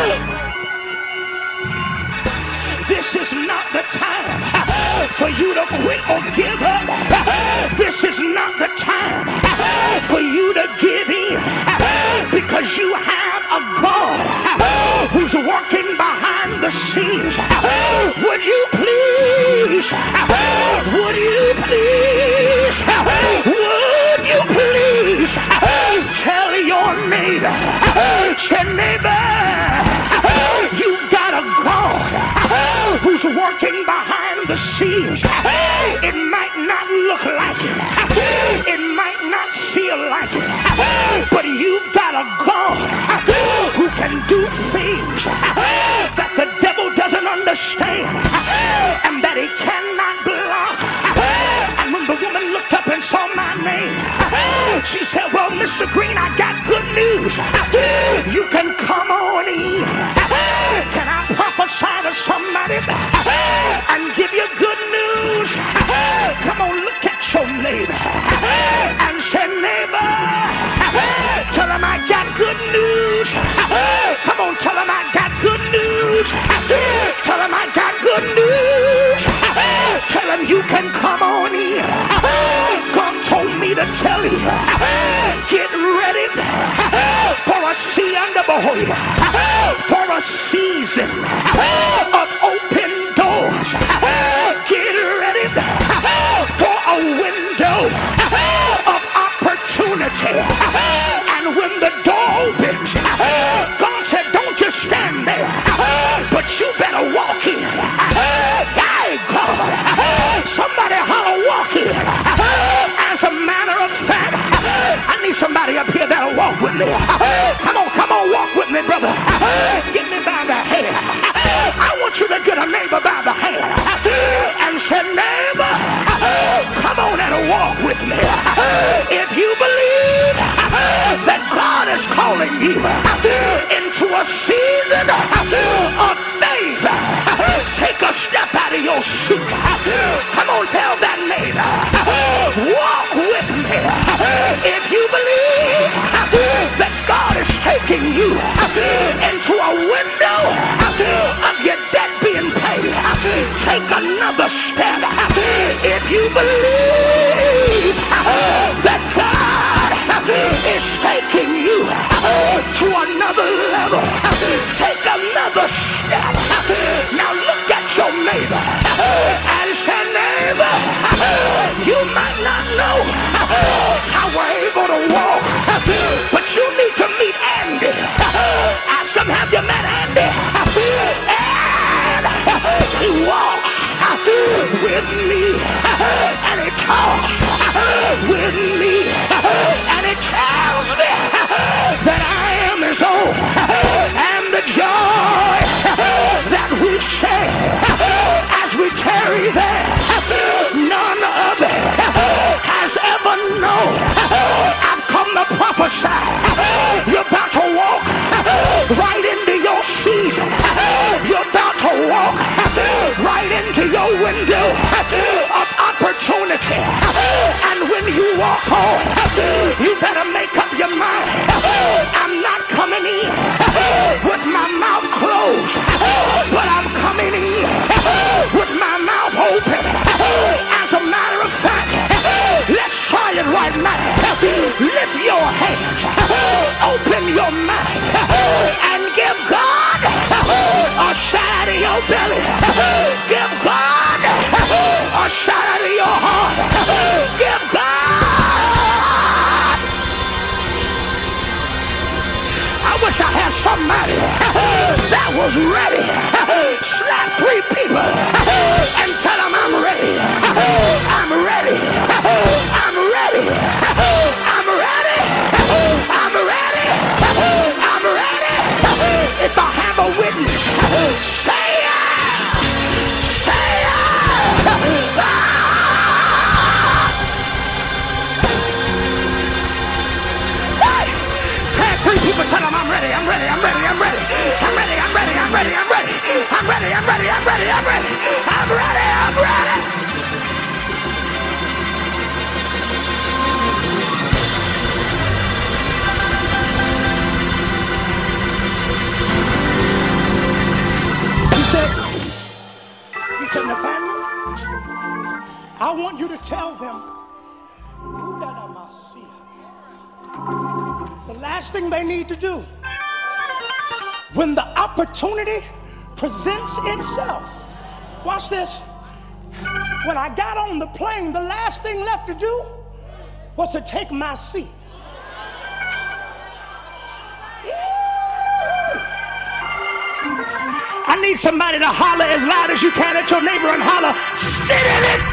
This is not the time for you to quit or give up. This is not the time for you to give in, because you have a God who's working behind the scenes. Would you please, would you please, would you please tell your neighbor, say, neighbor, you've got a God who's working behind the scenes. It might not look like it, it might not feel like it, but you've got a God who can do things that the devil doesn't understand and that he cannot block. And when the woman looked up and saw my name, she said, well, Mister Green, I got good news. You can come on in. Can I prophesy to somebody and give you good news? Come on, look at your neighbor and say, neighbor, tell him I got good news. Come on, tell him I got good news. Tell him I got good news. Tell him you can come on in. God told me to tell you, get ready for a sea under the for a season of open doors. Get ready for a window of opportunity. And when the door opens, God said, don't just stand there, but you better walk in. Hey, God, somebody holler, walk in. As a matter of fact, with me. Come on, come on, walk with me, brother. Get me by the hand. I want you to get a neighbor by the hand and say, neighbor, come on and walk with me. If you believe that God is calling you into a season of faith, take a step out of your seat. Come on, tell that neighbor, walk with me. If you believe that God is taking you into a window of your debt being paid, take another step. If you believe that God is taking you to another level, take another step. Now look at your neighbor and say, neighbor, you might not know how we're able to walk, but you need to meet Andy. Ask him, have you met Andy? And he walks with me, and he talks with me, and he tells me that I am his own, and the joy that we share as we tarry there, none other has ever known. I've come to prophesy. You're about to walk right into your season. You're about to walk right into your window of opportunity. And when you walk on, you better make up your mind. I'm not coming in with my mouth closed, but I'm coming in with my mouth open. As a matter of fact, let's try it right now. Lift your hands, open your mouth, and give God a shout out of your belly. Give God a shout out of your heart. Give God. I wish I had somebody that was ready. Slap three people and tell them I'm ready. I'm ready. I'm ready. I'm ready. I'm ready. I'm ready. If I have a witness, say it. Say it. Hey, tag three people, tell them I'm ready. I'm ready. I'm ready. I'm ready. I'm ready. I'm ready. I'm ready. I'm ready. I'm ready. I'm ready. I'm ready. I'm ready. I'm ready. I'm ready. He said, Nathaniel, I want you to tell them the last thing they need to do when the opportunity presents itself. Watch this. When I got on the plane, the last thing left to do was to take my seat. I need somebody to holler as loud as you can at your neighbor and holler, sit in it.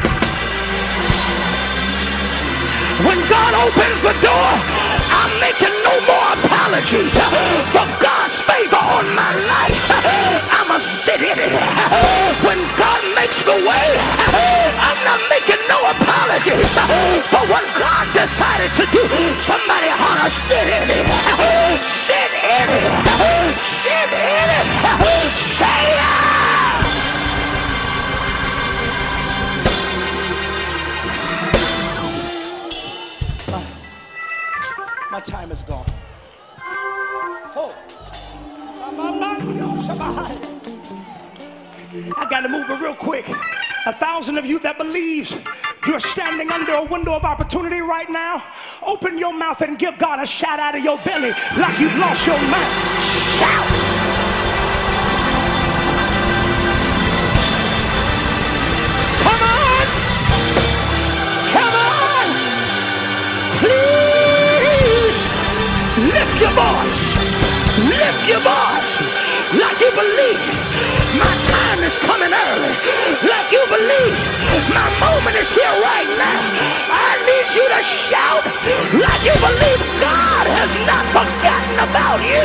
When God opens the door, I'm making no more apologies for God's favor on my life. I'ma sit in it. When God makes the way, I'm not making no apologies for what God decided to do. Somebody holler, sit in it. Sit in it. Sit in it. Say it. My time is gone. Oh. I got to move it real quick. A thousand of you that believes you're standing under a window of opportunity right now, open your mouth and give God a shout out of your belly like you've lost your mind. Shout. Come on. Come on. Please lift your voice. Lift your voice like you believe my time is coming early. Like you believe my moment is here right now. I need you to shout like you believe God has not forgotten about you.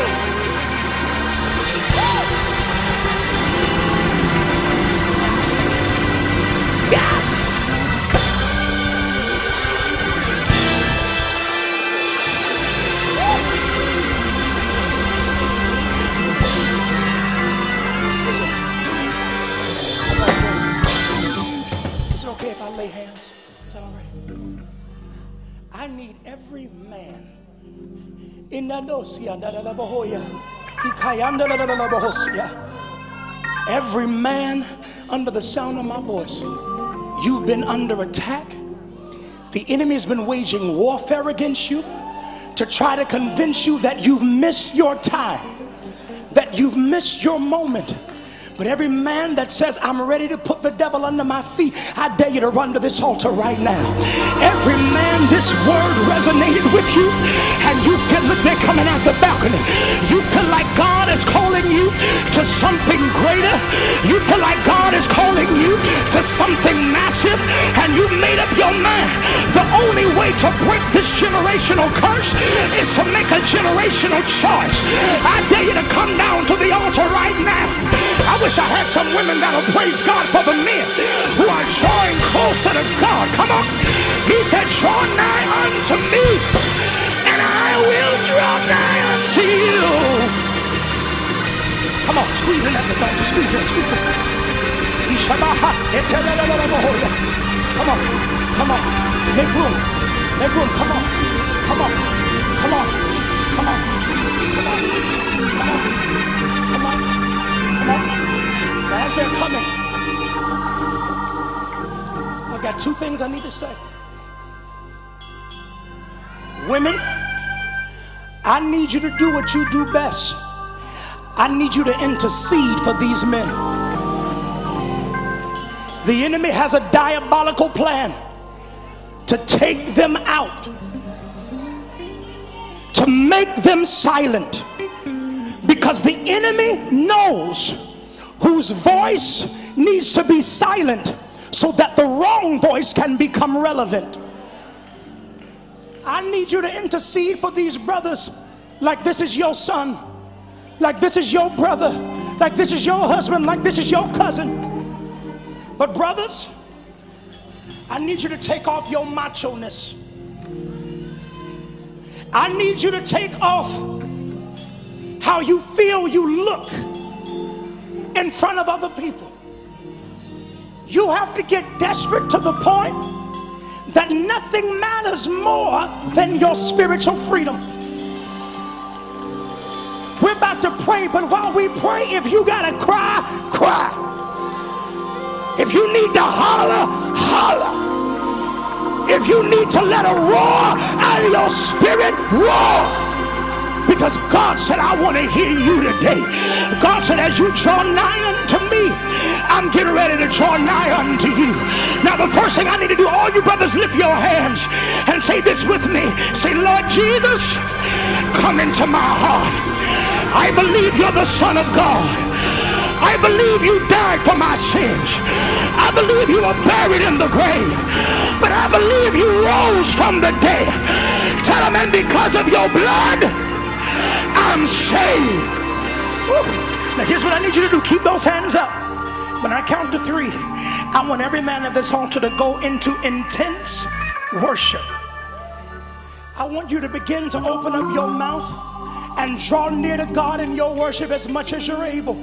Yes. Is it okay if I lay hands? Is that all right? I need every man in the every man under the sound of my voice. You've been under attack. The enemy has been waging warfare against you to try to convince you that you've missed your time, that you've missed your moment. But every man that says, I'm ready to put the devil under my feet, I dare you to run to this altar right now. Every man, this word resonated with you, and you feel that they're coming out the balcony. You feel like God is calling you to something greater. You feel like God is calling you to something massive, and you made up your mind. The only way to break this generational curse is to make a generational choice. I dare you to come down to the altar right now. I wish I had some women that'll praise God for the men who are drawing closer to God. Come on. He said, draw nigh unto me, and I will draw nigh unto you. Come on, squeeze in at this altar. Squeeze in, squeeze in. Come on, come on. Make room. Make room. Come on. Come on. Come on. Come on. Come on. Come on. Come on. Come on. Now as they're coming, I've got two things I need to say. Women, I need you to do what you do best. I need you to intercede for these men. The enemy has a diabolical plan to take them out, to make them silent, because the enemy knows whose voice needs to be silent so that the wrong voice can become relevant. I need you to intercede for these brothers like this is your son, like this is your brother, like this is your husband, like this is your cousin. But brothers, I need you to take off your macho-ness. I need you to take off how you feel you look in front of other people. You have to get desperate to the point that nothing matters more than your spiritual freedom. We're about to pray, but while we pray, if you gotta cry, cry. If you need to holler, holler. If you need to let a roar out of your spirit, roar. Because God said, I want to hear you today. God said, as you draw nigh unto me, I'm getting ready to draw nigh unto you. Now the first thing I need to do, all you brothers, lift your hands and say this with me. Say, Lord Jesus, come into my heart. I believe you're the Son of God. I believe you died for my sins. I believe you were buried in the grave. But I believe you rose from the dead. Tell them, and because of your blood, I'm saved. Woo. Now here's what I need you to do. Keep those hands up. When I count to three, I want every man at this altar to go into intense worship. I want you to begin to open up your mouth and draw near to God in your worship as much as you're able.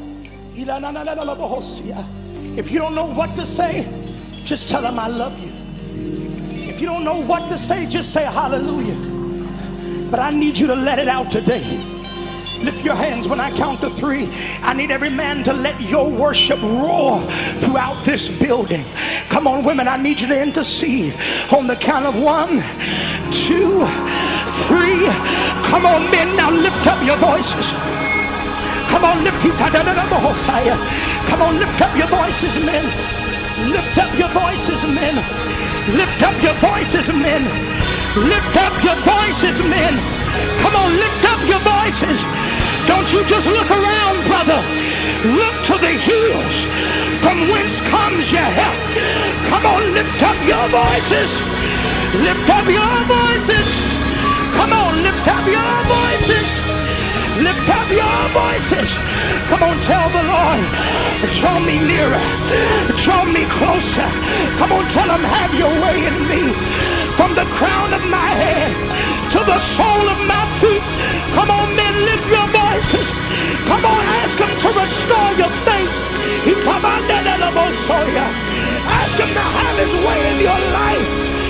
If you don't know what to say, just tell him I love you. If you don't know what to say, just say hallelujah. But I need you to let it out today. Lift your hands when I count to three. I need every man to let your worship roar throughout this building. Come on, women, I need you to intercede on the count of one, two, three. Come on, men, now lift up your voices. Come on, lift it. Come on, lift up your voices, men. Lift up your voices, men. Lift up your voices, men. Lift up your voices, men. Come on, lift up your voices. Don't you just look around, brother. Look to the hills from whence comes your help. Come on, lift up your voices. Lift up your voices. Come on, lift up your voices. the Lord. Draw me nearer. Draw me closer. Come on, tell him, have your way in me. From the crown of my head to the sole of my feet. Come on, men, lift your voices. Come on, ask him to restore your faith. Ask him to have his way in your life.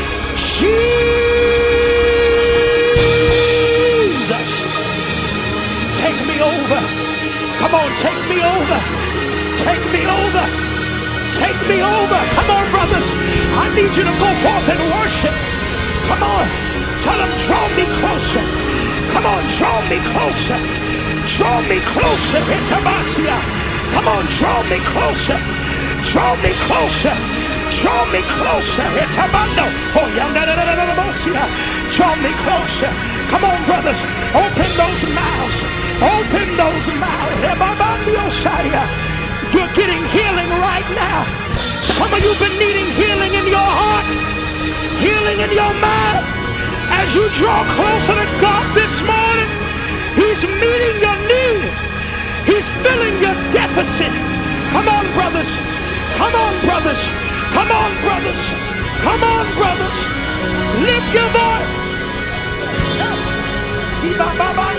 Jesus, take me over. Come on, take me over. Take me over. Take me over. Come on, brothers. I need you to go forth and worship. Come on. Tell them, draw me closer. Come on, draw me closer. Draw me closer. Come on, draw me closer. Draw me closer. Draw me closer. Draw me closer. Come on, brothers. Open those mouths. Open those mouths. You're getting healing right now. Some of you have been needing healing in your heart, healing in your mind. As you draw closer to God this morning, he's meeting your need. He's filling your deficit. Come on, brothers. Come on, brothers. Come on, brothers. Come on, brothers. Lift your voice. Come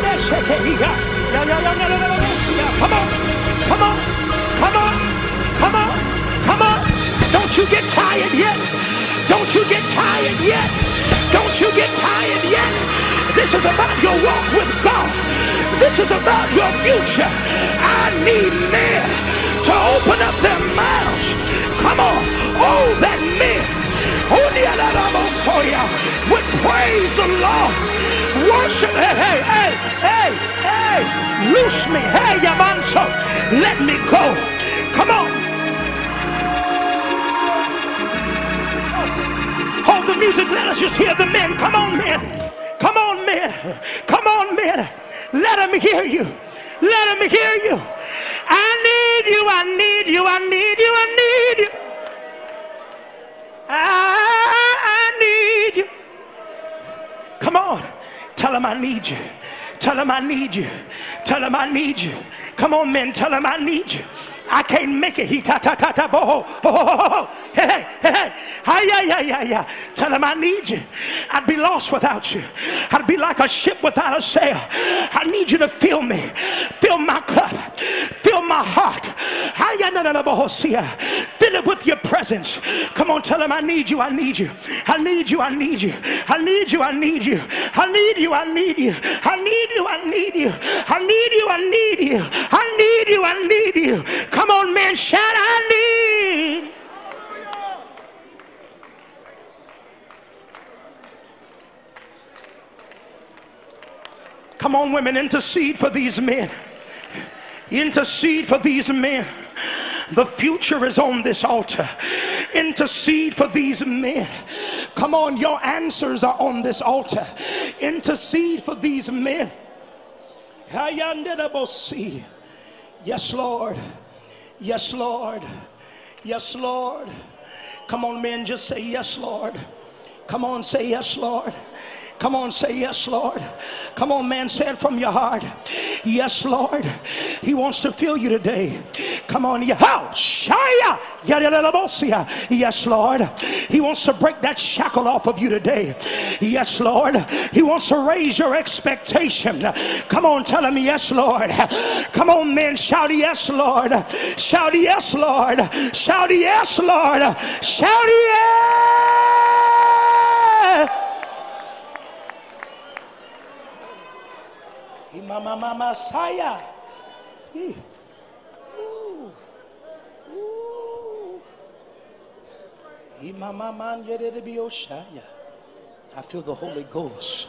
on. Come on. Come on. Come on. Come on. Don't you get tired yet. Don't you get tired yet. Don't you get tired yet. This is about your walk with God. This is about your future. I need men to open up their mouths. Come on. Oh, that men would praise the Lord. Worship. Hey, hey, hey, hey, hey. Loose me. Hey, Yamanso. Let me go. Come on. Hold the music. Let us just hear the men. Come on, men. Come on, men. Come on, men. Let them hear you. Let them hear you. I need you. I need you. I need you. I need you. I, I need you. Come on. Tell him I need you. Tell him I need you. Tell him I need you. Come on, men. Tell him I need you. I can't make it. He ta ta ta ta bo ho. Hey, hey, hey. Hi, yeah, yeah, yeah, yeah. Tell him I need you. I'd be lost without you. I'd be like a ship without a sail. I need you to fill me. Fill my cup. Fill my heart. Hi, yeah, no, no, no, bo fill it with your presence. Come on, tell him I need you. I need you. I need you. I need you. I need you. I need you. I need you. I need you. I need you. I need you. I need you. I need you. I need you. I need you. Come on, man, shout, I need. Come on, women, intercede for these men. Intercede for these men. The future is on this altar. Intercede for these men. Come on, your answers are on this altar. Intercede for these men. Yes, Lord. Yes, Lord. Yes, Lord. Come on, men, just say yes, Lord. Come on, say yes, Lord. Come on, say yes, Lord. Come on, man, say it from your heart. Yes, Lord. He wants to fill you today. Come on, yes, Lord. He wants to break that shackle off of you today. Yes, Lord. He wants to raise your expectation. Come on, tell him yes, Lord. Come on, men, shout yes, Lord. Shout yes, Lord. Shout yes, Lord. Shout yes. Mama, mama, saya. Ooh. Ooh. I feel the Holy Ghost.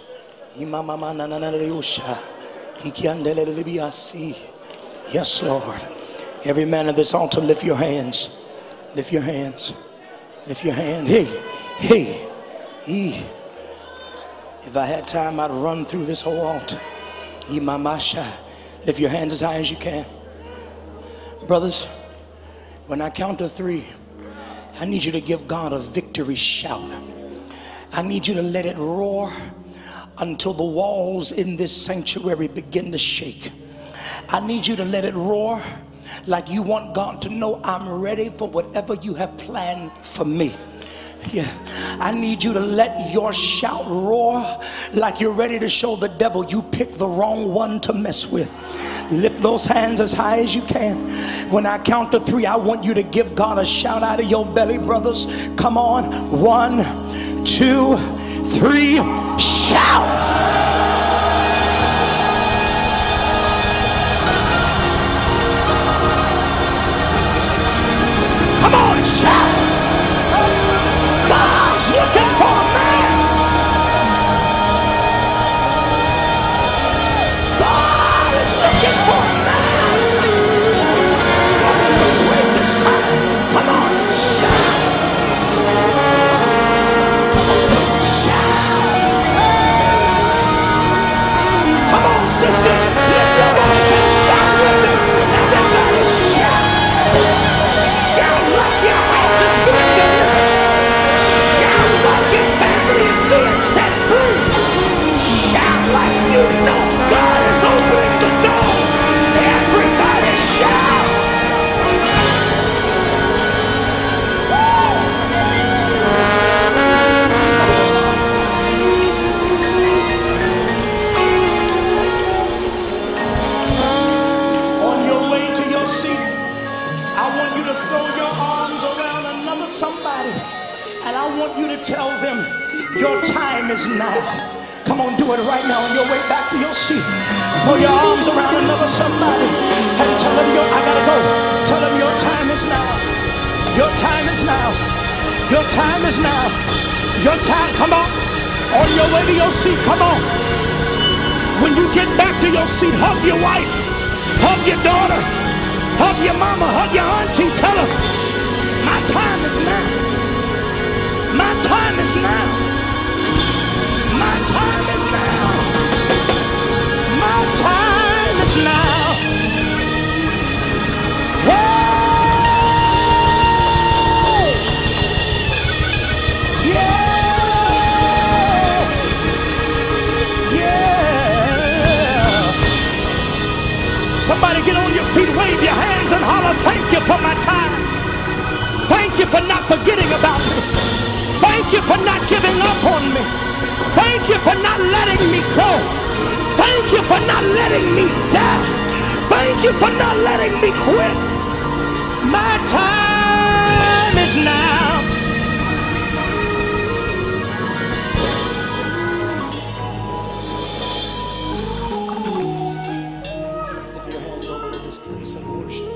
Yes, Lord. Every man at this altar, lift your hands. Lift your hands. Lift your hands. Hey, hey, hey. If I had time, I'd run through this whole altar. Lift your hands as high as you can. Brothers, when I count to three, I need you to give God a victory shout. I need you to let it roar until the walls in this sanctuary begin to shake. I need you to let it roar like you want God to know I'm ready for whatever you have planned for me. Yeah, I need you to let your shout roar like you're ready to show the devil you picked the wrong one to mess with. Lift those hands as high as you can. When I count to three, I want you to give God a shout out of your belly, brothers. Come on. One, two, three. Shout! Come on, shout! God's looking for a man! God is looking for a man! Grace is coming! Come on, shout! Shout! Come on, sisters! Lift your voice and shout with me! Everybody shout! Shout like your house is being delivered! Shout like your family is being set free! Shout like you know God is opening the door! Everybody shout! On your way to your seat, I want you to throw your arms around another somebody, and I want you to tell them your time is now. Come on, do it right now on your way back to your seat. Throw your arms around another somebody and tell them your, I gotta go. Tell them your time is now. Your time is now. Your time is now. Your time, come on. On your way to your seat, come on. When you get back to your seat, hug your wife, hug your daughter, hug your mama, hug your auntie. Tell her, my time is now. My time is now. My time is now. My time is now. Whoa! Yeah! Yeah! Somebody get on your feet, wave your hands and holler, thank you for my time. Thank you for not forgetting about me. Thank you for not giving up on me. Thank you for not letting me go. Thank you for not letting me die. Thank you for not letting me quit. My time is now. Lift your hands all over this place and worship.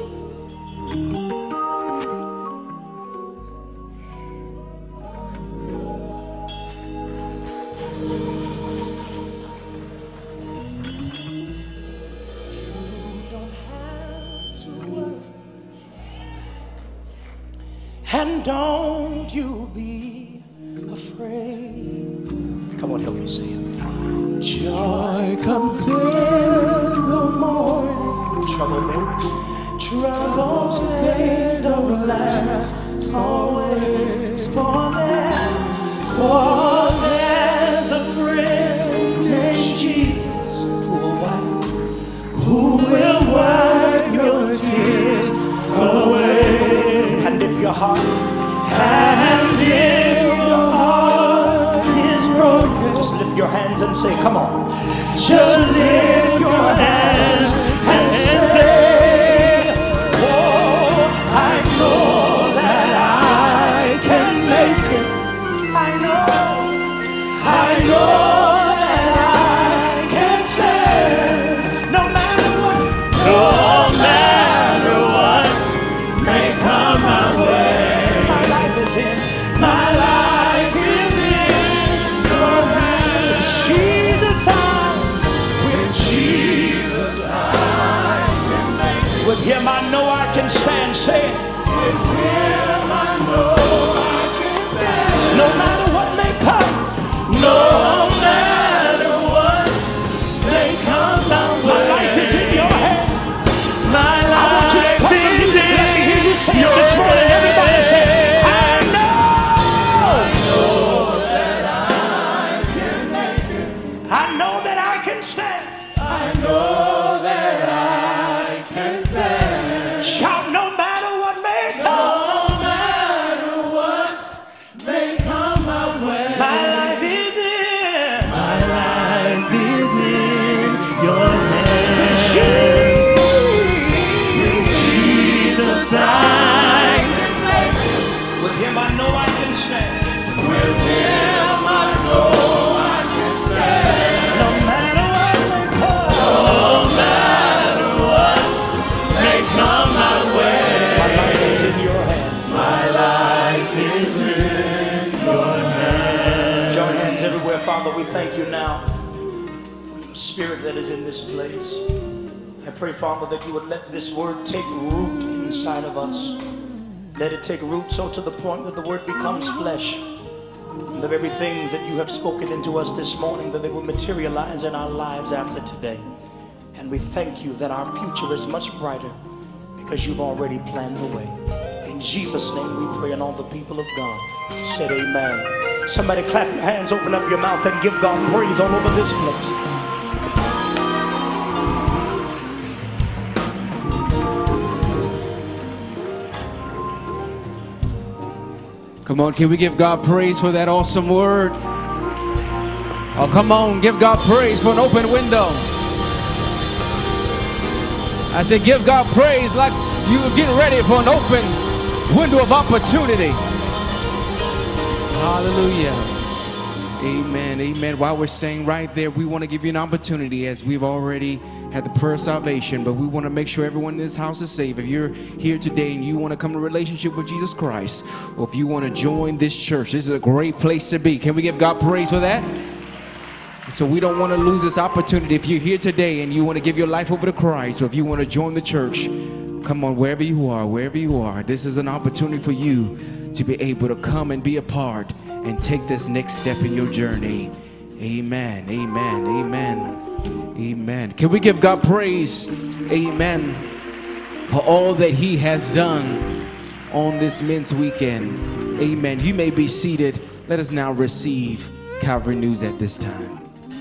And don't you be afraid. Come on, help me say it. Joy comes in the morning. Trouble never, troubles they don't last. It's always for them. For there's a friend named Jesus who will wipe, who will wipe your tears away. And if your heart, and if your heart is broken, just lift your hands and say, come on. Just lift your hands and say, oh, I know that I can make it. I know, I know that I can stand. No matter what, no matter what may come my way. My life is in, my life is in your hands. Jesus, I, with Jesus. thank you now for your spirit that is in this place. I pray, Father, that you would let this word take root inside of us. Let it take root so to the point that the word becomes flesh. And the very things that you have spoken into us this morning, that they will materialize in our lives after today. And we thank you that our future is much brighter because you've already planned the way. In Jesus' name we pray, and all the people of God said amen. Somebody clap your hands, open up your mouth, and give God praise all over this place. Come on, can we give God praise for that awesome word? Oh, come on, give God praise for an open window. I said, give God praise like you were getting ready for an open window of opportunity. Hallelujah. Amen, amen. While we're saying right there, we want to give you an opportunity, as we've already had the prayer of salvation, but we want to make sure everyone in this house is saved. If you're here today and you want to come to a relationship with Jesus Christ, or if you want to join this church, this is a great place to be. Can we give God praise for that? So we don't want to lose this opportunity. If you're here today and you want to give your life over to Christ, or if you want to join the church, come on, wherever you are, wherever you are, this is an opportunity for you to be able to come and be a part and take this next step in your journey. Amen, amen, amen, amen. Can we give God praise, amen, for all that he has done on this men's weekend? Amen. You may be seated. Let us now receive Calvary News at this time.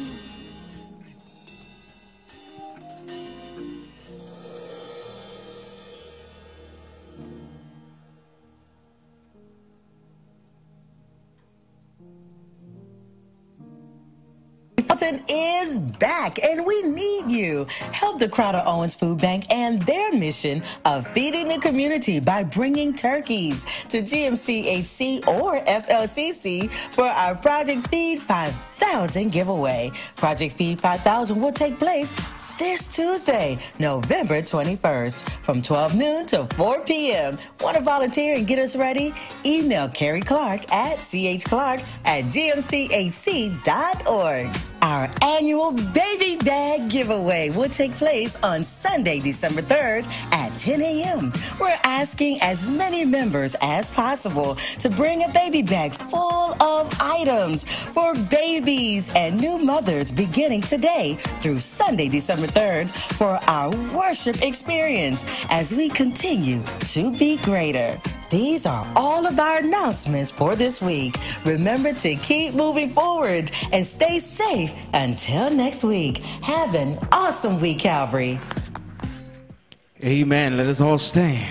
Is back, and we need you. Help the Crowder Owens Food Bank and their mission of feeding the community by bringing turkeys to G M C H C or F L C C for our Project Feed five thousand giveaway. Project Feed five thousand will take place this Tuesday, November twenty-first, from twelve noon to four p m Want to volunteer and get us ready? Email Carrie Clark at c h clark at g m c h c dot org. Our annual baby bag giveaway will take place on Sunday, December third at ten a m We're asking as many members as possible to bring a baby bag full of items for babies and new mothers beginning today through Sunday, December third, for our worship experience as we continue to be greater. These are all of our announcements for this week. Remember to keep moving forward and stay safe until next week. Have an awesome week, Calvary. Amen. Let us all stand.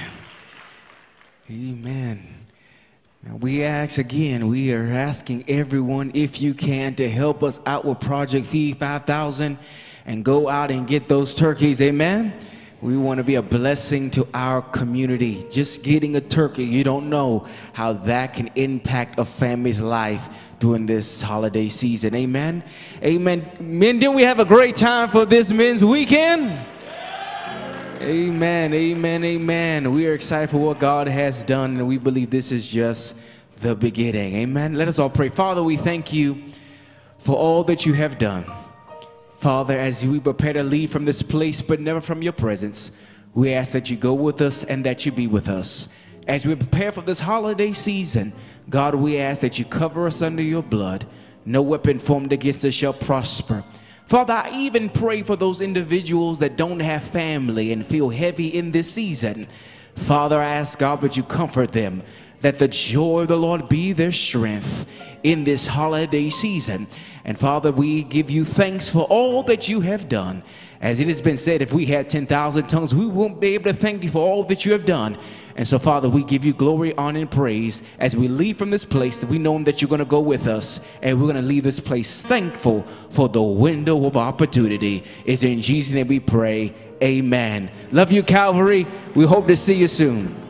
Amen. Now we ask again, we are asking everyone, if you can, to help us out with Project Feed five thousand and go out and get those turkeys. Amen. We want to be a blessing to our community. Just getting a turkey, you don't know how that can impact a family's life during this holiday season. Amen. Amen. Men, didn't we have a great time for this men's weekend? Amen. Amen. Amen. We are excited for what God has done, and we believe this is just the beginning. Amen. Let us all pray. Father, we thank you for all that you have done. Father, as we prepare to leave from this place, but never from your presence, we ask that you go with us and that you be with us. As we prepare for this holiday season, God, we ask that you cover us under your blood. No weapon formed against us shall prosper. Father, I even pray for those individuals that don't have family and feel heavy in this season. Father, I ask, God, that you comfort them, that the joy of the Lord be their strength in this holiday season. And Father, we give you thanks for all that you have done. As it has been said, if we had ten thousand tongues, we won't be able to thank you for all that you have done. And so, Father, we give you glory, honor, and praise as we leave from this place, that we know that you're going to go with us, and we're going to leave this place thankful for the window of opportunity. It's in Jesus' name we pray. Amen. Love you, Calvary. We hope to see you soon.